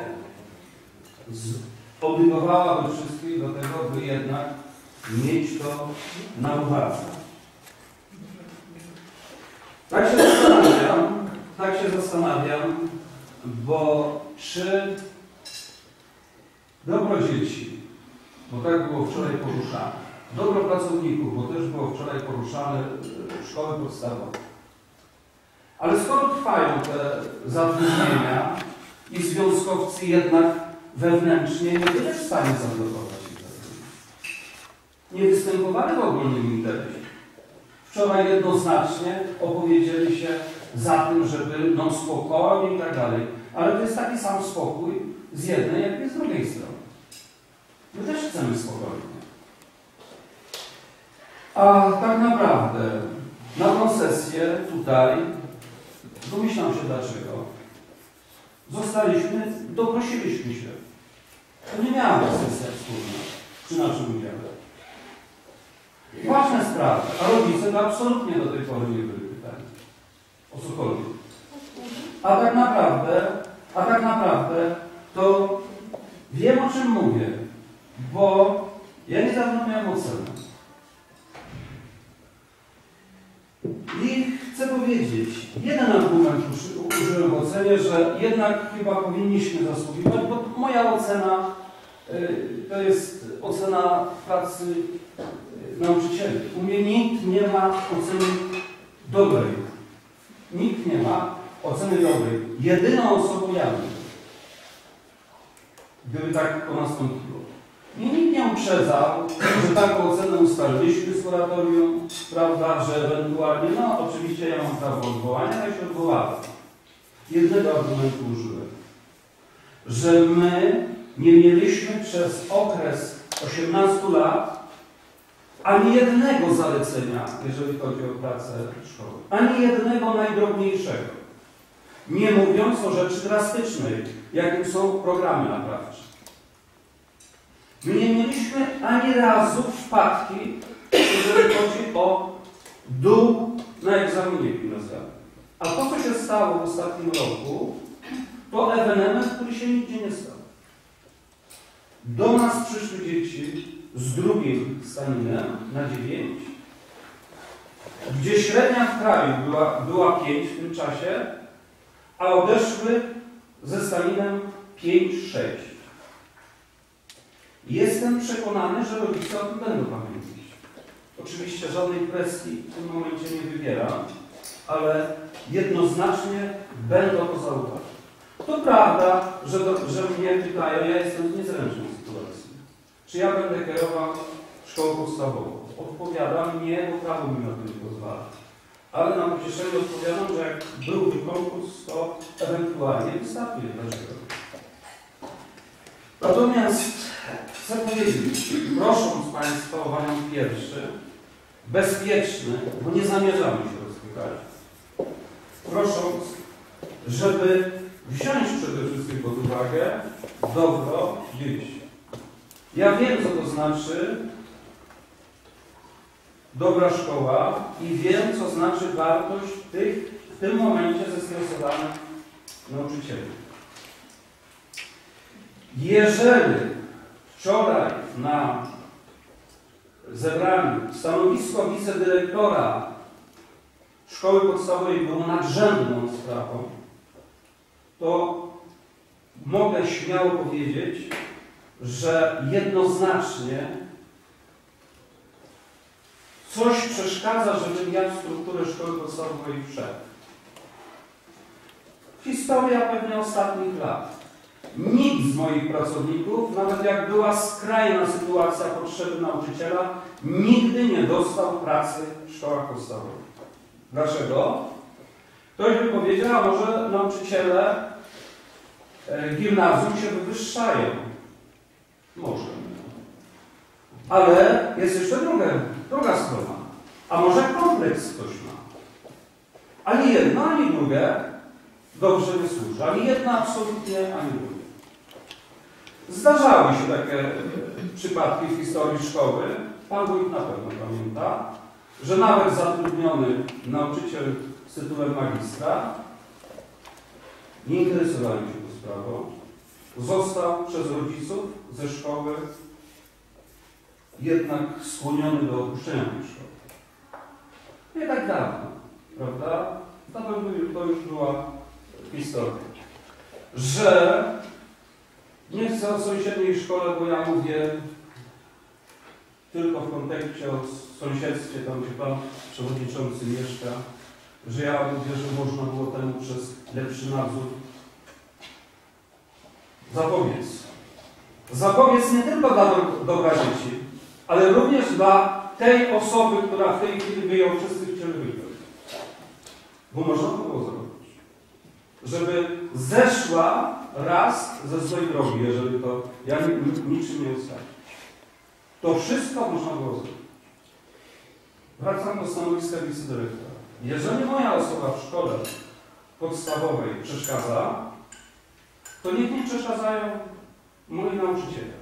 obligowałaby wszystkich do tego, by jednak mieć to na uwadze. Tak się zastanawiam, bo czy dobro dzieci, bo tak było wczoraj poruszane, dobro pracowników, bo też było wczoraj poruszane szkoły podstawowe. Ale skoro trwają te zatrudnienia i związkowcy jednak wewnętrznie nie byli w stanie zablokować ich zatrudnienia. Nie występowali w ogólnym interesie. Wczoraj jednoznacznie opowiedzieli się za tym, żeby no spokojnie i tak dalej. Ale to jest taki sam spokój z jednej, jak i z drugiej strony. My też chcemy spokojnie. A tak naprawdę na tą sesję tutaj, domyślam się dlaczego, doprosiliśmy się. To nie miała być sesja wspólna przy naszym udziale. Ważne sprawy, a rodzice to absolutnie do tej pory nie byli pytani. O cokolwiek. A tak naprawdę to wiem, o czym mówię, bo ja niedawno miałem ocenę. I chcę powiedzieć, jeden argument użyłem w ocenie, że jednak chyba powinniśmy zasługiwać, bo moja ocena to jest ocena pracy nauczycieli. U mnie nikt nie ma oceny dobrej. Nikt nie ma oceny dobrej. Jedyną osobą ja bym. Gdyby tak to nastąpiło. Mnie nikt nie uprzedzał, że taką ocenę ustaliliśmy z kuratorium, prawda, że ewentualnie, no oczywiście ja mam prawo odwołania, ja się odwołałem. Jednego argumentu użyłem. Że my nie mieliśmy przez okres 18 lat ani jednego zalecenia, jeżeli chodzi o pracę szkoły. Ani jednego najdrobniejszego. Nie mówiąc o rzeczy drastycznej, jakim są programy naprawcze. My nie mieliśmy ani razu wpadki, jeżeli chodzi o dół na egzaminie gimnazjalnym. A to, co się stało w ostatnim roku, to ewenement, który się nigdzie nie stał. Do nas przyszły dzieci z drugim staninem na 9, gdzie średnia w kraju była 5 w tym czasie, a odeszły ze staninem 5-6. Jestem przekonany, że rodzice o tym będą pamiętać. Oczywiście żadnej presji w tym momencie nie wywieram, ale jednoznacznie będą to zauważyć. To prawda, że mnie pytają, ja jestem w niezręcznej sytuacji. Czy ja będę kierował szkołą podstawową? Odpowiadam nie, bo prawo mi na to nie pozwala. Ale na pocieszenie odpowiadam, że jak byłby konkurs, to ewentualnie wystartuje. Dlaczego? Natomiast chcę powiedzieć, prosząc Państwa o wariant pierwszy, bezpieczny, bo nie zamierzamy się rozpychać, prosząc, żeby wziąć przede wszystkim pod uwagę dobro dzieci. Ja wiem, co to znaczy dobra szkoła i wiem, co znaczy wartość tych w tym momencie zestresowanych nauczycieli. Jeżeli wczoraj na zebraniu stanowisko wicedyrektora szkoły podstawowej było nadrzędną sprawą, to mogę śmiało powiedzieć, że jednoznacznie coś przeszkadza, żebym ja w strukturę szkoły podstawowej wszedł. Historia pewnie ostatnich lat. Nikt z moich pracowników, nawet jak była skrajna sytuacja potrzeby nauczyciela, nigdy nie dostał pracy w szkołach podstawowych. Dlaczego? Ktoś by powiedział, a może nauczyciele gimnazjum się wywyższają. Może. Ale jest jeszcze druga strona. A może kompleks ktoś ma? Ani jedno, ani drugie dobrze nie służy. Ani jedna absolutnie, ani drugie. Zdarzały się takie przypadki w historii szkoły, pan wójt na pewno pamięta, że nawet zatrudniony nauczyciel z tytułem magistra, nie interesowali się tą sprawą, został przez rodziców ze szkoły jednak skłoniony do opuszczenia tej szkoły. Nie tak dawno, prawda? To już była historia. Że nie chcę o sąsiedniej szkole, bo ja mówię tylko w kontekście o sąsiedztwie, tam gdzie pan przewodniczący mieszka, że ja mówię, że można było temu przez lepszy nadzór zapobiec. Zapobiec nie tylko dla dobra dzieci, ale również dla tej osoby, która w tej chwili by ją wszyscy chcieli wybrać. Bo można było zrobić. Żeby zeszła raz ze złej drogi, jeżeli to ja niczym nie ustawię. To wszystko można było zrobić. Wracam do stanowiska wicedyrektora. Jeżeli moja osoba w szkole podstawowej przeszkadza, to niech mi przeszkadzają moi nauczyciele.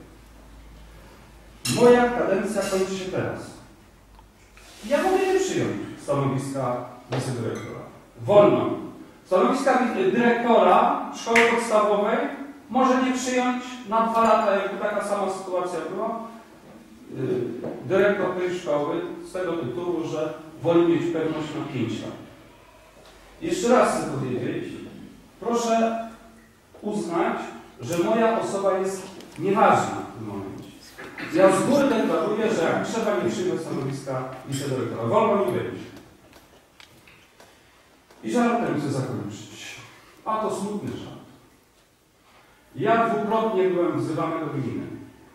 Moja kadencja kończy się teraz. Ja mogę nie przyjąć stanowiska wicedyrektora. Wolno. Stanowiska dyrektora szkoły podstawowej może nie przyjąć na 2 lata, jakby taka sama sytuacja była, dyrektor tej szkoły z tego tytułu, że woli mieć pewność na 5 lat. Jeszcze raz chcę powiedzieć, proszę uznać, że moja osoba jest nieważna w tym momencie. Ja z góry deklaruję, że jak trzeba, nie przyjmę stanowiska wicedyrektora. Wolno mi być. I żartem chcę zakończyć. A to smutny żart. Ja dwukrotnie byłem wzywany do gminy.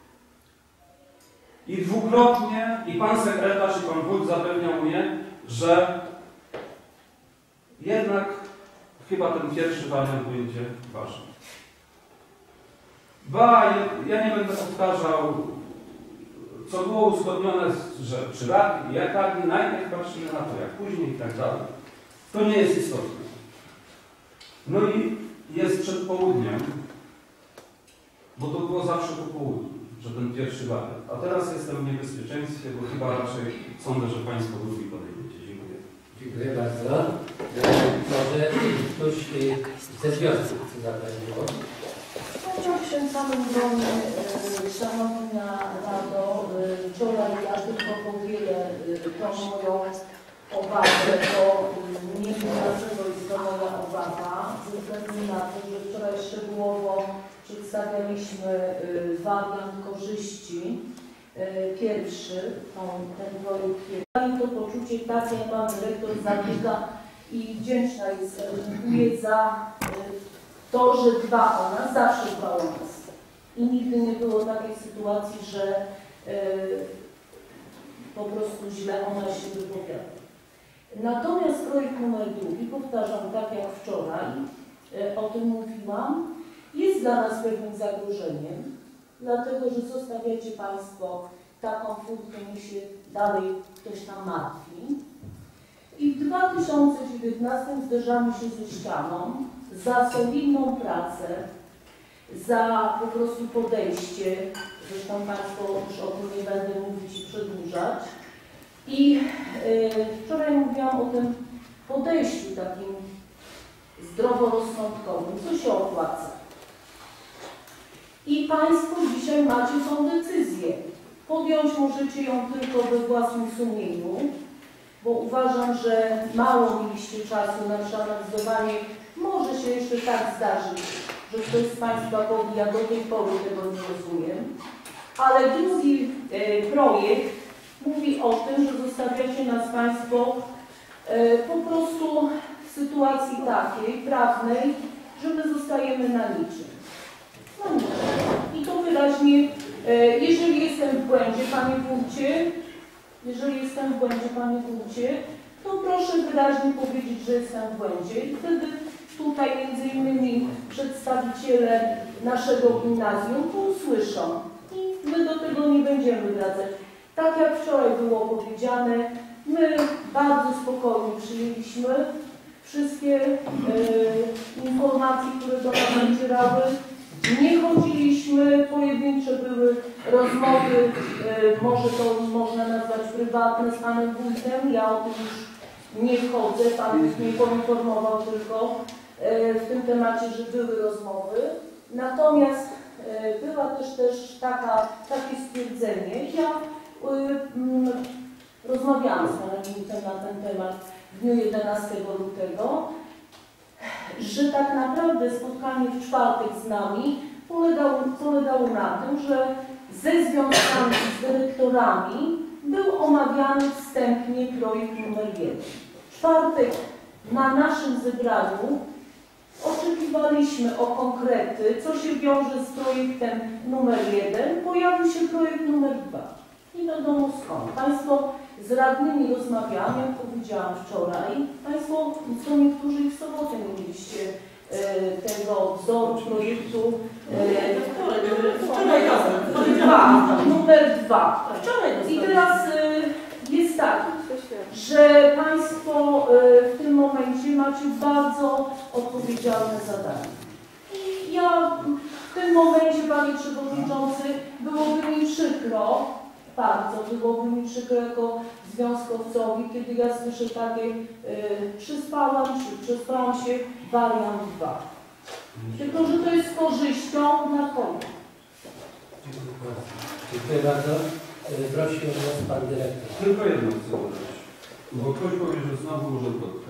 I dwukrotnie, i pan sekretarz, i pan wójt zapewniał mnie, że jednak chyba ten pierwszy wariant będzie ważny. Ja nie będę powtarzał, co było uzgodnione, że przy radni, jak radni, najpierw patrzymy na to, jak później i tak dalej. To nie jest istotne. No i jest przed południem, bo to było zawsze po południu, że ten pierwszy wariant. A teraz jestem w niebezpieczeństwie, bo chyba raczej sądzę, że Państwo drugi podejmiecie. Dziękuję. Dziękuję bardzo. Może ktoś ze związku chce zabrać głos? Chciałam się samym do mnie, Szanowna Rado, wczoraj ja tylko powielę tą moją obawę, bo nie wiem dlaczego jest to moja obawa, ze względu na to, że wczoraj szczegółowo przedstawialiśmy wariant korzyści pierwszy, ten projekt. Mam to poczucie, tak jak pan dyrektor zabiega i wdzięczna jest, dziękuję za to, że dba o nas, zawsze dba o nas. I nigdy nie było takiej sytuacji, że po prostu źle o nas się wypowiada. Natomiast projekt numer 2, powtarzam tak jak wczoraj, o tym mówiłam, jest dla nas pewnym zagrożeniem, dlatego że zostawiacie Państwo taką furtkę, niech się dalej ktoś tam martwi. I w 2019 zderzamy się ze ścianą za solidną pracę, za po prostu podejście, zresztą Państwo już o tym nie będę mówić i przedłużać. I wczoraj mówiłam o tym podejściu takim zdroworozsądkowym, co się opłaca. I Państwo dzisiaj macie tą decyzję. Podjąć możecie ją tylko we własnym sumieniu, bo uważam, że mało mieliście czasu na przeanalizowanie. Może się jeszcze tak zdarzyć, że ktoś z Państwa powie, ja do tej pory tego nie rozumiem. Ale drugi projekt mówi o tym, że zostawiacie nas Państwo po prostu w sytuacji takiej, prawnej, że my zostajemy na niczym. Na niczym. I to wyraźnie, jeżeli jestem w błędzie, Panie Wójcie, to proszę wyraźnie powiedzieć, że jestem w błędzie. I wtedy tutaj między innymi przedstawiciele naszego gimnazjum to usłyszą. I my do tego nie będziemy wracać. Tak jak wczoraj było powiedziane, my bardzo spokojnie przyjęliśmy wszystkie informacje, które do nas docierały. Nie chodziliśmy, pojedyncze były rozmowy, może to można nazwać prywatne z panem wójtem, ja o tym już nie wchodzę, pan mnie poinformował tylko w tym temacie, że były rozmowy. Natomiast była też takie stwierdzenie, ja rozmawiałam z panem wójtem na ten temat w dniu 11 lutego, że tak naprawdę spotkanie w czwartek z nami polegało na tym, że ze związkami, z dyrektorami był omawiany wstępnie projekt numer 1. W czwartek na naszym zebraniu oczekiwaliśmy o konkrety, co się wiąże z projektem numer 1. Pojawił się projekt numer 2. Nie wiadomo skąd. Państwo z radnymi rozmawiamy, jak powiedziałam wczoraj. Państwo, co niektórzy w sobotę nie mieliście tego wzoru projektu numer 2. I teraz jest tak, że Państwo w tym momencie macie bardzo odpowiedzialne zadanie. I ja w tym momencie, Panie Przewodniczący, byłoby mi przykro, bardzo byłoby mi przykro jako związkowcowi, kiedy ja słyszę takie przespałam się wariant 2. Tylko, że to jest korzyścią na koniec. Dziękuję bardzo. Prosi o głos pan dyrektor. Tylko jedno chcę dodać, bo ktoś powie, że znowu urzędówka.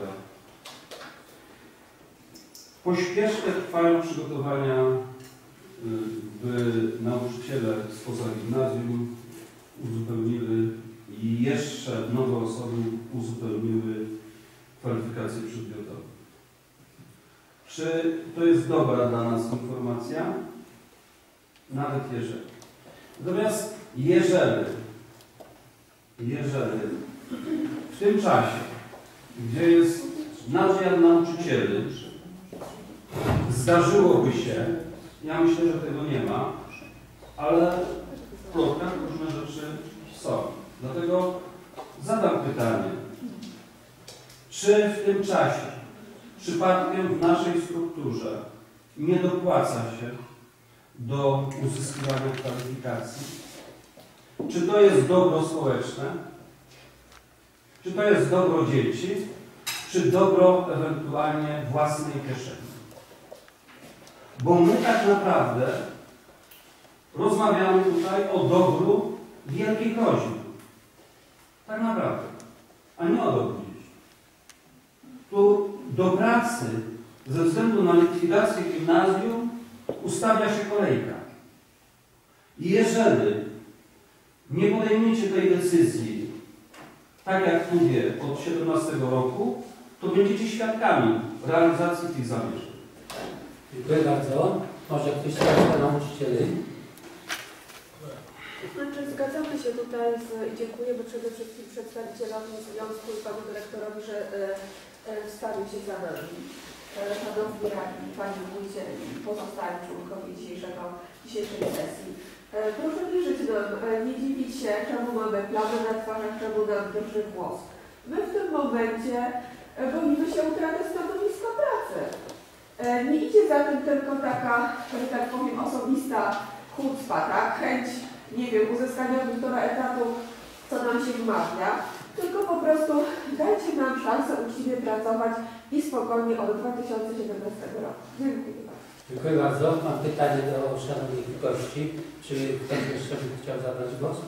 Pośpiesznie trwają przygotowania, by nauczyciele spoza gimnazjum uzupełniły i jeszcze nowe osoby uzupełniły kwalifikacje przedmiotowe. Czy to jest dobra dla nas informacja? Nawet jeżeli. Natomiast jeżeli w tym czasie, gdzie jest nadmiar nauczycieli, zdarzyłoby się, ja myślę, że tego nie ma, ale w plotkach różne rzeczy są. Dlatego zadam pytanie, czy w tym czasie przypadkiem w naszej strukturze nie dopłaca się do uzyskiwania kwalifikacji? Czy to jest dobro społeczne? Czy to jest dobro dzieci? Czy dobro ewentualnie własnej kieszeni? Bo my tak naprawdę rozmawiamy tutaj o dobru wielkiej groźby. Tak naprawdę. A nie o dobru dzieci. Tu do pracy ze względu na likwidację gimnazjum ustawia się kolejka. I jeżeli nie podejmiecie tej decyzji, tak jak mówię, od 17 roku, to będziecie świadkami realizacji tych zamierzeń. Dziękuję bardzo. Może ktoś z Państwa nauczycieli? Znaczy, zgadzamy się tutaj i dziękujemy przede wszystkim przedstawicielom związku i panu dyrektorowi, że wstawił się za nami. Panowie radni, pani wójcie i pozostali członkowie dzisiejszej sesji. Proszę wierzyć nam, nie dziwić się, czemu mamy plamy na twarzach, czemu nam drży włos. My w tym momencie boimy się utraty stanowiska pracy. Nie idzie za tym tylko taka, że tak powiem, osobista chucpa, tak? Chęć, nie wiem, uzyskania 1,5 etatu, co nam się wmawia, tylko po prostu dajcie nam szansę uczciwie pracować i spokojnie od 2017 roku. Dziękuję bardzo. Dziękuję bardzo. Mam pytanie do szanownych gości. Czy ktoś jeszcze by chciał zabrać głos?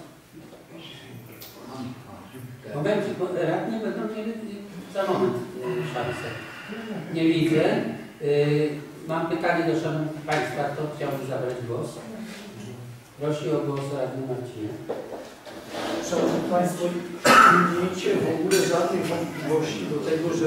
Momencik, bo radni będą mieli za moment szansę. Nie widzę. Mam pytanie do szanownych Państwa. Kto chciałby zabrać głos? Prosi o głos radny Marcinie. Szanowni Państwo, nie miejcie w ogóle żadnych wątpliwości do tego, że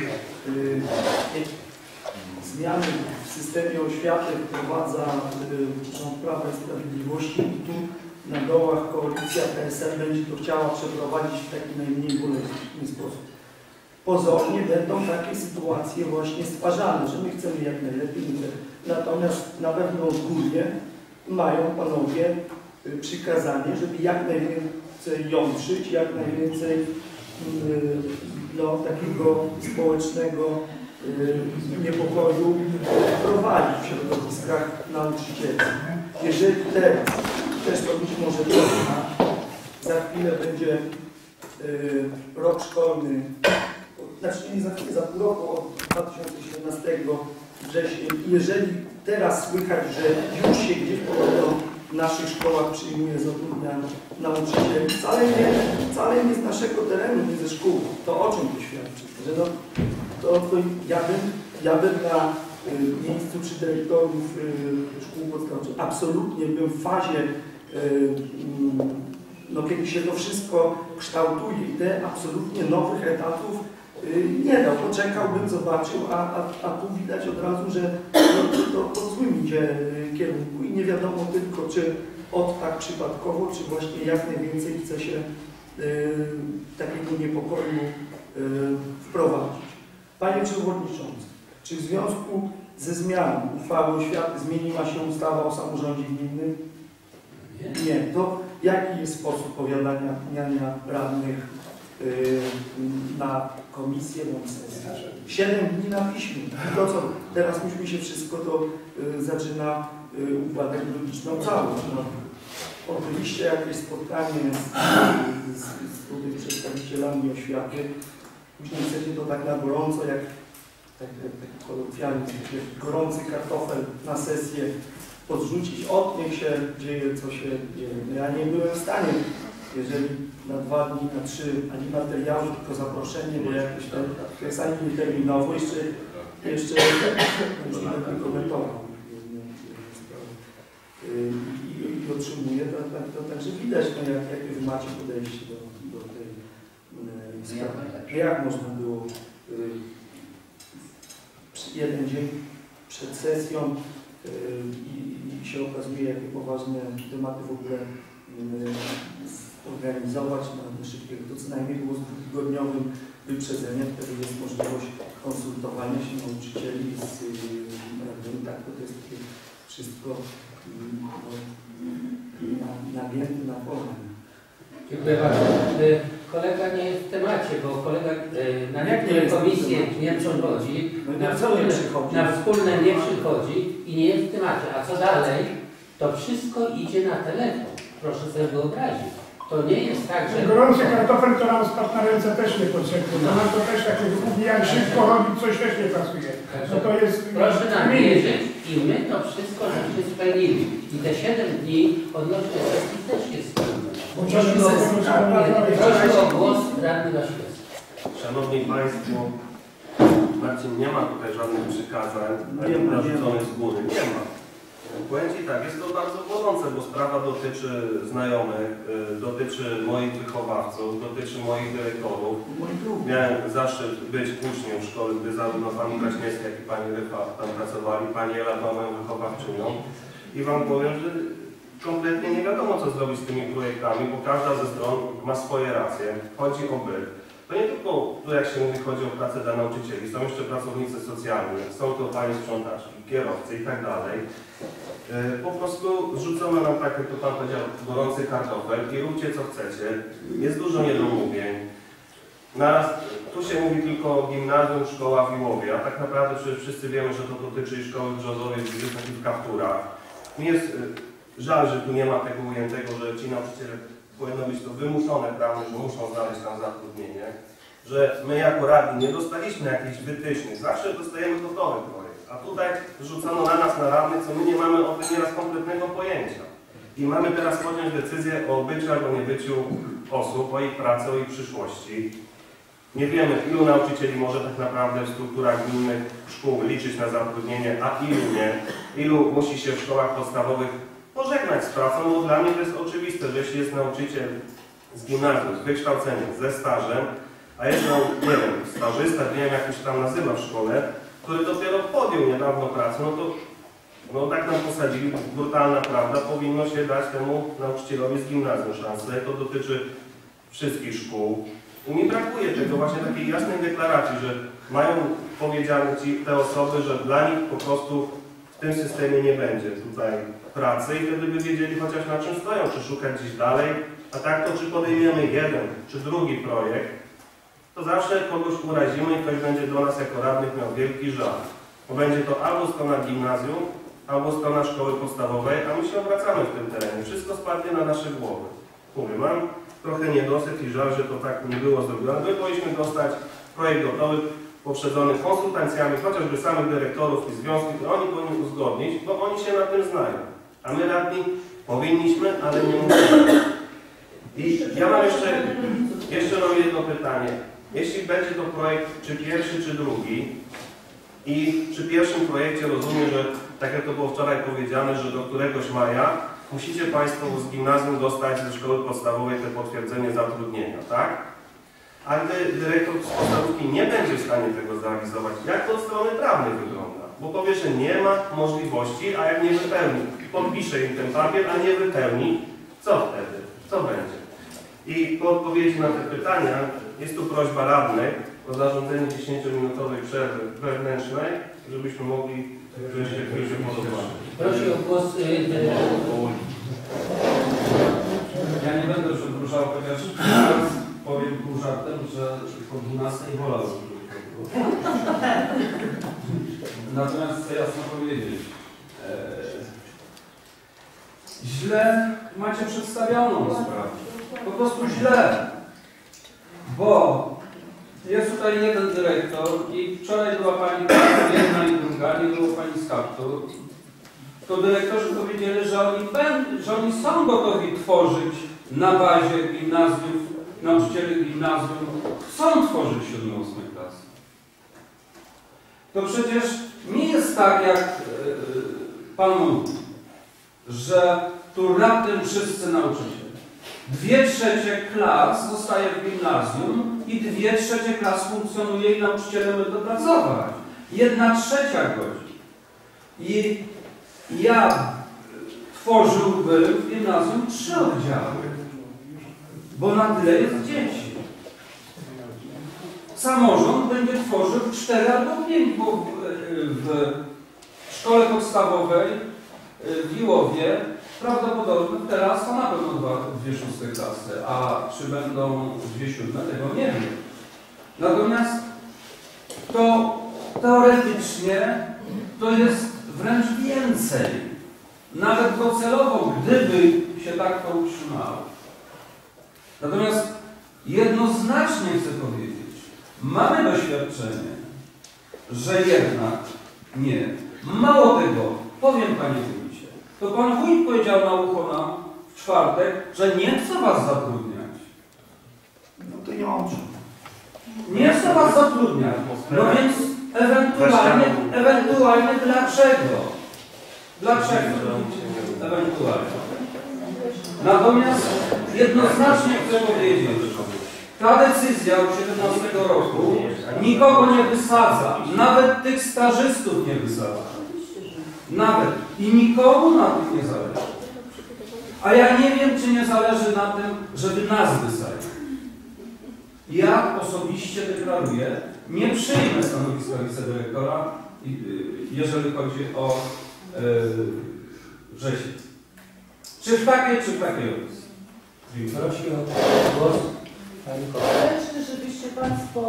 zmiany w systemie oświaty wprowadza rząd Prawa i Sprawiedliwości i tu na dołach koalicja PSL będzie to chciała przeprowadzić w taki najmniej bolesny sposób. Pozornie będą takie sytuacje właśnie stwarzane, że my chcemy jak najlepiej, natomiast na pewno odgórnie mają panowie przykazanie, żeby jak najwięcej jątrzyć, jak najwięcej takiego społecznego niepokoju prowadzi w środowiskach nauczycielskich. Jeżeli teraz, też to być może trudno, za chwilę będzie rok szkolny, znaczy nie za chwilę, za pół roku od 2017 września. Jeżeli teraz słychać, że już się gdzieś podobno w naszych szkołach przyjmuje, zatrudnia nauczycieli, wcale nie z naszego terenu, nie ze szkół, to o czym to świadczy? Że no, to ja bym na miejscu czy dyrektorów szkół podstawowych absolutnie bym w fazie, kiedy się to wszystko kształtuje i te absolutnie nowych etatów nie dał, poczekałbym, zobaczył, a tu widać od razu, że to złym idzie kierunku i nie wiadomo tylko, czy tak przypadkowo, czy właśnie jak najwięcej chce się takiego niepokoju wprowadzić. Panie Przewodniczący, czy w związku ze zmianą uchwały oświaty zmieniła się ustawa o samorządzie gminnym? Nie. To jaki jest sposób powiadania radnych na komisję bądź sesję? 7 dni na piśmie. To co, teraz myśmy się wszystko to zaczyna układać logiczną całość. No, oczywiście jakieś spotkanie z przedstawicielami oświaty, później chcecie to tak na gorąco, jak tak kolokwialnie, gorący kartofel na sesję podrzucić, niech się dzieje, co się dzieje. Ja nie byłem w stanie, jeżeli na 2 dni, na 3, ani materiału, tylko zaproszenie, bo jakieś to jest ani terminowo, jeszcze nie komentował i otrzymuje, to także widać, jakie wy macie podejście do tej sprawy. Jak można było jeden dzień przed sesją i się okazuje, jakie poważne tematy w ogóle organizować na szybkiego. To co najmniej było z dwutygodniowym wyprzedzeniem, wtedy jest możliwość konsultowania się nauczycieli z radnymi. Tak, to jest wszystko nagięte na pole. Dziękuję bardzo. Kolega nie jest w temacie, bo kolega na niektóre komisje nie przychodzi, na wspólne nie przychodzi i nie jest w temacie. A co dalej, to wszystko idzie na telefon. Proszę sobie wyobrazić. To nie jest tak, że... Gorący kartofel to nam spadł na ręce też nie potrzebny. To nam to też takie jak szybko robić, coś też nie pasuje. No to jest... Proszę nam wierzyć i my to wszystko żeśmy spełnili. I te 7 dni odnośnie sesji też jest spełnione. Proszę o głos radny Wasilewski. Szanowni Państwo, Marcin, nie ma tutaj żadnych przykazań narzuconych z góry. Nie ma. Powiem Ci tak, jest to bardzo bolące, bo sprawa dotyczy znajomych, dotyczy moich wychowawców, dotyczy moich dyrektorów. Miałem zaszczyt być uczniem szkoły, gdy zarówno pani Kraśniewska, jak i pani Ryfa tam pracowali, pani Ela była moją wychowawczynią. I Wam powiem, że kompletnie nie wiadomo, co zrobić z tymi projektami, bo każda ze stron ma swoje racje. Chodzi o byt. To nie tylko, jak się mówi, chodzi o pracę dla nauczycieli, są jeszcze pracownicy socjalni, są to pani sprzątaczki, kierowcy i tak dalej. Po prostu zrzucono nam tak, jak to Pan powiedział, gorący kartofel i róbcie co chcecie. Jest dużo niedomówień. Naraz, tu się mówi tylko o gimnazjum, szkoła w Iłowie, a tak naprawdę przecież wszyscy wiemy, że to dotyczy i szkoły brzozowej w Kapturach. Mi jest żal, że tu nie ma tego ujętego, że ci nauczyciele powinno być to wymuszone prawnie, że muszą znaleźć tam zatrudnienie. Że my jako radni nie dostaliśmy jakichś wytycznych, zawsze dostajemy gotowy projekt. A tutaj rzucono na nas, na radnych, co my nie mamy o tym nieraz kompletnego pojęcia. I mamy teraz podjąć decyzję o byciu albo niebyciu osób, o ich pracy, o ich przyszłości. Nie wiemy, ilu nauczycieli może tak naprawdę w strukturach gminnych szkół liczyć na zatrudnienie, a ilu nie. Ilu musi się w szkołach podstawowych pożegnać z pracą, bo dla mnie to jest oczywiste, że jeśli jest nauczyciel z gimnazjum, z wykształceniem, ze stażem, a jest, nie wiem, stażysta, nie wiem jak to się tam nazywa w szkole, który dopiero podjął niedawno pracę, no tak nam posadzili, brutalna prawda, powinno się dać temu nauczycielowi z gimnazjum szansę. To dotyczy wszystkich szkół. I mi brakuje tego właśnie takiej jasnej deklaracji, że mają powiedziane te osoby, że dla nich po prostu w tym systemie nie będzie tutaj pracy i wtedy by wiedzieli chociaż na czym stoją, czy szukać gdzieś dalej, a tak to czy podejmiemy jeden, czy drugi projekt, to zawsze kogoś urazimy i ktoś będzie do nas jako radnych miał wielki żal. Bo będzie to albo strona gimnazjum, albo strona szkoły podstawowej, a my się obracamy w tym terenie. Wszystko spadnie na nasze głowy. Mówię, mam trochę niedosyt i żal, że to tak nie było zrobione. My powinniśmy dostać projekt gotowy, poprzedzony konsultacjami, chociażby samych dyrektorów i związków, i oni powinni uzgodnić, bo oni się na tym znają. A my radni powinniśmy, ale nie musimy. I ja mam jeszcze mam jedno pytanie. Jeśli będzie to projekt, czy pierwszy, czy drugi, i przy pierwszym projekcie rozumiem, że tak jak to było wczoraj powiedziane, że do któregoś maja musicie Państwo z gimnazjum dostać ze szkoły podstawowej te potwierdzenie zatrudnienia, tak? A gdy dyrektor z podstawówki nie będzie w stanie tego zrealizować, jak to od strony prawnej wygląda? Bo powie, że nie ma możliwości, a jak nie wypełni, podpisze im ten papier, a nie wypełni, co wtedy? Co będzie? I po odpowiedzi na te pytania jest tu prośba radnych o zarządzenie 10-minutowej przerwy wewnętrznej, żebyśmy mogli wreszcie chwilę porozmawiać. Proszę o głos. Ja nie będę przedłużał, chociaż teraz powiem pół żartem, że po 12 wolałbym, żeby to było. Natomiast chcę jasno powiedzieć, źle macie przedstawioną sprawę. Po prostu źle. Bo jest tutaj jeden dyrektor i wczoraj była pani jedna i druga, nie było pani z kaptu. To dyrektorzy powiedzieli, że oni są gotowi tworzyć na bazie gimnazjów, nauczycieli gimnazjum, chcą tworzyć 7-8 klasy. To przecież nie jest tak, jak pan mówi, że tu raptem wszyscy nauczyciele. 2/3 klas zostaje w gimnazjum i 2/3 klas funkcjonuje i nauczyciele będą pracować. 1/3 godzin. I ja tworzyłbym w gimnazjum 3 oddziały, bo na tyle jest dzieci. Samorząd będzie tworzył 4 albo 5, bo w szkole podstawowej w Iłowie prawdopodobnie teraz to na pewno 2/6 klasy, a czy będą 2/7, tego nie wiem. Natomiast to teoretycznie to jest wręcz więcej. Nawet docelowo, gdyby się tak to utrzymało. Natomiast jednoznacznie chcę powiedzieć, mamy doświadczenie, że jednak nie. Mało tego, powiem Panie Wójcie, to Pan Wójt powiedział na ucho nam w czwartek, że nie chce Was zatrudniać. No to nie mam czym. Nie chce Was zatrudniać. No więc ewentualnie dlaczego? Dlaczego? Ewentualnie. Natomiast jednoznacznie chcę powiedzieć, ta decyzja od 17 roku nikogo nie wysadza, nawet tych stażystów nie wysadza. Nawet. I nikomu na tym nie zależy. A ja nie wiem, czy nie zależy na tym, żeby nas wysadzić. Ja osobiście deklaruję, nie przyjmę stanowiska wicedyrektora, jeżeli chodzi o wrzesień. Czy w takiej okresji? Proszę o głos Pani Kocha. Zresztą, żebyście Państwo,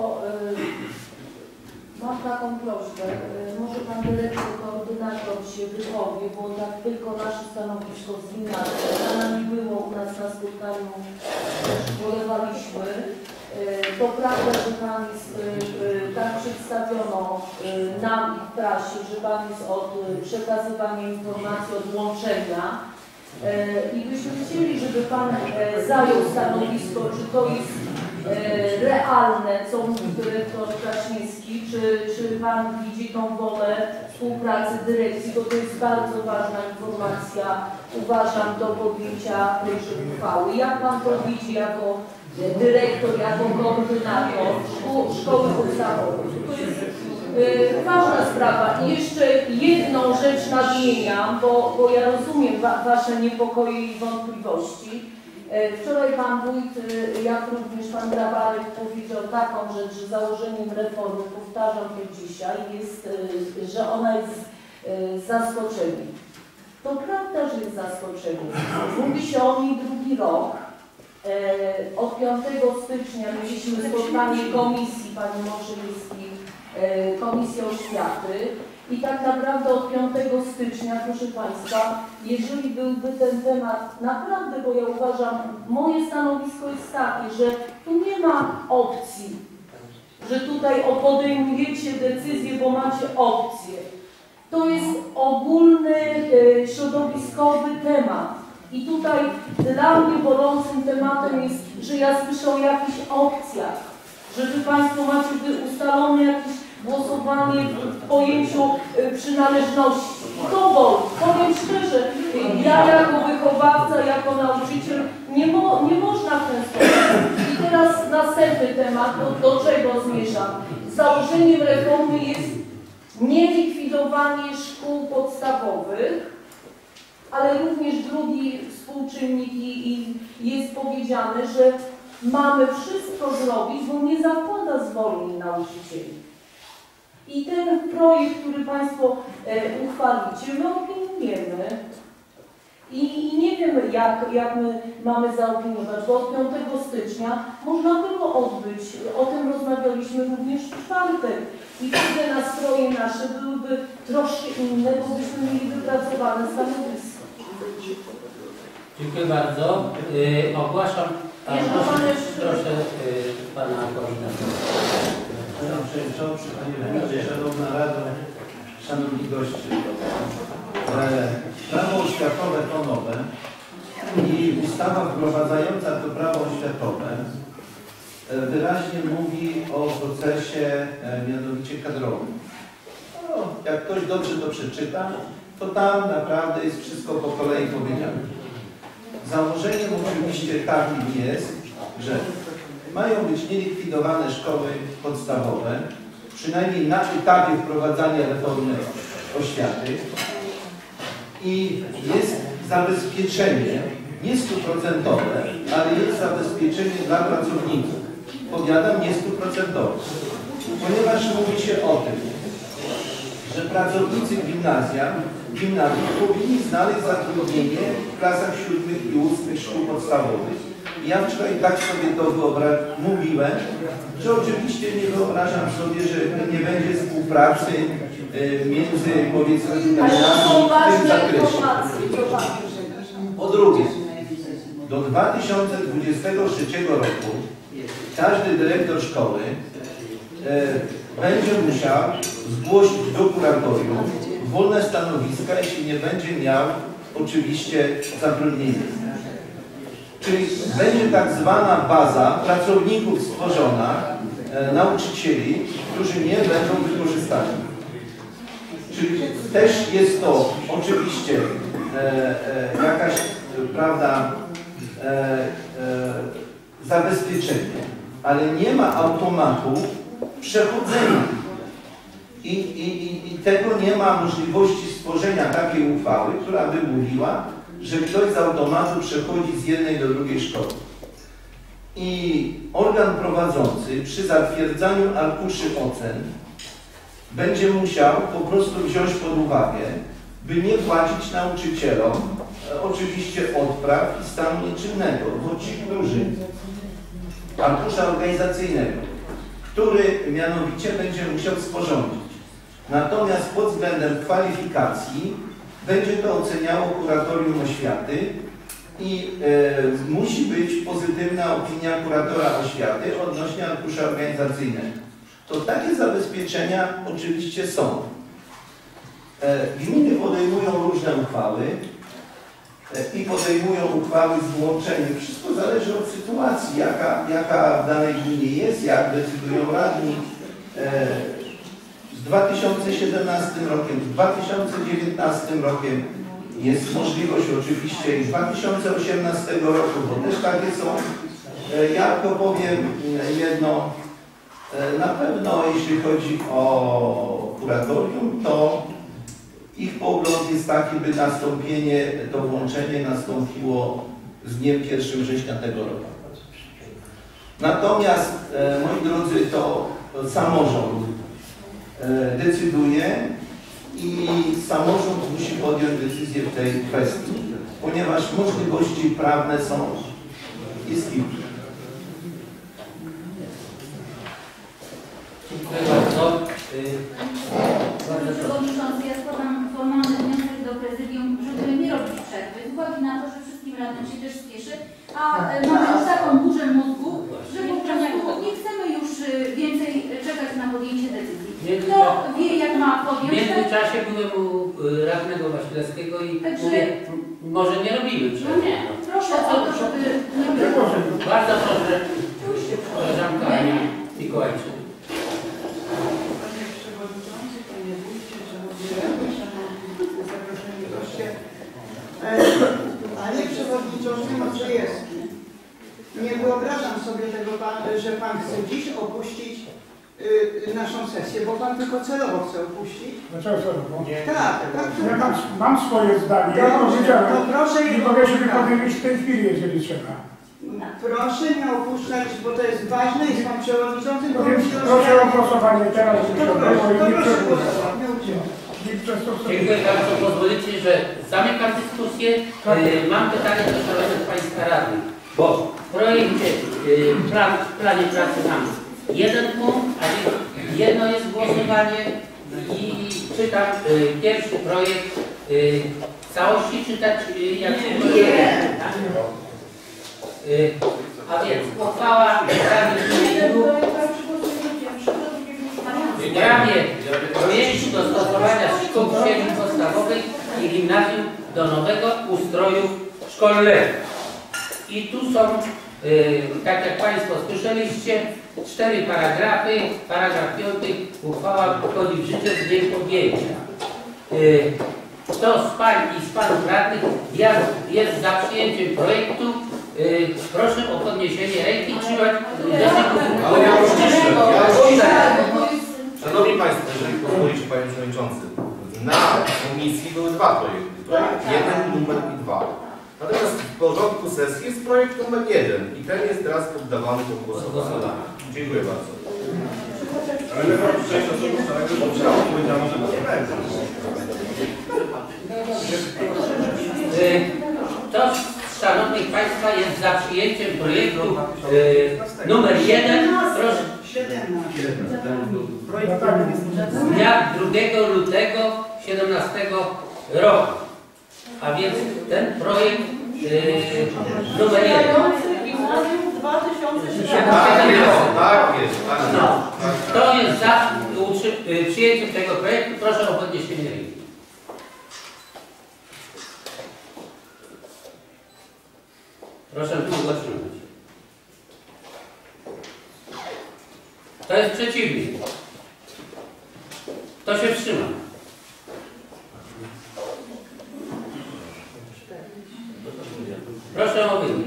mam taką prośbę, może Pan Dyrektor, Koordynator się wypowie, bo tak tylko nasze stanowisko z gimnazjum, Pana nie było u nas na spotkaniu, też bolewaliśmy. To prawda, że Pan jest, tak przedstawiono nam i w prasie, że Pan jest od przekazywania informacji, od łączenia. I byśmy chcieli, żeby Pan zajął stanowisko, czy to jest realne, co mówi dyrektor Kraśnicki, czy Pan widzi tą wolę współpracy dyrekcji, bo to jest bardzo ważna informacja, uważam, do podjęcia tejże uchwały. Jak Pan to widzi jako dyrektor, jako koordynator szkoły podstawowej? To jest ważna sprawa. I jeszcze jedną rzecz nadmieniam, bo ja rozumiem Wasze niepokoje i wątpliwości. Wczoraj Pan Wójt, jak również Pan Grabarek powiedział taką rzecz, że założeniem reformy, powtarzam to dzisiaj, jest, że ona jest zaskoczeniem. To prawda, że jest zaskoczeniem. Mówi się o niej drugi rok, Od 5 stycznia mieliśmy spotkanie komisji, pani Morszyński, Komisji Oświaty i tak naprawdę od 5 stycznia, proszę Państwa, jeżeli byłby ten temat naprawdę, bo ja uważam, moje stanowisko jest takie, że tu nie ma opcji, że tutaj podejmujecie decyzję, bo macie opcję. To jest ogólny, środowiskowy temat. I tutaj dla mnie bolącym tematem jest, że ja słyszę o jakichś opcjach, że Wy Państwo macie ustalone jakieś głosowanie w pojęciu przynależności. To boli. Powiem szczerze, ja jako wychowawca, jako nauczyciel nie można w ten sposób. I teraz następny temat, do czego zmierzam. Założeniem reformy jest nielikwidowanie szkół podstawowych, ale również drugi współczynnik i jest powiedziane, że mamy wszystko zrobić, bo nie zakłada zwolnień nauczycieli. I ten projekt, który Państwo uchwalicie, my opiniujemy i nie wiemy, jak my mamy zaopiniować, bo od 5 stycznia można było odbyć, o tym rozmawialiśmy również w czwartek i wtedy nastroje nasze byłyby troszkę inne, bo byśmy mieli wypracowane stanowisko. Dziękuję bardzo. Ogłaszam. Proszę Pana koordynatora. Panie Przewodniczący, Panie Wójcie, Szanowna Rado, Szanowni Goście. Prawo oświatowe to nowe i ustawa wprowadzająca to prawo oświatowe wyraźnie mówi o procesie mianowicie kadrowym. No, jak ktoś dobrze to przeczyta, to tam naprawdę jest wszystko po kolei powiedziane. Założeniem oczywiście takim jest, że mają być nielikwidowane szkoły podstawowe, przynajmniej na etapie wprowadzania reformy oświaty i jest zabezpieczenie, nie 100%, ale jest zabezpieczenie dla pracowników. Powiadam, nie 100%, ponieważ mówi się o tym, że pracownicy gimnazjum powinni znaleźć zatrudnienie w klasach 7. i 8. szkół podstawowych. Ja wczoraj tak sobie to mówiłem, że oczywiście nie wyobrażam sobie, że nie będzie współpracy między, powiedzmy, gimnazjami w tym zakresie. Po drugie, do 2023 roku każdy dyrektor szkoły będzie musiał zgłosić do kuratorium wolne stanowiska, jeśli nie będzie miał oczywiście zatrudnienia. Czyli będzie tak zwana baza pracowników stworzona, nauczycieli, którzy nie będą wykorzystani. Czyli też jest to oczywiście jakaś, prawda, zabezpieczenie, ale nie ma automatu przechodzenia. I tego nie ma możliwości stworzenia takiej uchwały, która by mówiła, że ktoś z automatu przechodzi z jednej do drugiej szkoły. I organ prowadzący przy zatwierdzaniu arkuszy ocen będzie musiał po prostu wziąć pod uwagę, by nie płacić nauczycielom oczywiście odpraw i stanu nieczynnego, bo ci, którzy arkusza organizacyjnego, który mianowicie będzie musiał sporządzić. Natomiast pod względem kwalifikacji będzie to oceniało kuratorium oświaty i musi być pozytywna opinia kuratora oświaty odnośnie arkusza organizacyjnego. To takie zabezpieczenia oczywiście są. Gminy podejmują różne uchwały i podejmują uchwały z wyłączeniem. Wszystko zależy od sytuacji, jaka w danej gminie jest, jak decydują radni. Z 2017 rokiem, z 2019 rokiem jest możliwość oczywiście i z 2018 roku, bo też takie są. Ja tylko powiem jedno, na pewno jeśli chodzi o kuratorium, to ich pogląd jest taki, by nastąpienie, to włączenie nastąpiło z dniem 1 września tego roku. Natomiast, moi drodzy, to samorząd decyduje i samorząd musi podjąć decyzję w tej kwestii, ponieważ możliwości prawne są i skip. Dziękuję bardzo. Panie Przewodniczący, ja składam formalny wniosek do prezydium, żeby nie robić przerwy, z uwagi na to, że wszystkim radnym się też spieszy, a mamy już taką burzę mózgu, że po prostu nie chcemy już więcej czekać na podjęcie decyzji. Kto wie, jak ma podjąć? W międzyczasie byłem u radnego Wasilewskiego i mówię, może nie robimy przerwy. No nie, proszę o to, żeby nie było. Bardzo proszę, koleżanka Mikołajczyk. Panie Przewodniczący, Panie Wójcie, Szanowni Radni, Szanowni zaproszeni goście. Panie Przewodniczący Maciejewski, nie wyobrażam sobie tego, że Pan chce dziś opuścić naszą sesję, bo Pan tylko celowo chce opuścić. Dlaczego celowo? Tak, tak. Ja mam swoje zdanie, ja powiedziałem. To proszę i mogę się wypowiedzieć w tej chwili, jeżeli trzeba. Proszę nie opuszczać, bo to jest ważne, jest Pan Przewodniczący. No więc proszę o głosowanie teraz i nie przedłużam. Dziękuję bardzo. Pozwolicie, że zamykam dyskusję. Mam pytanie do szanownych Państwa radnych, bo w projekcie, w planie pracy mamy jeden punkt, a więc jedno jest głosowanie i czytam pierwszy projekt w całości czytać jak a więc uchwała w sprawie projektu dostosowania szkół średnich podstawowych i gimnazjum do nowego ustroju szkolnego. I tu są, tak jak Państwo słyszeliście, 4 paragrafy. Paragraf 5. Uchwała wchodzi w życie z dniem podjęcia. Kto z Pań i z Panów radnych jest za przyjęciem projektu? Proszę o podniesienie ręki i trzymać Szanowni Państwo, jeżeli pozwolicie, Panie Przewodniczący, na komisji były 2 projekty. Projekt 1 numer 2. Natomiast w porządku sesji jest projekt numer 1 i ten jest teraz poddawany pod głosowanie. Dziękuję bardzo. Ale my mamy przejść do tego samego, bo trzeba powiedziano, że to nie będzie. Kto z szanownych Państwa jest za przyjęciem projektu numer 1? Proszę. Z dnia 2 lutego 2017 roku. A więc ten projekt numer 1. Tak jest. Kto jest za przyjęciem tego projektu? Proszę o podniesienie ręki. Proszę długo trzymać. Kto jest przeciwny? Kto się wstrzyma? Proszę o wynik.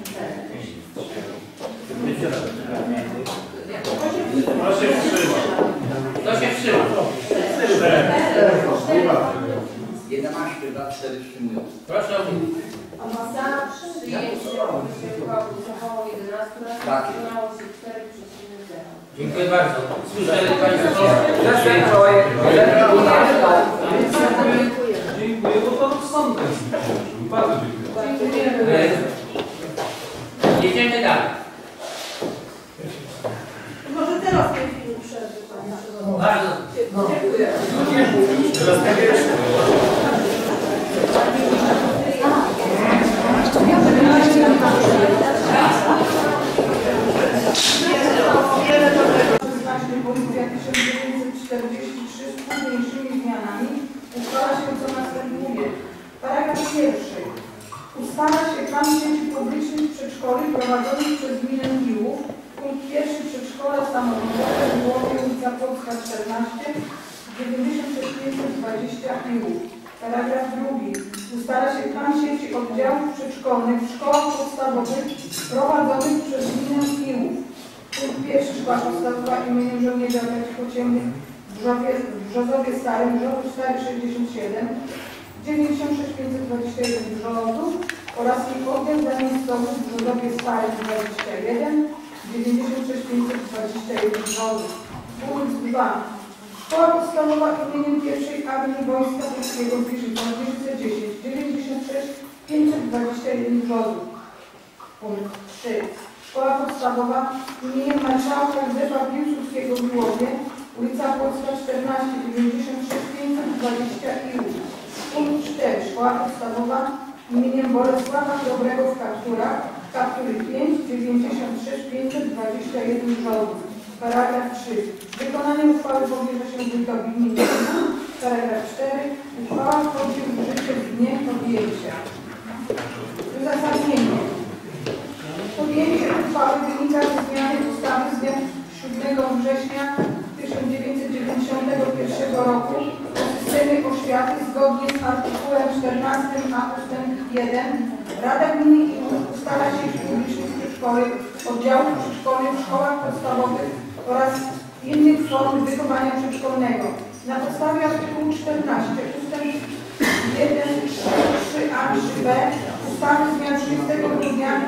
Kto się wstrzyma? Kto się wstrzyma? 11 dla 4 wstrzymujących. Proszę o wynik. Za przyjęcie uchwały głosowało 11 razy, wstrzymało się 4,0. Dziękuję bardzo. Słyszeli Państwo? Dziękuję, bo to sąd jest. Bardzo dziękuję. Jedziemy dalej. Może teraz w tej chwili przerwy, Panie Przewodniczący. Bardzo. Dziękuję. Policja 1943 z późniejszymi zmianami uchwala się co następuje. Paragraf 1. Ustala się plan sieci publicznych przedszkoli prowadzonych przez gminę Miłów. Punkt 1. Przedszkola samochodowe w Głowie, ulica Polska 14, 96520 Miłów. Paragraf 2. Ustala się plan sieci oddziałów przedszkolnych w szkołach podstawowych prowadzonych przez gminę Miłów. Punkt 1. Szkoła podstawowa imieniem żołnierza Pociemnych w Brzozowie Starym, Brzozowy Stary 67, 96521 Brzozów oraz ich oddział zamiejscowy w Brzozowie Starym 21, 96521 Brzozów. Punkt 2. Szkoła podstawowa imieniem I Armii Wojska Polskiego w Giżycach 910, 96 521 Brzozów. Punkt 3. Szkoła podstawowa imieniem Marszałka Józefa Piłsudskiego w Głowie, ulica Polska 14, 96 520 IU. Punkt 4. Szkoła podstawowa imieniem Bolesława Dobrego w Kapturach, Kaptury 5, 96 521 Żołnierz. Paragraf 3. Wykonanie uchwały powierza się wójtowi gminy. Paragraf 4. Uchwała wchodzi w życie w dniem podjęcia. Uzasadnienie. Podjęcie uchwały wynika ze zmiany ustawy z dnia 7 września 1991 roku o systemie oświaty zgodnie z artykułem 14a ust. 1. Rada Gminy ustala sieć publicznych przedszkolnych, oddziałów przedszkolnych w szkołach podstawowych oraz innych form wychowania przedszkolnego. Na podstawie artykułu 14 ust. 1, 3a, 3b ustawy z dnia 29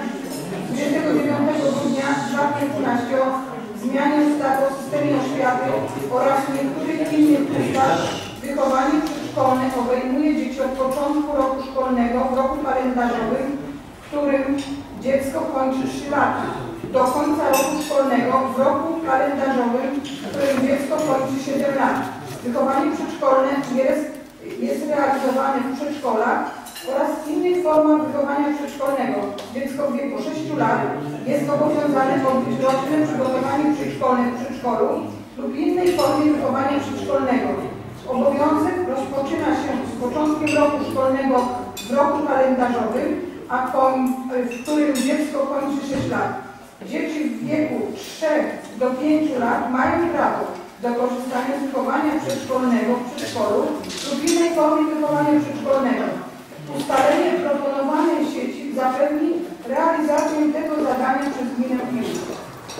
grudnia 2015 o zmianie ustawy o systemie oświaty oraz niektórych innych ustaw wychowanie przedszkolne obejmuje dzieci od początku roku szkolnego w roku kalendarzowym, w którym dziecko kończy 3 lata, do końca roku szkolnego w roku kalendarzowym, w którym dziecko kończy 7 lat. Wychowanie przedszkolne jest realizowane w przedszkolach oraz innych formach wychowania przedszkolnego. Dziecko w wieku 6 lat jest obowiązane odbyć roczne przygotowanie przedszkolne w przedszkolu lub innej formie wychowania przedszkolnego. Obowiązek rozpoczyna się z początkiem roku szkolnego w roku kalendarzowym, w którym dziecko kończy 6 lat. Dzieci w wieku 3 do 5 lat mają prawo do korzystania z wychowania przedszkolnego w przedszkolu lub innej formie wychowania przedszkolnego. Ustalenie proponowanej sieci zapewni realizację tego zadania przez gminę Piłsudsk.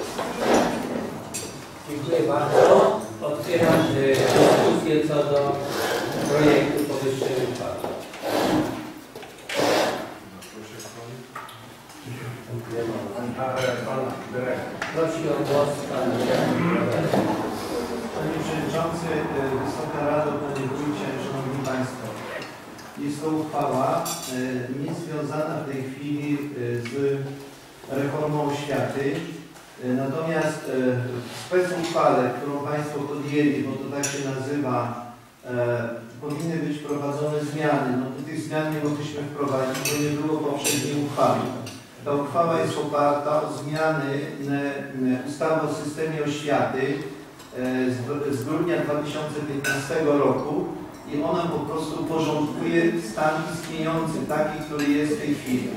Dziękuję bardzo. Otwieram dyskusję co do projektu powyższej uchwały. Prosi o głos pan dyrektor. Panie Przewodniczący, Wysoka Rado, Panie Wójcie, Szanowni Państwo. Jest to uchwała niezwiązana w tej chwili z reformą oświaty. Natomiast w specuchwale, którą Państwo podjęli, bo to tak się nazywa, powinny być wprowadzone zmiany. No to tych zmian nie mogliśmy wprowadzić, bo nie było poprzedniej uchwały. Ta uchwała jest oparta o zmiany ustawy o systemie oświaty z grudnia 2015 roku i ona po prostu porządkuje stan istniejący, taki, który jest w tej chwili.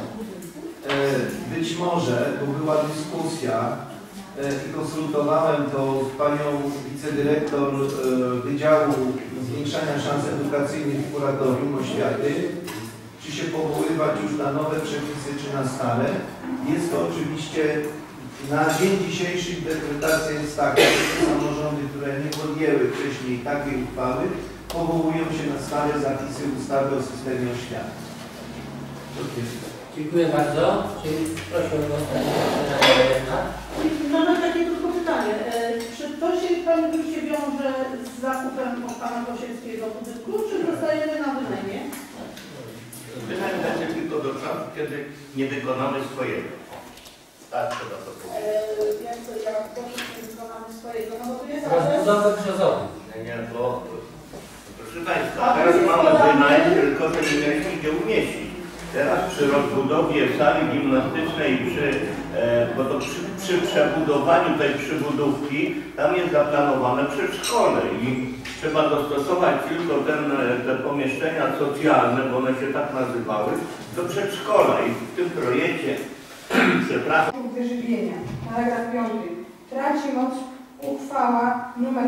Być może, bo była dyskusja i konsultowałem to z panią wicedyrektor Wydziału Zwiększania Szans Edukacyjnych w Kuratorium Oświaty, czy się powoływać już na nowe przepisy, czy na stare. Jest to oczywiście na dzień dzisiejszy interpretacja jest taka, że samorządy, które nie podjęły wcześniej takiej uchwały, powołują się na stare zapisy ustawy o systemie oświaty. Dziękuję bardzo. Proszę o głos pani temat. Mamy takie tylko pytanie. Czy to się Pani Wójcie wiąże z zakupem od Pana Gosiewskiego budynku, czy dostajemy na wynajmie? Wynajem będzie tylko do czasu, kiedy nie wykonamy swojego. Tak, trzeba to powiedzieć. Jak dobrze nie wykonamy swojego? No bo to jest Rozbudowy brzozowy. Nie, bo proszę Państwa, teraz mamy wynajem, tylko że nie mieliśmy gdzie umieścić. Teraz przy rozbudowie sali gimnastycznej, bo to przy przebudowaniu tej przybudówki, tam jest zaplanowane przedszkole i trzeba dostosować tylko te pomieszczenia socjalne, bo one się tak nazywały, do przedszkola i w tym projekcie, przepraszam. Wyżywienia. Paragraf 5. Traci moc uchwała nr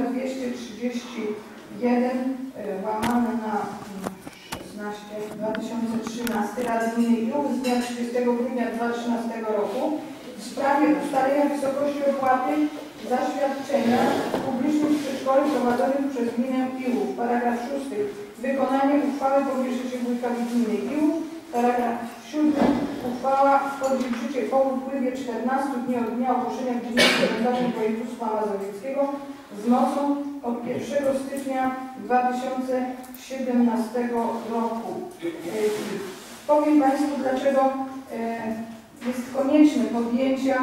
231 łamane na 2013 Rady Gminy Piłsudsk z dnia 30 grudnia 2013 roku w sprawie ustalenia wysokości opłaty za świadczenia publicznych w przedszkolu prowadzonych przez gminę Piłsudsk. Paragraf 6. Wykonanie uchwały powierza się wójtowi gminy Piłsudsk. Paragraf 7. Uchwała wchodzi w życie po upływie 14 dni od dnia ogłoszenia w Dzienniku Urzędowym Województwa Mazowieckiego z mocą od 1 stycznia 2017 roku. Powiem Państwu, dlaczego jest konieczne podjęcia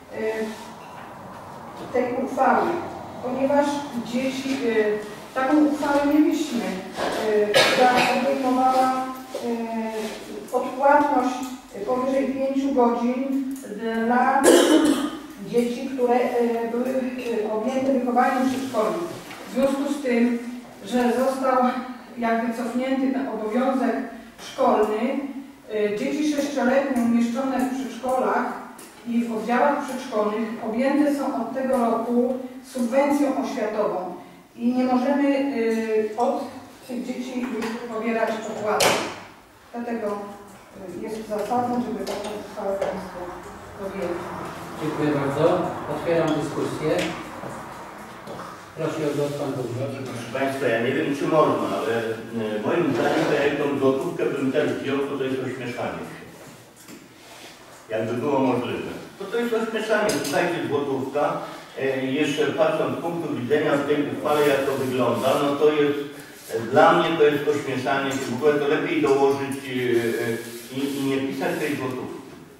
tej uchwały, ponieważ dzieci, taką uchwałę mieliśmy, która obejmowała odpłatność powyżej 5 godzin dla dzieci, które były objęte wychowaniem przedszkolnym. W związku z tym, że został jakby cofnięty ten obowiązek szkolny, dzieci 6-letnie umieszczone w przedszkolach i w oddziałach przedszkolnych objęte są od tego roku subwencją oświatową i nie możemy od tych dzieci już pobierać opłaty. Dlatego jest zasadne, żeby taką uchwałę Państwo podjęli. Dziękuję bardzo. Otwieram dyskusję. Proszę o głos Pan Burmistrz. Proszę Państwa, ja nie wiem, czy można, ale moim zdaniem to jak tą złotówkę bym też wziął, to jest ośmieszanie. Jakby było możliwe. To jest ośmieszanie. Słuchajcie, złotówka. Jeszcze patrząc z punktu widzenia w tej uchwale, jak to wygląda, no to jest, dla mnie to jest ośmieszanie. W ogóle to lepiej dołożyć i nie pisać tej złotówki.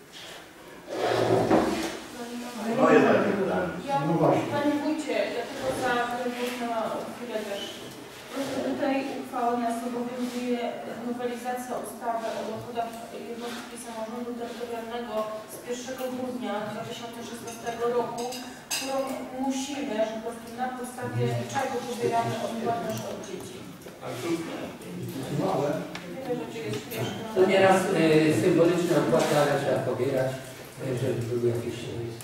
Moje takie pytanie. Panie Wójcie, ja tylko za chwilę też. Tutaj uchwała nas obowiązuje nowelizacja ustawy o dochodach jednostki samorządu terytorialnego z 1 grudnia 2016 roku, którą musimy po prostu na podstawie czego pobieramy odpłatność od dzieci. To nieraz symboliczne opłaty, ale trzeba pobierać, żeby były jakieś...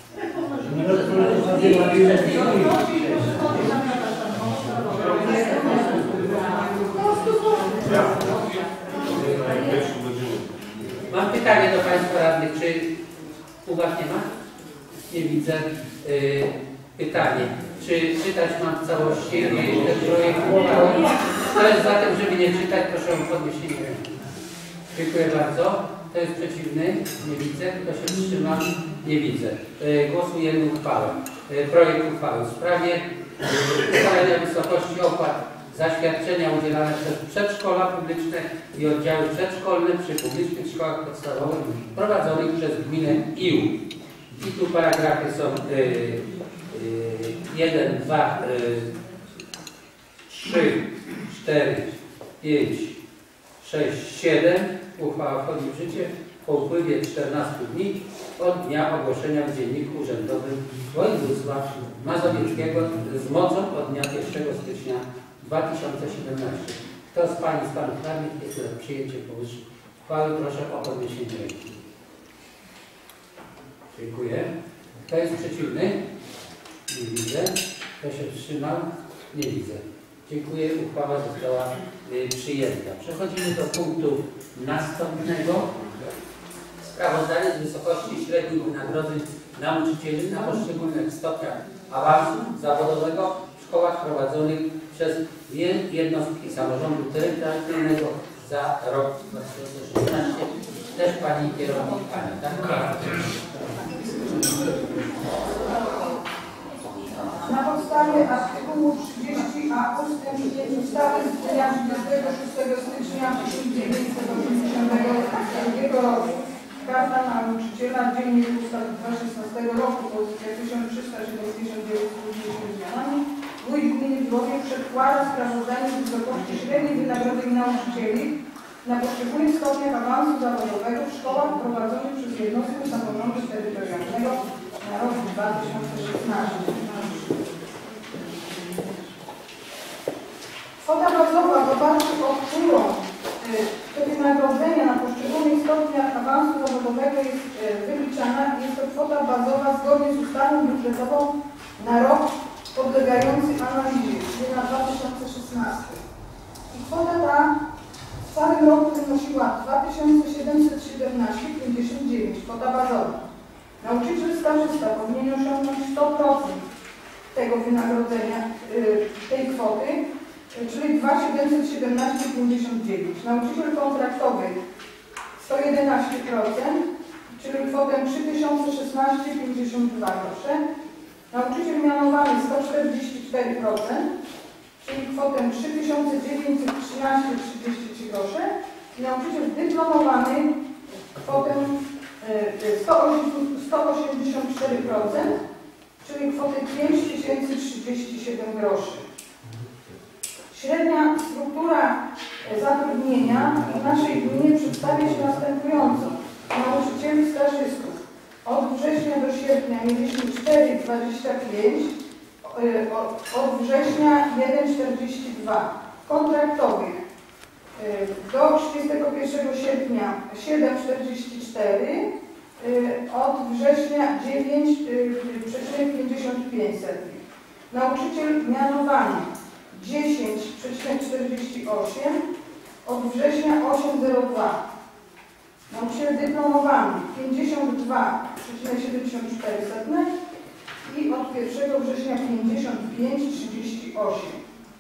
Mam pytanie do Państwa radnych, czy uwag nie ma? Nie widzę. Pytanie, czy czytać mam w całości ten projekt uchwały? To jest za tym, żeby nie czytać, proszę o podniesienie ręki. Dziękuję bardzo. Kto jest przeciwny? Nie widzę. Kto się wstrzymał? Nie widzę. Głosujemy uchwałę. Projekt uchwały w sprawie ustalenia wysokości opłat za świadczenia udzielane przez przedszkola publiczne i oddziały przedszkolne przy publicznych szkołach podstawowych prowadzonych przez gminę IU. I tu paragrafy są 1, 2, 3, 4, 5, 6, 7. Uchwała wchodzi w życie po upływie 14 dni od dnia ogłoszenia w Dzienniku Urzędowym Województwa Mazowieckiego z mocą od dnia 1 stycznia 2017. Kto z Pań i z Panów Radnych jest za przyjęciem powyższej uchwały, proszę o podniesienie ręki. Dziękuję. Kto jest przeciwny? Nie widzę. Kto się wstrzymał? Nie widzę. Dziękuję. Uchwała została przyjęta. Przechodzimy do punktu następnego. Sprawozdanie z wysokości średnich wynagrodzeń nauczycieli na poszczególnych stopniach awansu zawodowego w szkołach prowadzonych przez jednostki samorządu terytorialnego za rok 2016. Też Pani kierownik, Pani, tak? Na podstawie artykułu 30a ust. 5 ustawy z dnia 26 stycznia 1982 roku Karta Nauczyciela, Dziennik Ustaw 2016 roku, pozycja 1379 z zmianami, Wójt Gminy Dworzec przedkłada sprawozdanie z wysokości średnich wynagrodzeń nauczycieli na poszczególnych stopniach awansu zawodowego w szkołach prowadzonych przez jednostki samorządu terytorialnego na rok 2016. Kwota bazowa, w oparciu o którą te wynagrodzenia na poszczególnych stopniach awansu zawodowego jest wyliczana, jest to kwota bazowa zgodnie z ustawą budżetową na rok podlegający analizie, czyli na 2016. I kwota ta w całym roku wynosiła 2717,59, kwota bazowa. Nauczyciel stażysta powinien osiągnąć 100% tego wynagrodzenia, tej kwoty, czyli 2717,59. Nauczyciel kontraktowy 111%, czyli kwotę 3016,52 grosze. Nauczyciel mianowany 144%, czyli kwotę 3913,33 grosze. I nauczyciel dyplomowany kwotę 184%, czyli kwotę 5037 groszy. Średnia struktura zatrudnienia w naszej gminie przedstawia się następująco. Nauczycieli stażystów od września do sierpnia mieliśmy 4,25, od września 1,42. Kontraktowych do 31 sierpnia 7,44, od września 9,55. Nauczyciel mianowany 10,48, od września 8,02. Nauczyciel dyplomowany 52,74 i od 1 września 55,38.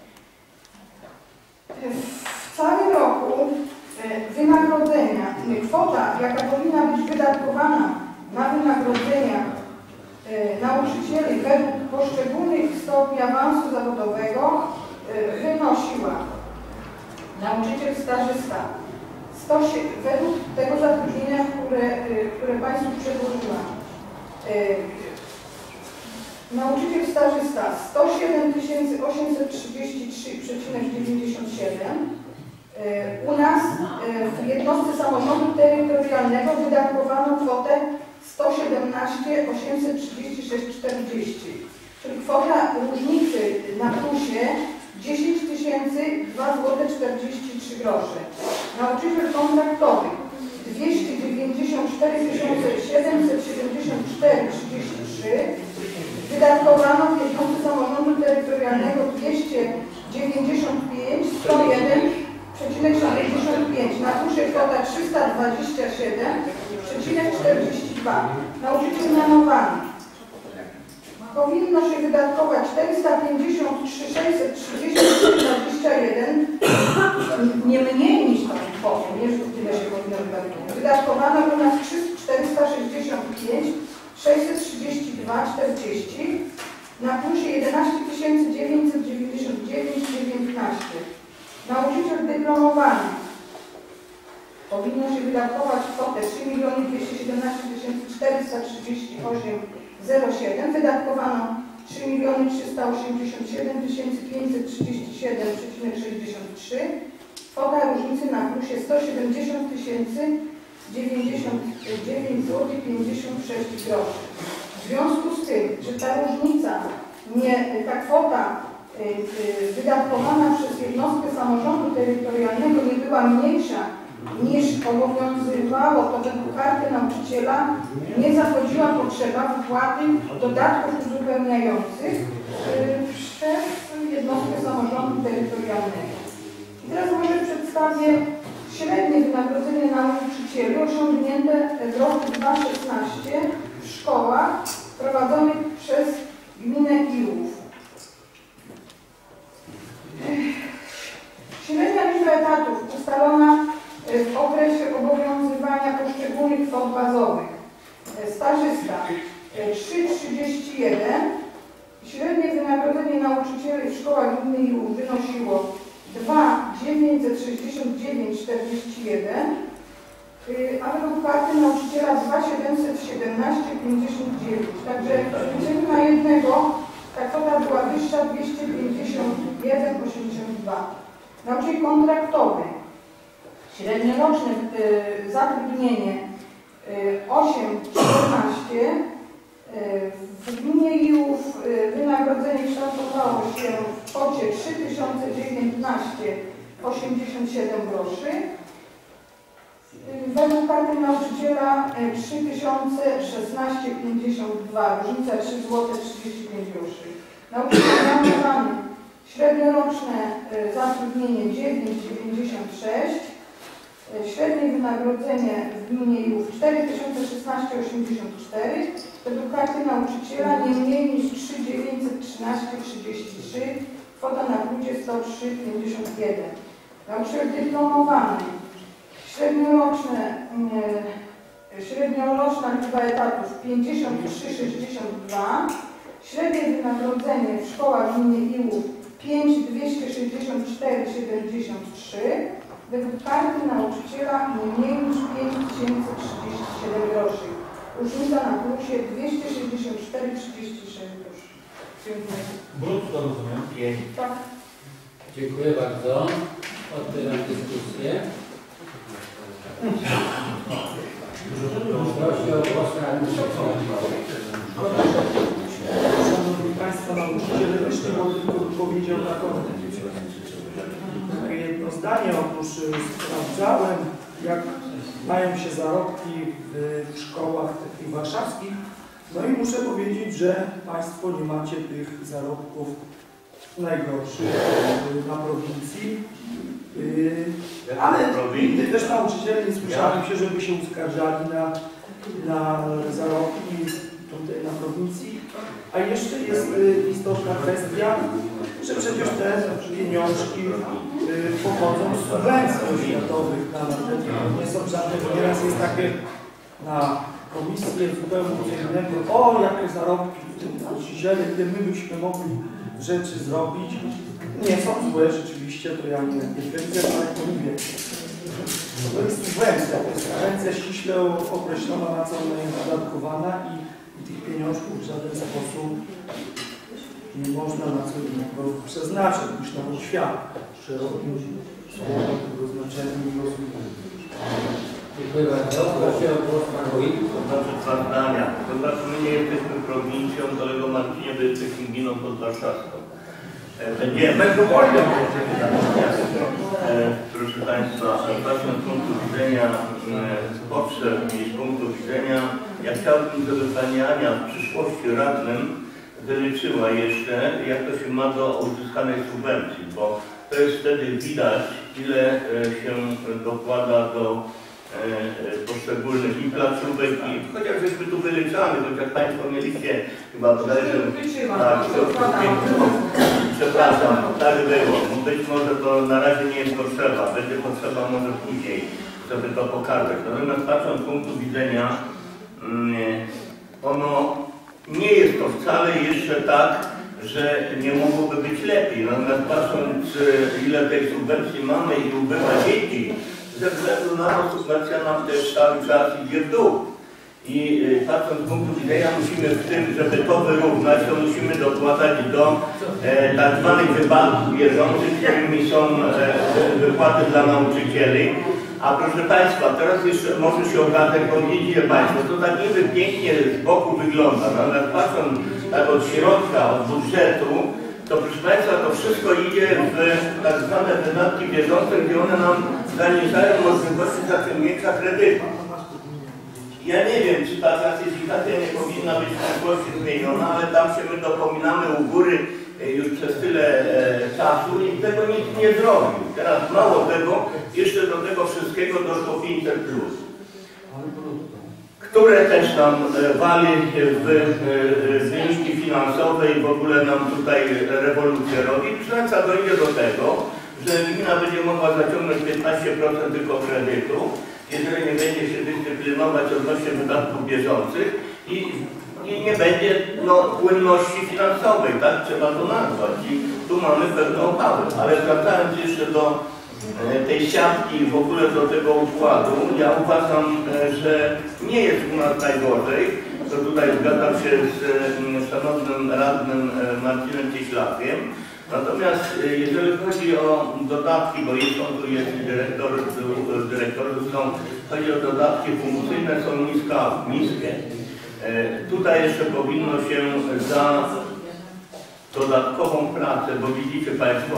W całym roku wynagrodzenia, kwota jaka powinna być wydatkowana na wynagrodzenia nauczycieli według poszczególnych stopni awansu zawodowego wynosiła nauczyciel stażysta według tego zatrudnienia, które Państwu przedłożyłam. Nauczyciel stażysta 107 833,97. U nas w jednostce samorządu terytorialnego wydatkowano kwotę 117 836,40, czyli kwota różnicy na plusie 10 2,43 zł. Nauczyciel kontraktowy 294 774,33. Wydatkowano w jednostce samorządu terytorialnego 295 101,75. Na plusie kwota 327,42. Nauczyciel mianowany. Powinno się wydatkować 453 630,21, nie mniej niż tą kwotę, nie że tyle się powinno wydatkować. Wydatkowano u nas 465 632,40, na plusie 11 999,19. Nauczyciel dyplomowany. Powinno się wydatkować kwotę 3 217 438,07. Wydatkowano 3 387 537,63. Kwota różnicy na plusie 170 99 zł 56 groszy. W związku z tym, że ta różnica, ta kwota wydatkowana przez jednostkę samorządu terytorialnego nie była mniejsza niż obowiązywało to według karty nauczyciela, nie zachodziła potrzeba wypłaty dodatków uzupełniających przez jednostkę samorządu terytorialnego. I teraz może przedstawię średnie wynagrodzenie nauczycieli osiągnięte w roku 2016 w szkołach prowadzonych przez gminę Kijów. Średnia liczba etatów ustalona w okresie obowiązywania poszczególnych kwot bazowych. Stażysta 3,31. Średnie wynagrodzenie nauczycieli w szkołach gminy Kijów wynosiło 2,969,41, a według karty nauczyciela 2,717,59. Także przeliczeniu na jednego ta kwota była wyższa 251,82. Nauczyciel kontraktowy. Średnioroczne zatrudnienie 8,14. W gminie Kijów wynagrodzenie kształtowało się w kwocie 3019,87 groszy. Według karty nauczyciela 3016,52, różnica 3 zł 35 groszy. Nauczyciel mianowany, średnioroczne zatrudnienie 9,96, średnie wynagrodzenie w gminie Kijów 4016,84, według karty nauczyciela nie mniej niż 3,913,33, kwota na plusie 103,51. Nauczyciel dyplomowany, średnioroczna liczba etatów 53,62, średnie wynagrodzenie w szkołach gminy Kijów 5,264,73, według karty nauczyciela nie mniej niż 5037 groszy. Różnica na plusie 264,36 groszy. Dziękuję. Brutto rozumiem? Tak. Dziękuję bardzo. Otwieram dyskusję. Proszę o głos radny. Szanowni Państwo, nauczyciele też nie mogę tylko powiedział taką takie jedno zdanie. Otóż sprawdzałem, jak mają się zarobki w szkołach takich warszawskich. No i muszę powiedzieć, że Państwo nie macie tych zarobków najgorszych na prowincji. Ale nigdy też nauczyciele nie słyszałem się, żeby się uskarżali na zarobki tutaj na prowincji. A jeszcze jest istotna kwestia, że przecież te pieniążki pochodzą z subwencji oświatowych. Nie są żadne, nieraz jest takie na komisję zupełnie co innego. O, jakie zarobki w tym nauczyciele, gdzie my byśmy mogli rzeczy zrobić. Nie są złe rzeczywiście, to ja nie twierdzę, ale to mówię. To jest subwencja, to jest subwencja ściśle określona, na co ona jest wydatkowana i tych pieniążków w żaden sposób nie można na co innego przeznaczyć niż na oświatę. Szerokim słowem tego znaczenia nie rozumiem. Dziękuję bardzo. Proszę o głos Pan Wójt. Dobrze, dwa zdania. To znaczy, my nie jesteśmy prowincją, kolego Marcinie, wy jesteśmy gminą podwarszawską. Będziemy metropolią. Proszę Państwa, patrząc z punktu widzenia potrzeb i z punktu widzenia, ja chciałbym, żeby Pani Ania w przyszłości radnym wyliczyła jeszcze, jak to się ma do uzyskanej subwencji, bo to jest wtedy widać, ile się dokłada do poszczególnych i placówek, i chociaż żeśmy tu wyliczali, chociaż Państwo mieliście chyba bodajże, przepraszam, tak było. Być może to na razie nie jest potrzeba, będzie potrzeba może później, żeby to pokazać. Natomiast patrząc z punktu widzenia, ono nie jest to wcale jeszcze tak, że nie mogłoby być lepiej. Natomiast patrząc, ile tej subwencji mamy i ubywa dzieci, ze względu na to subwencja nam też cały czas idzie w dół. I patrząc z punktu widzenia, musimy w tym, żeby to wyrównać, to musimy dokładać do tak zwanych wypadków bieżących, którymi są wypłaty dla nauczycieli. A proszę Państwa, teraz jeszcze może się okazać, bo widzicie Państwo, to tak niby pięknie z boku wygląda, natomiast patrząc tak od środka, od budżetu, to proszę Państwa, to wszystko idzie w tak zwane wydatki bieżące, gdzie one nam zaniżają możliwości zaciągnięcia kredytu. Ja nie wiem, czy ta klasyfikacja nie powinna być w przyszłości zmieniona, ale tam się my dopominamy u góry już przez tyle czasu i tego nikt nie zrobił. Teraz mało tego, jeszcze do tego wszystkiego doszło 500+, które też nam wali w wyniki finansowe i w ogóle nam tutaj rewolucję robi. Przynajmniej dojdzie do tego, że gmina będzie mogła zaciągnąć 15% tylko kredytu, jeżeli nie będzie się dyscyplinować odnośnie wydatków bieżących i nie będzie płynności finansowej, tak trzeba to nazwać. I tu mamy pewne obawy. Ale wracając jeszcze do tej siatki i w ogóle do tego układu, ja uważam, że nie jest u nas najgorzej. To tutaj zgadzam się z szanownym radnym Marcinem Cieślakiem. Natomiast jeżeli chodzi o dodatki, bo jest on tu jest dyrektorów są, chodzi o dodatki funkcyjne, są niskie. Tutaj jeszcze powinno się za dodatkową pracę, bo widzicie Państwo,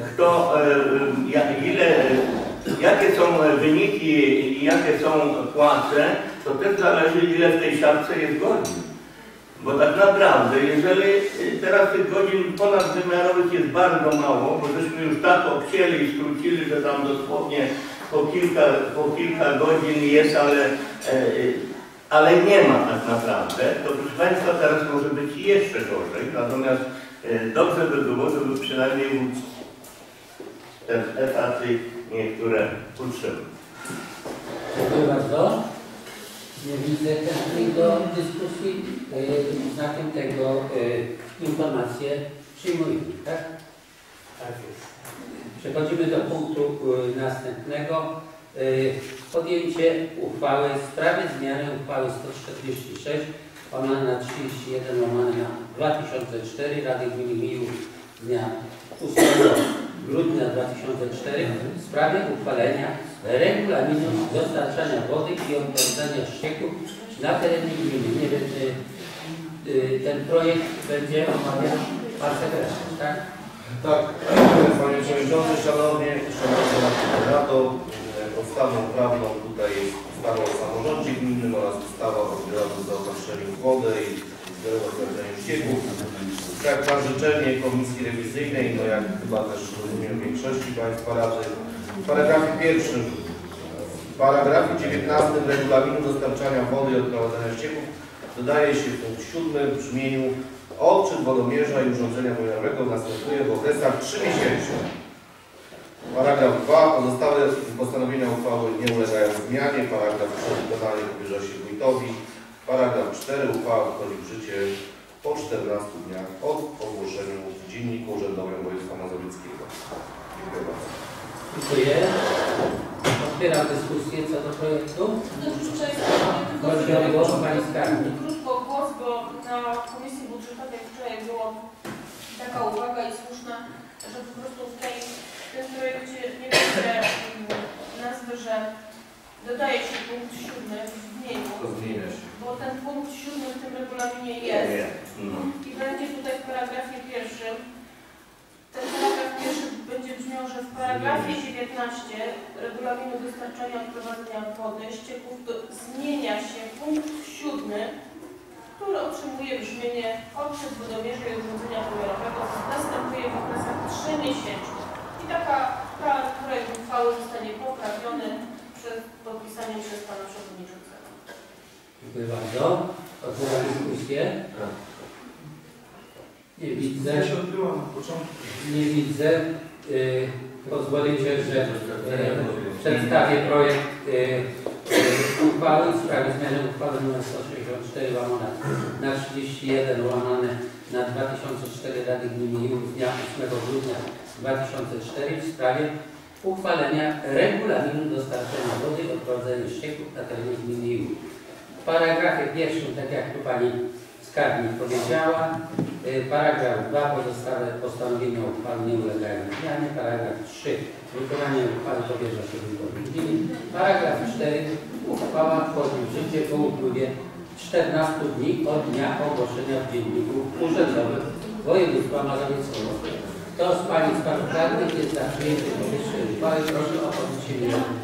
jakie są wyniki i jakie są płace, to też zależy, ile w tej siatce jest godzin. Bo tak naprawdę, jeżeli teraz tych godzin ponadwymiarowych jest bardzo mało, bo żeśmy już tak obcięli i skrócili, że tam dosłownie po kilka godzin jest, ale nie ma tak naprawdę, to proszę Państwa teraz może być jeszcze gorzej, natomiast dobrze by było, żeby przynajmniej móc te etaty niektóre utrzymać. Dziękuję bardzo. Nie widzę chętnych do dyskusji. Znakiem tego informację przyjmujemy, tak? Tak jest. Przechodzimy do punktu następnego. Podjęcie uchwały w sprawie zmiany uchwały 146 łamane na 31 łamane na 2004 Rady Gminy Mijów z dnia 8 grudnia 2004 w sprawie uchwalenia regulaminu dostarczania wody i odprowadzania ścieków na terenie gminy. Nie wiem, czy ten projekt będzie omawiał pan sekretarz, tak? Tak, Panie Przewodniczący, Szanowna Rado, podstawą prawną tutaj jest ustawa o samorządzie gminnym oraz ustawa o odbiorach zaopatrzeniu w wodę i odprowadzaniu ścieków. Tak na życzenie Komisji Rewizyjnej, no jak chyba też rozumiem większości Państwa Rady, w paragrafie pierwszym, w paragrafie 19 regulaminu dostarczania wody i odprowadzania ścieków dodaje się punkt 7 w brzmieniu: odczyt wodomierza i urządzenia pomiarowego następuje w okresach 3-miesięcznych. Paragraf 2. Pozostałe postanowienia uchwały nie ulegają zmianie. Paragraf 3. Wykonanie powierza się wójtowi. Paragraf 4. Uchwała wchodzi w życie po 14 dniach od ogłoszenia w Dzienniku Urzędowym Województwa Mazowieckiego. Dziękuję bardzo. Dziękuję. Otwieram dyskusję co do projektu. Proszę o głos Pani Skarbnik. Krótko głos, bo na Komisji Budżetowej wczoraj była taka uwaga i słuszna, że po prostu w tym projekcie nie będzie nazwy, że dodaje się punkt 7 w brzmieniu, bo ten punkt 7 w tym regulaminie jest i będzie tutaj w paragrafie pierwszym. Ten paragraf pierwszy będzie brzmiał, że w paragrafie 19 regulaminu dostarczania i odprowadzania wody ścieków zmienia się punkt 7, który otrzymuje brzmienie: odczyt wodomierza i urządzenia pomiarowego następuje w okresach 3-miesięcznych. I taka projekt uchwały zostanie poprawiony przed podpisaniem przez Pana Przewodniczącego. Dziękuję bardzo. Otwieram dyskusję. Nie widzę. Nie widzę. Pozwolicie, że przedstawię projekt uchwały w sprawie zmiany uchwały nr 164 łamane na 31 łamane na 2004 Rady Gminy Mijów z dnia 8 grudnia 2004 w sprawie uchwalenia regulaminu dostarczania wody i odprowadzania ścieków na terenie gminy Mijów. W paragrafie pierwszym, tak jak tu Pani Skarbnik powiedziała, paragraf 2. Pozostałe postanowienia uchwały nie ulegają zmianie. Paragraf 3. Wykonanie uchwały powierza się wójtowi gminy. Paragraf 4. Uchwała wchodzi w życie po upływie 14 dni od dnia ogłoszenia w Dzienniku Urzędowym Województwa Mazowieckiego. Kto z Pani z Panów Radnych jest za przyjęciem powyższej uchwały? Proszę o podniesienie ręki.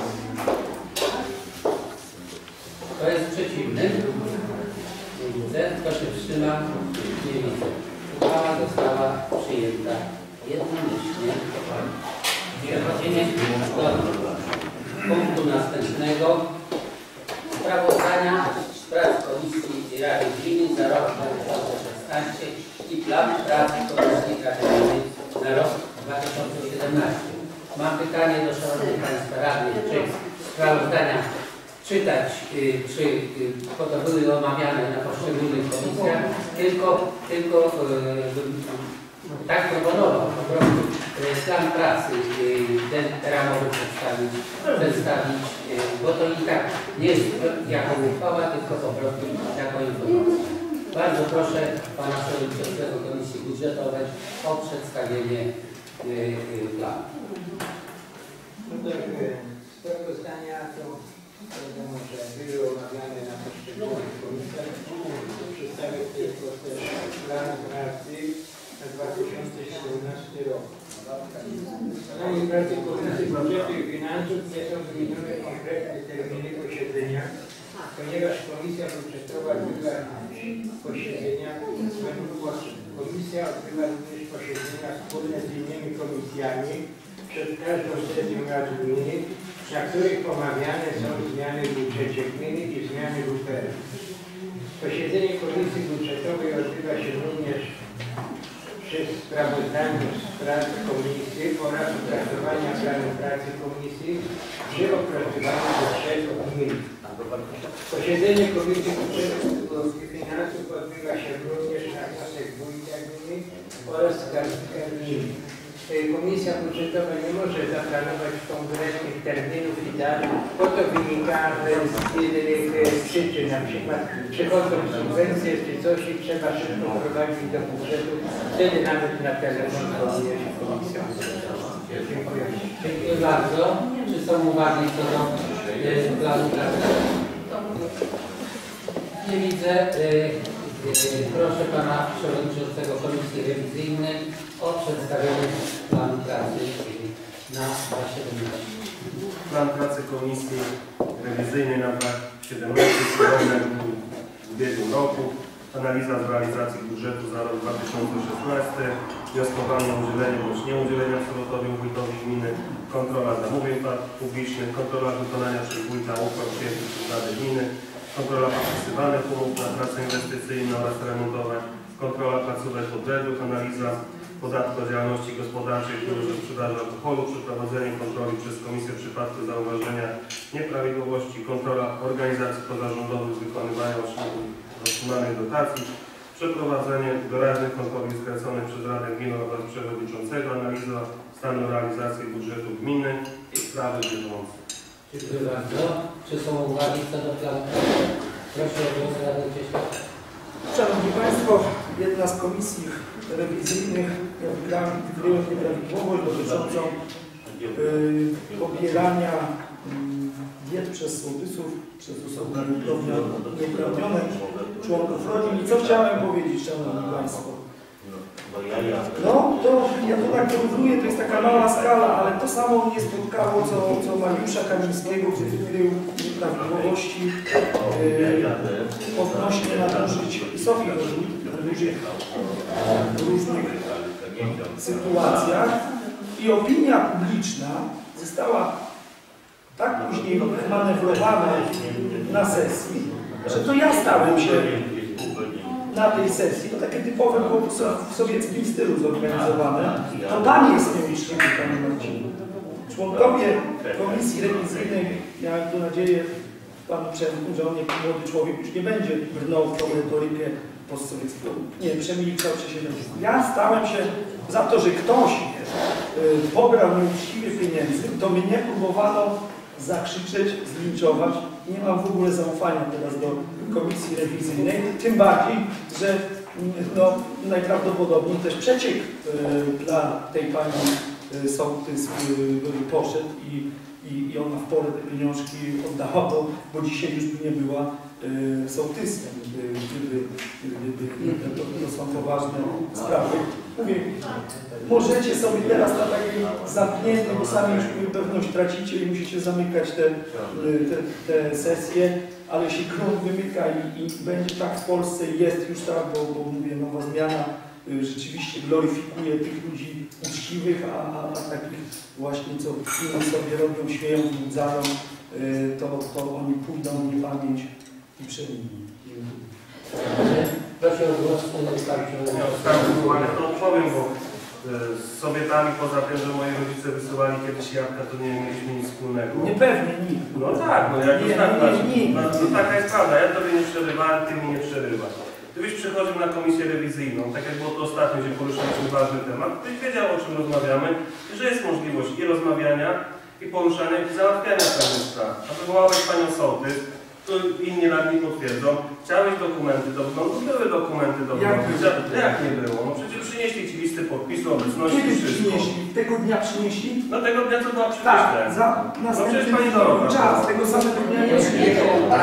Kto jest przeciwny? Nie widzę. Kto się wstrzyma? Nie widzę. Uchwała została przyjęta jednomyślnie. Przechodzimy do punktu następnego. Sprawozdania z prac Komisji Rady Gminy za rok 2016 i plan pracy Komisji Rady Gminy na rok 2017. Mam pytanie do Szanownych Państwa Radnych, czy sprawozdania czytać, czy to były omawiane na poszczególnych komisjach, tylko tak proponował po prostu plan pracy ten ramowy przedstawić, bo to i tak nie jest jako uchwała, tylko po prostu jako informacja. Bardzo proszę Pana Przewodniczącego Komisji Budżetowej o przedstawienie planu. Sprawozdania to wiadomo, że były omawiane na poszczególnych komisjach. Przedstawię tylko też plan pracy na 2017 rok. Planie pracy Komisji Budżetu i Finansów nie są wymienione konkretne terminy posiedzenia, ponieważ Komisja Budżetowa odbywa posiedzenia według potrzeb. Komisja odbywa również posiedzenia wspólne z innymi komisjami przed każdą sesją Rady Gminy, na których omawiane są zmiany w budżecie gminy i zmiany w UPR. Posiedzenie Komisji Budżetowej odbywa się również przez sprawozdanie z prac Komisji oraz opracowania planu pracy Komisji przy opracowaniu budżetu gminy. Posiedzenie Komisji Budżetu i Finansów odbywa się również na wniosek wójta gminy oraz skarbnika gminy. komisja budżetowa nie może zaplanować konkretnych terminów i dat, bo to wynika z innych przyczyn, na przykład przychodzą subwencje czy coś i trzeba szybko prowadzić do budżetu, wtedy nawet na telefon zwołuje się komisja. Dziękuję. Dziękuję bardzo. Czy są uwagi co do planu pracy? Nie widzę. Proszę Pana Przewodniczącego Komisji Rewizyjnej o przedstawienie planu pracy na 2017. Plan pracy Komisji Rewizyjnej na 2017 skierowany w ubiegłym roku. Analiza z realizacji budżetu za rok 2016, wnioskowanie o udzielenie bądź nieudzielenie absolutorium wójtowi gminy, kontrola zamówień publicznych, kontrola wykonania przez wójta uchwał przyjętych przez Radę Gminy, kontrola podpisywanych umów na prace inwestycyjne oraz remontowe, kontrola placówek podległych, analiza podatku od działalności gospodarczej, który ze sprzedaży alkoholu, przeprowadzenie kontroli przez Komisję w przypadku zauważenia nieprawidłowości, kontrola organizacji pozarządowych z wykonywania otrzymanych dotacji, przeprowadzenie doraźnych kontroli zleconych przez Radę Gminy oraz Przewodniczącego, analiza stanu realizacji budżetu gminy i sprawy bieżące. Dziękuję bardzo. Czy są uwagi co do planu? Proszę o głos Radę Cieśla. Szanowni Państwo, jedna z komisji rewizyjnych wykryła nieprawidłowość dotyczącą pobierania diet przez sołtysów, przez osoby nieuprawnione członków rodzin. I co chciałem powiedzieć, Szanowni Państwo? No, to ja to tak porównuję, to jest taka mała skala, ale to samo mnie spotkało, co Mariusza Kamińskiego, który wykrył nieprawidłowości odnośnie nadużyć Sofii w różnych sytuacjach. I opinia publiczna została tak później manewrowana na sesji, że to ja stałem się na tej sesji, to takie typowe było w sowieckim stylu zorganizowane, to Pan jest nieuczciwy, Panie Marcinie. Członkowie Komisji Rewizyjnej, miałem tu nadzieję Panu Przewodniczącemu, że on jako młody człowiek już nie będzie brnął w tą retorykę postsowiecką. Nie, przemilczał czy się nie. Ja stałem się za to, że ktoś pobrał nieuczciwie pieniędzy, to mnie próbowano zakrzyczeć, zlinczować. Nie mam w ogóle zaufania teraz do Komisji Rewizyjnej, tym bardziej, że no, najprawdopodobniej też przeciek dla tej pani sołtys poszedł i ona w porę te pieniążki oddała, bo dzisiaj już by nie była sołtysem, gdyby to są poważne sprawy. Mówię, możecie sobie teraz na takiej zamkniętej, bo sami już pewność tracicie i musicie zamykać te sesje, ale się krąg wymyka i będzie tak w Polsce i jest już tak, bo mówię, nowa zmiana rzeczywiście gloryfikuje tych ludzi uczciwych, a takich właśnie, co inni sobie robią, śmieją, wzbudzają, to oni pójdą w niepamięć i przewidni. Proszę o głos. Ale to powiem, bo z Sowietami poza tym, że moi rodzice wysyłali kiedyś jabłka, to nie mieliśmy nic wspólnego. Niepewnie nikt. No tak, no jak już tak no taka jest prawda, ja tobie nie przerywałem, ty mi nie przerywasz. Gdybyś przychodził na komisję rewizyjną, tak jak było to ostatnio, gdzie poruszyliśmy ważny temat, byś wiedział, o czym rozmawiamy i że jest możliwość i rozmawiania, i poruszania, i załatwiania pewnych spraw. A wywołałeś panią sołtys, to inni radni potwierdzą, chciałeś dokumenty do wglądu, były dokumenty do wglądu. Jak nie było? No przecież przynieśli ci listy podpisu, obecności. Kiedy przynieśli? Tego dnia przynieśli? No tego dnia co była Tak, przynieśli. za następny czas, tego samego dnia nie przynieśli.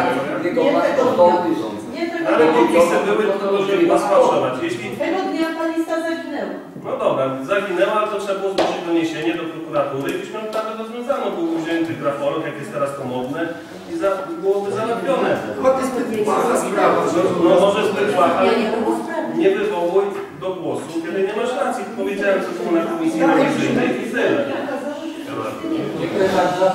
Ale podpisy były, to żeby sfałszować. Jeśli... Tego dnia ta lista zaginęła. No dobra, zaginęła, ale to trzeba było zgłosić doniesienie do prokuratury i byśmy tam rozwiązano. Był wzięty grafolog, jak jest teraz to modne i byłoby załatwione. Chyba to jest zbyt łacha sprawa. No może zbyt łacha, ale nie wywołuj do głosu, kiedy nie masz racji. Powiedziałem, co było na komisji rewizyjnej i tyle. Dziękuję bardzo.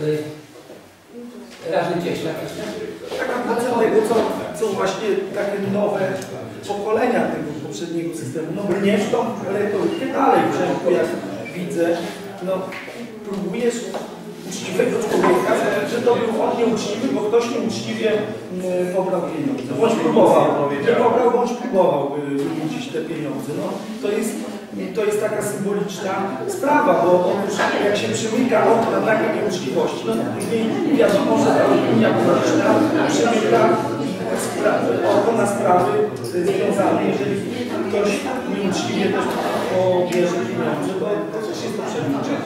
Radny Cieślak. Tak a propos tego, co właśnie takie nowe pokolenia tego poprzedniego systemu. No brniesz tą retorykę dalej, jak widzę, no próbujesz uczciwego człowieka, że to był on nieuczciwy, bo ktoś nieuczciwie pobrał pieniądze. Bądź próbował, nie pobrał, bądź próbował wyrzucić te pieniądze. No, to jest taka symboliczna sprawa, bo otóż jak się przymyka oko na takie nieuczciwości, no to później wiadomo, że ta opinia publiczna przymyka oko na sprawy związane, jeżeli ktoś nieuczciwie też pobierze pieniądze, to też jest to przemilczone.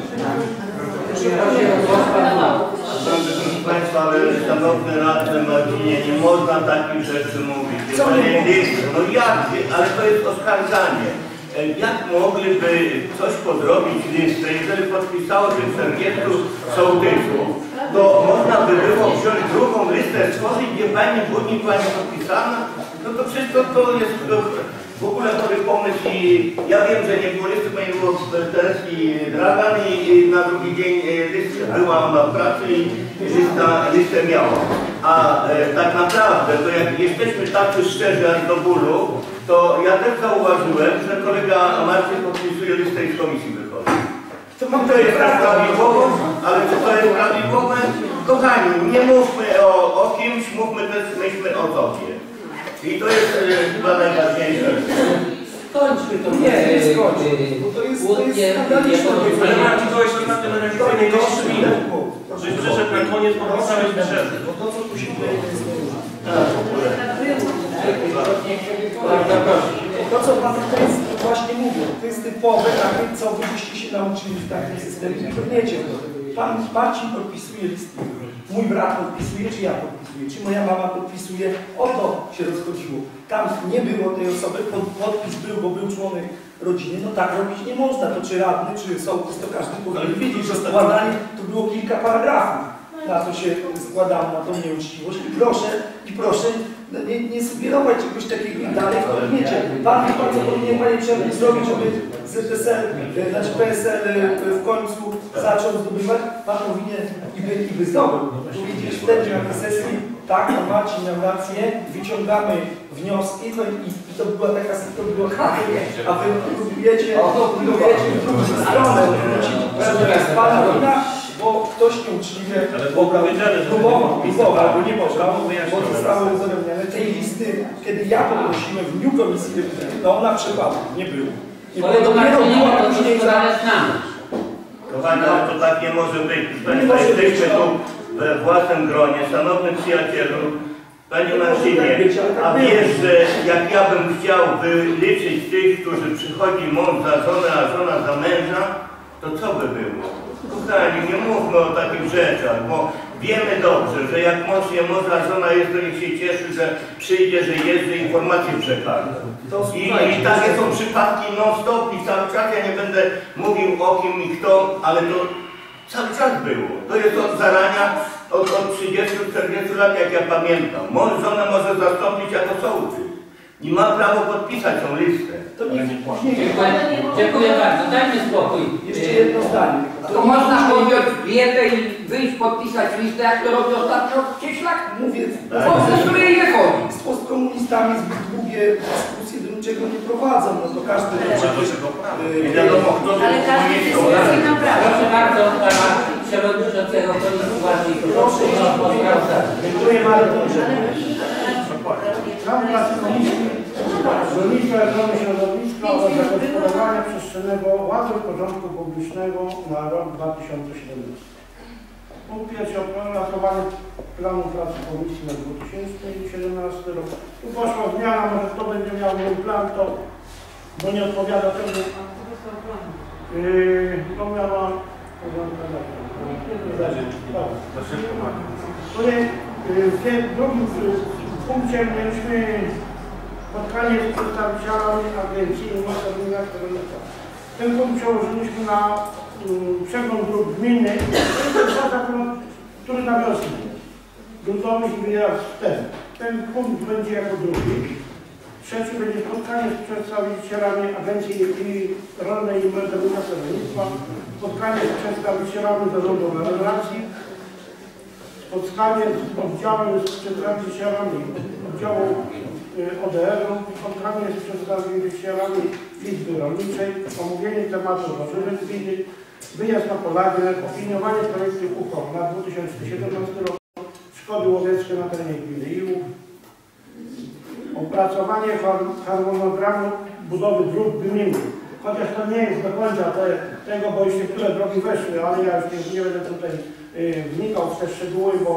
Proszę Państwa, ale szanowny radny Marcinie, nie można takich rzeczy mówić. No jak? Ale to jest oskarżanie. Jak mogliby coś podrobić listę, jeżeli podpisało tych 40 sołtysów, to można by było wziąć drugą listę, stworzyć, gdzie pani burmistrz pani podpisana? No to wszystko to jest w ogóle chory pomysł i ja wiem, że nie było listy, bo nie było Tereski Dragan i na drugi dzień była ona w pracy i listę miała. A tak naprawdę, to jak jesteśmy tacy szczerzy aż do bólu, to ja też zauważyłem, że kolega Marcin podpisuje listę i z komisji wychodzi. To jest prawidłowość, ale czy to jest prawidłowe? Kochani, nie mówmy o kimś, mówmy też myślmy o sobie. I to jest chyba najważniejsze. Skończmy to. Nie skończmy. To jest skandaliczne. Ale Marcin, to jeszcze na tyle religijnie nie minut. Żeś przyszedł na koniec, podpisałeś wyszedł. Bo to, co tu się dzieje, to jest to, co Pan tutaj właśnie mówił, to jest typowe takie, co wy byście się nauczyli w takim systemie. Wiecie, Pan Marcin podpisuje listy. Mój brat podpisuje, czy ja podpisuję, czy moja mama podpisuje. O to się rozchodziło. Tam nie było tej osoby, podpis był, bo był członek rodziny. No tak robić nie można. To czy radny, czy sołtys, to każdy powinien wiedzieć, że składanie to było kilka paragrafów. Na to się składało, na tą nieuczciwość. I proszę nie sugerować czegoś takiego i dalej. Wiecie, Pan co powinien, Panie Przewodniczący, zrobić, żeby PSL w końcu zaczął zdobywać? Pan powinien i by zdobył. Powiedzieć wtedy na tej sesji, tak, Pan Marcin miał rację, wyciągamy wnioski i to była taka sytuacja, a wy próbujecie w drugą stronę wrócić, że to jest Pana wina, bo ktoś nieuczciwie próbował, albo nie pobrał, bo zostało uzależnione tej listy, kiedy ja poprosiłem w dniu komisji rewizyjnej, to ona przypadła, nie było. Kochani, to tak nie może być. Jesteśmy tu we własnym gronie, szanownym przyjacielu, Panie Marcinie, a wiesz, że jak ja bym chciał wyliczyć tych, którzy przychodzi mąż za żonę, a żona za męża, to co by było? Kochani, nie mówmy o takich rzeczach, bo wiemy dobrze, że jak mąż nie może, a żona jest, to niech się cieszy, że przyjdzie, że jest, że informacje przekaże. I takie są przypadki non-stop i cały czas, ja nie będę mówił o kim i kto, ale to cały czas było. To jest od zarania, od 30-40 lat, jak ja pamiętam. Mąż żonę może zastąpić jako sołtys. I ma prawo podpisać tą listę. To nie Dziękuję bardzo, dajmy spokój. Jeszcze jedno zdanie. To można podjąć dietę i wyjść podpisać listę, jak to robi ostatnio Cieślak? Mówię, z której nie chodzi. Z postkomunistami zbyt długie dyskusje do niczego nie prowadzą, no to każdy nie wiadomo, kto to Proszę bardzo, Pana Przewodniczącego Komisji Własnej. Proszę, dziękuję bardzo. Rolnictwa i Ochrony Środowiska oraz Zagospodarowania Przestrzennego Ładu i Porządku Publicznego na rok 2017. Punkt pierwszy: opracowanie planu pracy Komisji na 2017 rok. Tu poszła zmiana, może kto będzie miał mój plan, to bo nie odpowiada temu. To miała... W drugim punkcie mieliśmy spotkanie z przedstawicielami agencji i monitorowania rolnictwa. Ten punkt przełożyliśmy na przegląd dróg gminnych, który na wiosnę. Gruntownych i wyjazd ten punkt będzie jako drugi. Trzeci będzie spotkanie z przedstawicielami Agencji Rolnej i Monitorowania Rolnictwa. Spotkanie z przedstawicielami zarządu relacji. Spotkanie z oddziałem z przedstawicielami oddziału ODR-u, spotkanie z przedstawicielami Izby Rolniczej, omówienie tematu warzywek gminy, wyjazd na Polakę, opiniowanie projektu uchwał na 2017 rok, szkody łowieckie na terenie gminy Iłów, opracowanie harmonogramu budowy dróg gminnych. Chociaż to nie jest do końca tego, bo już niektóre drogi weszły, ale ja już nie będę tutaj wnikał w te szczegóły, bo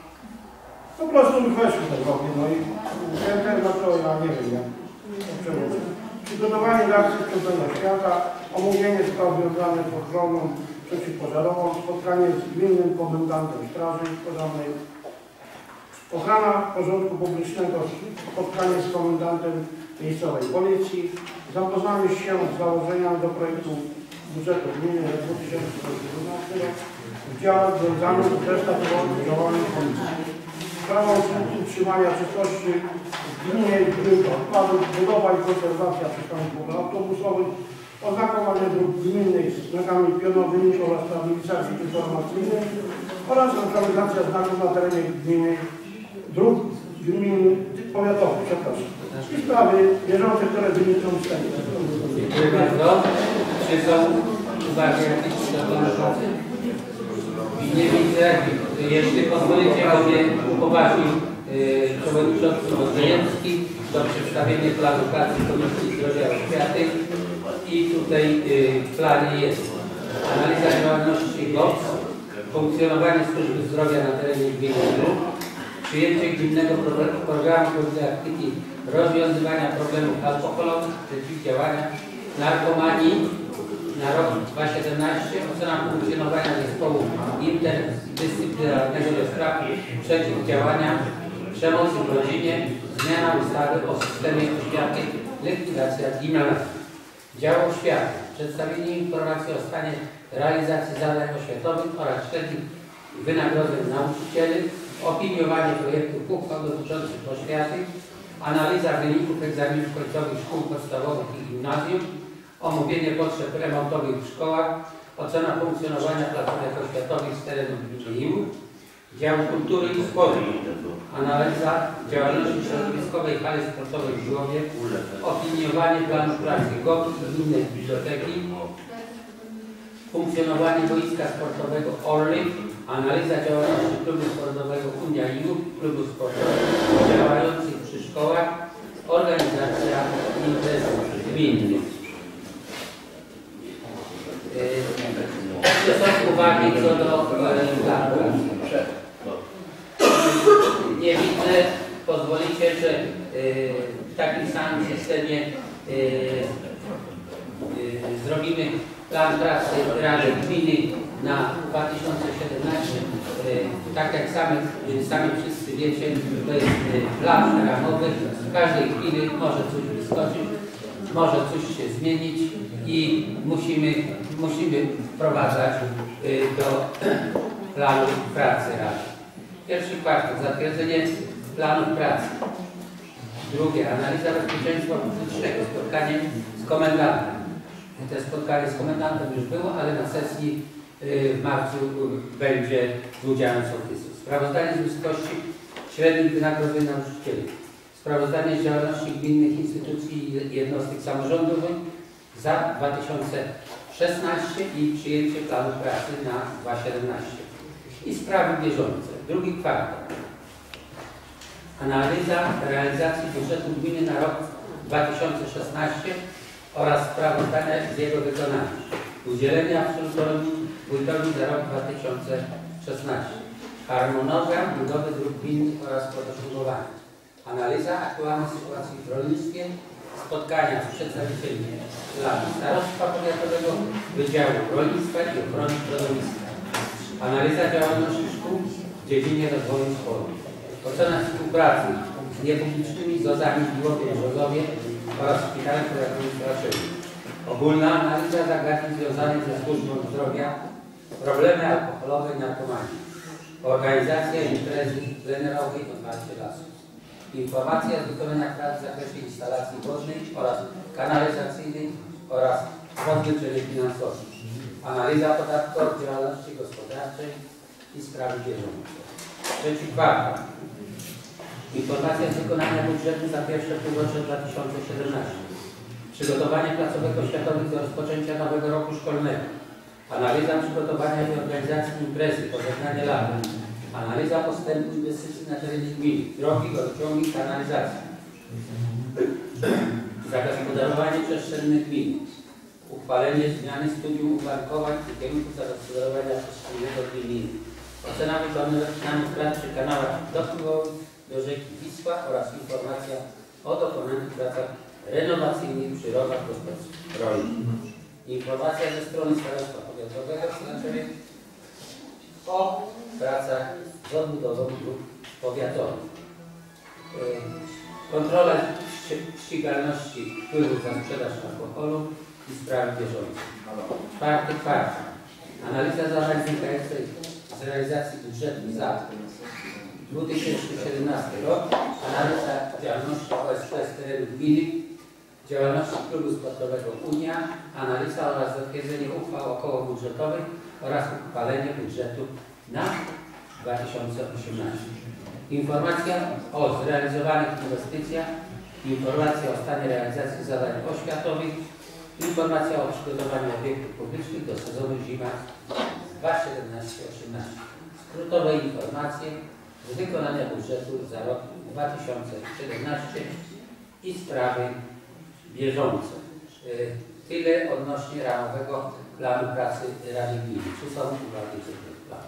po prostu już weszły te drogi. No i no to ja nie wiem, jak to przełożyć. Przygotowanie do akcji Sprzątania Świata, omówienie spraw związanych z ochroną przeciwpożarową, spotkanie z gminnym komendantem Straży Pożarnej, ochrona porządku publicznego, spotkanie z komendantem miejscowej policji, zapoznanie się z założeniami do projektu budżetu gminy na 2012 rok w działach związanych z restaurowaniem działalności policji. Sprawą utrzymania czystości w gminie i gminy odpadów, budowa i konserwacja przystanków autobusowych, oznakowanie dróg gminnych znakami pionowymi oraz stabilizacji informacyjnej oraz neutralizacja znaków na terenie gminy dróg gmin powiatowych, przepraszam. I sprawy bieżące, które wyniczą z tego. Dziękuję bardzo. Czy są uwagi jakieś dotyczące? Nie widzę. Jeśli pozwolicie, mnie upoważnił przewodniczący Wodniewski do przedstawienia planu pracy Komisji Zdrowia i Oświaty. I tutaj w planie jest analiza działalności GOPS, funkcjonowanie służby zdrowia na terenie gminy, przyjęcie gminnego programu profilaktyki rozwiązywania problemów alkoholowych, przeciwdziałania narkomanii na rok 2017, ocena funkcjonowania zespołu interdyscyplinarnego do spraw przeciwdziałania przemocy w rodzinie, zmiana ustawy o systemie oświaty, likwidacja gimnazjum. Dział oświaty, przedstawienie informacji o stanie realizacji zadań oświatowych oraz średnich wynagrodzeń nauczycieli, opiniowanie projektów uchwał dotyczących oświaty, analiza wyników egzaminów końcowych szkół podstawowych i gimnazjum, omówienie potrzeb remontowych w szkołach, ocena funkcjonowania placówek oświatowych z terenu gminy Iłów, dział kultury i sportu, analiza działalności środowiskowej hali sportowej w Głowie, opiniowanie planu pracy GOPS i innej biblioteki, funkcjonowanie boiska sportowego Orlik, analiza działalności klubu sportowego Unia Iłów, klubu sportowego działających przy szkołach, organizacja imprez gminnych. Czy są uwagi co do planu? Nie widzę. Pozwolicie, że w takim samym systemie zrobimy plan pracy Rady Gminy na 2017. Tak jak sami wszyscy wiecie, to jest plan ramowy. W każdej chwili może coś wyskoczyć, może coś się zmienić i musimy wprowadzać do planu pracy Rady. Pierwszy kwartał, zatwierdzenie planów pracy. Drugie, analiza bezpieczeństwa fizycznego, spotkanie z komendantem. Te spotkanie z komendantem już było, ale na sesji w marcu będzie z udziałem sołtysu. Sprawozdanie z wysokości średnich wynagrodzeń nauczycieli. Sprawozdanie z działalności gminnych instytucji i jednostek samorządowych za 2016 i przyjęcie planu pracy na 2017. I sprawy bieżące. Drugi kwartał. Analiza realizacji budżetu gminy na rok 2016 oraz sprawozdania z jego wykonania. Udzielenie absolutorium wójtowi za rok 2016. Harmonogram budowy dróg gminnych oraz podróżowania. Analiza aktualnej sytuacji w rolnictwie. Spotkania z przedstawicielami Starostwa Powiatowego, Wydziału Rolnictwa i Ochrony Środowiska. Analiza działalności szkół w dziedzinie rozwoju sportu. Ocena współpracy z niepublicznymi ZOZ-ami w Głowie i Brzozowie oraz Szpitalem Powiatowym w Raszynie. Ogólna analiza zagadnień związanych ze służbą zdrowia, problemy alkoholowe i narkomanii. Organizacja imprezy plenerowej Otwarcie Lasu. Informacja z wykonania prac w zakresie instalacji wodnej oraz kanalizacyjnej oraz rozliczenie finansowe. Analiza podatku od działalności gospodarczej i sprawy bieżące. Trzeci kwartał. Informacja z wykonania budżetu za pierwsze półrocze 2017. Przygotowanie placówek oświatowych do rozpoczęcia nowego roku szkolnego. Analiza przygotowania i organizacji imprezy, pożegnanie latem. Analiza postępu inwestycji na terenie gminy. Drogi, gazociągi, kanalizacji. Zagospodarowanie przestrzenne gminy. Uchwalenie zmiany studium uwarunkowań i kierunków zagospodarowania przestrzennego gminy. Ocena wykonanych prac przy kanałach dopływowych do rzeki Wisła oraz informacja o dokonanych pracach renowacyjnych przy rowach gospodarstw rolnych. Informacja ze strony Starostwa Powiatowego w Sylaczewie o pracach z odbudową dróg powiatowych. Kontrola ścigalności wpływów za sprzedaż alkoholu i sprawy bieżące. 4. kwartał. Analiza zadań wynikających z realizacji budżetu za 2017 rok. Analiza działalności OSP z terenu gminy, działalności klubu sportowego Unia, analiza oraz zatwierdzenie uchwał okołobudżetowych oraz uchwalenie budżetu na 2018. Informacja o zrealizowanych inwestycjach, informacja o stanie realizacji zadań oświatowych, informacja o przygotowaniu obiektów publicznych do sezonu zima 2017-2018. Skrótowe informacje z wykonania budżetu za rok 2017 i sprawy bieżące. Tyle odnośnie ramowego planu pracy Rady Gminy. Czy są uwagi co do planu?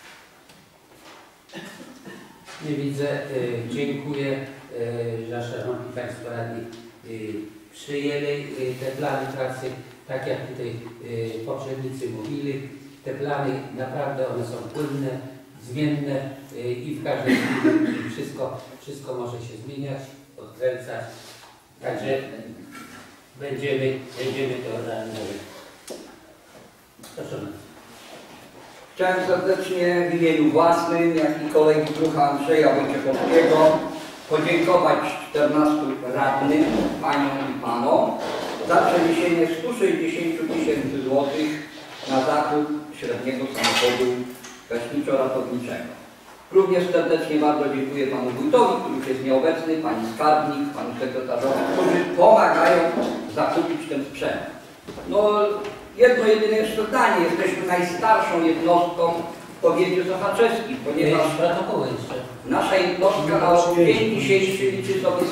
Nie widzę. Dziękuję, że szanowni Państwo radni przyjęli te plany pracy, tak jak tutaj poprzednicy mówili. Te plany naprawdę one są płynne, zmienne i w każdej chwili wszystko może się zmieniać, odkręcać. Także będziemy to realizować. Proszę bardzo. Chciałem serdecznie w imieniu własnym, jak i kolegi druha Andrzeja Wojciechowskiego podziękować 14 radnym, paniom i panom, za przeniesienie 160 000 złotych na zakup średniego samochodu gaśniczo-ratowniczego. Również serdecznie bardzo dziękuję panu wójtowi, który już jest nieobecny, pani skarbnik, panu sekretarzowi, którzy pomagają zakupić ten sprzęt. No, jedno jedyne jeszcze zdanie. Jesteśmy najstarszą jednostką w powiecie sochaczewskim, ponieważ nasza jednostka na dzień dzisiejszy liczy sobie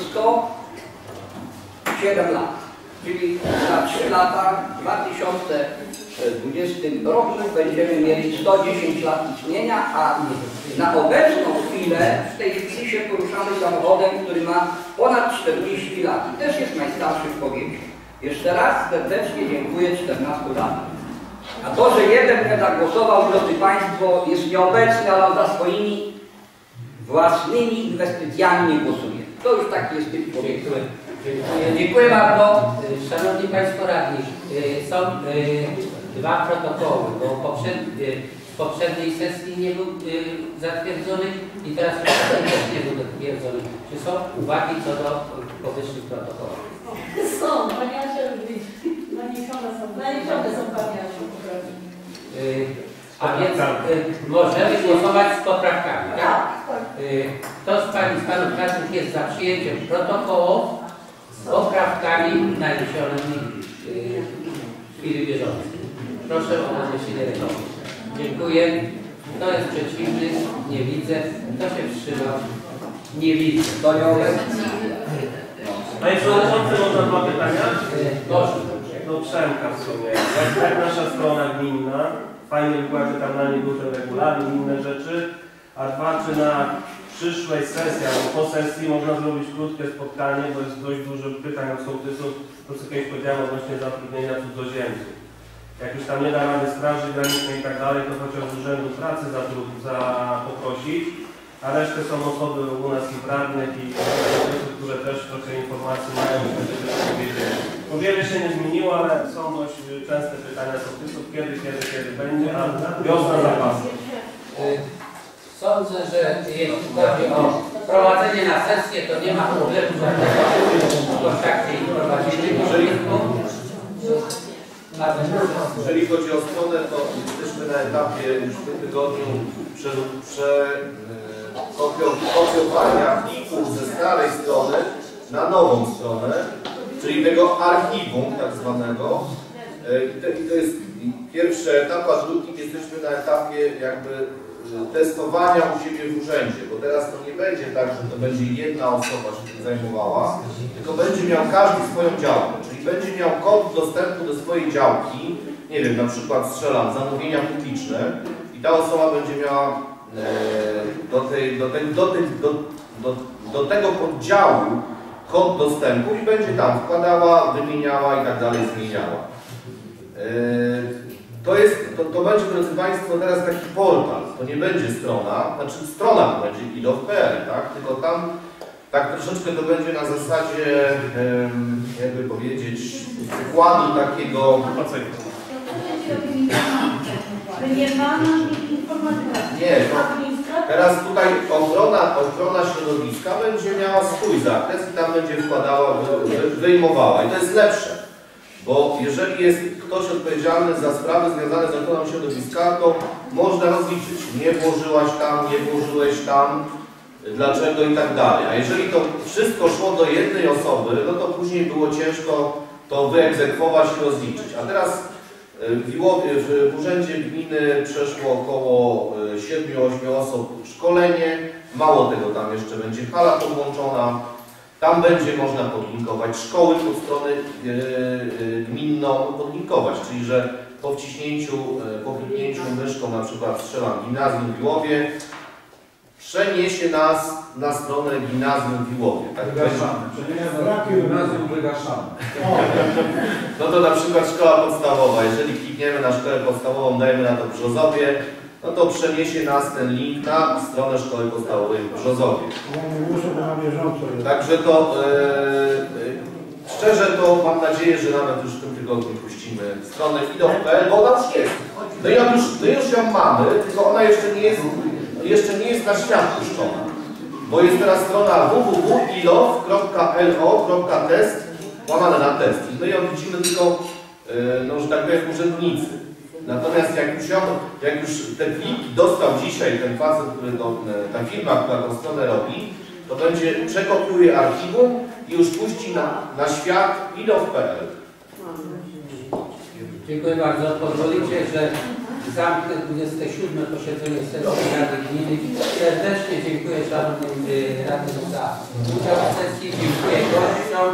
107 lat. Czyli za 3 lata, w 2020 roku będziemy mieli 110 lat istnienia, a na obecną chwilę w tej chwili się poruszamy samochodem, który ma ponad 40 lat i też jest najstarszy w powiecie. Jeszcze raz serdecznie dziękuję 14 lat. A to, że jeden nie zagłosował, drodzy Państwo, jest nieobecny, ale on za swoimi własnymi inwestycjami nie głosuje. To już taki jest typ człowieka. Dziękuję bardzo. Szanowni Państwo radni, są dwa protokoły, bo w poprzedniej sesji nie był zatwierdzony i teraz w poprzedniej też nie był zatwierdzony. Czy są uwagi co do powyższych protokołów? Są, Pani Asia już widzi. Naliczone są Pani Asiu. A więc możemy głosować z poprawkami, tak? Kto z Pani z Panów radnych jest za przyjęciem protokołów z poprawkami naliczonymi w chwili bieżącej? Proszę o podniesienie ręki. Dziękuję. Kto jest przeciwny? Nie widzę. Kto się wstrzymał? Nie widzę. Panie Przewodniczący, można 2 pytania? Proszę. Do Przemka w sumie. Jak nasza strona gminna, fajnie wykłady tam na nie duże regulamin, inne rzeczy, a 2, czy na przyszłej sesji, albo po sesji można zrobić krótkie spotkanie, bo jest dość dużo pytań od sołtysów, to co kiedyś powiedziałem odnośnie zatrudnienia cudzoziemców. Jak już tam nie da rady Straży Granicznej i tak dalej, to chociaż z Urzędu Pracy poprosić, a resztę są osoby u nas i prawnych i które też trochę informacji mają i wtedy też powiedzieli. Bo wiele się nie zmieniło, ale są dość częste pytania sołtysów, kiedy będzie, a wiosna zapasy. Sądzę, że jeśli chodzi o prowadzenie na sesję, to nie ma problemu żadnego. W trakcie ich prowadzimy. Jeżeli chodzi o stronę, to jesteśmy na etapie już w tym tygodniu kopiowania plików ze starej strony na nową stronę, czyli tego archiwum tak zwanego. I to jest pierwszy etap, a drugi jesteśmy na etapie jakby testowania u siebie w urzędzie, bo teraz to nie będzie tak, że to będzie jedna osoba się tym zajmowała, tylko będzie miał każdy swoją działkę, czyli będzie miał kod dostępu do swojej działki, nie wiem, na przykład strzelam, zamówienia publiczne i ta osoba będzie miała do tego poddziału kod dostępu i będzie tam wkładała, wymieniała i tak dalej, zmieniała. To będzie, drodzy Państwo, teraz taki portal, to nie będzie strona, znaczy strona to będzie idow.pl, tak? Tylko tam tak troszeczkę to będzie na zasadzie, jakby powiedzieć, przykładu takiego... Nie, teraz tutaj ochrona środowiska będzie miała swój zakres i tam będzie wkładała, wyjmowała i to jest lepsze. Bo jeżeli jest ktoś odpowiedzialny za sprawy związane z ochroną środowiska, to można rozliczyć. Nie włożyłaś tam, nie włożyłeś tam, dlaczego i tak dalej. A jeżeli to wszystko szło do jednej osoby, no to później było ciężko to wyegzekwować i rozliczyć. A teraz w Urzędzie Gminy przeszło około 7-8 osób szkolenie. Mało tego, tam jeszcze będzie hala podłączona. Tam będzie można podlinkować szkoły pod stronę gminną, podlinkować, czyli że po kliknięciu myszką, na przykład strzelam gimnazjum w Iłowie, przeniesie nas na stronę gimnazjum w Iłowie. Tak gimnazjum wygaszamy. No to na przykład szkoła podstawowa. Jeżeli klikniemy na szkołę podstawową, dajmy na to w Brzozowie, no to przeniesie nas ten link na stronę szkoły podstawowej w Brzozowie. Także to szczerze to mam nadzieję, że nawet już w tym tygodniu puścimy stronę idow.pl, bo ona już jest. My już ją mamy, tylko ona jeszcze nie jest na świat puszczona. Bo jest teraz strona www.ilow.lo.test/test i my ją widzimy tylko, no, że tak powiem, urzędnicy. Natomiast jak już te pliki dostał dzisiaj ten facet, który ta firma, która tą stronę robi, to będzie przekopiuje archiwum i już puści na świat idow.pl. Dziękuję bardzo. Pozwolicie, że zamknę 27. posiedzenie sesji Rady Gminy. Serdecznie dziękuję szanownym radnym za udział w sesji. Dziękuję gościom.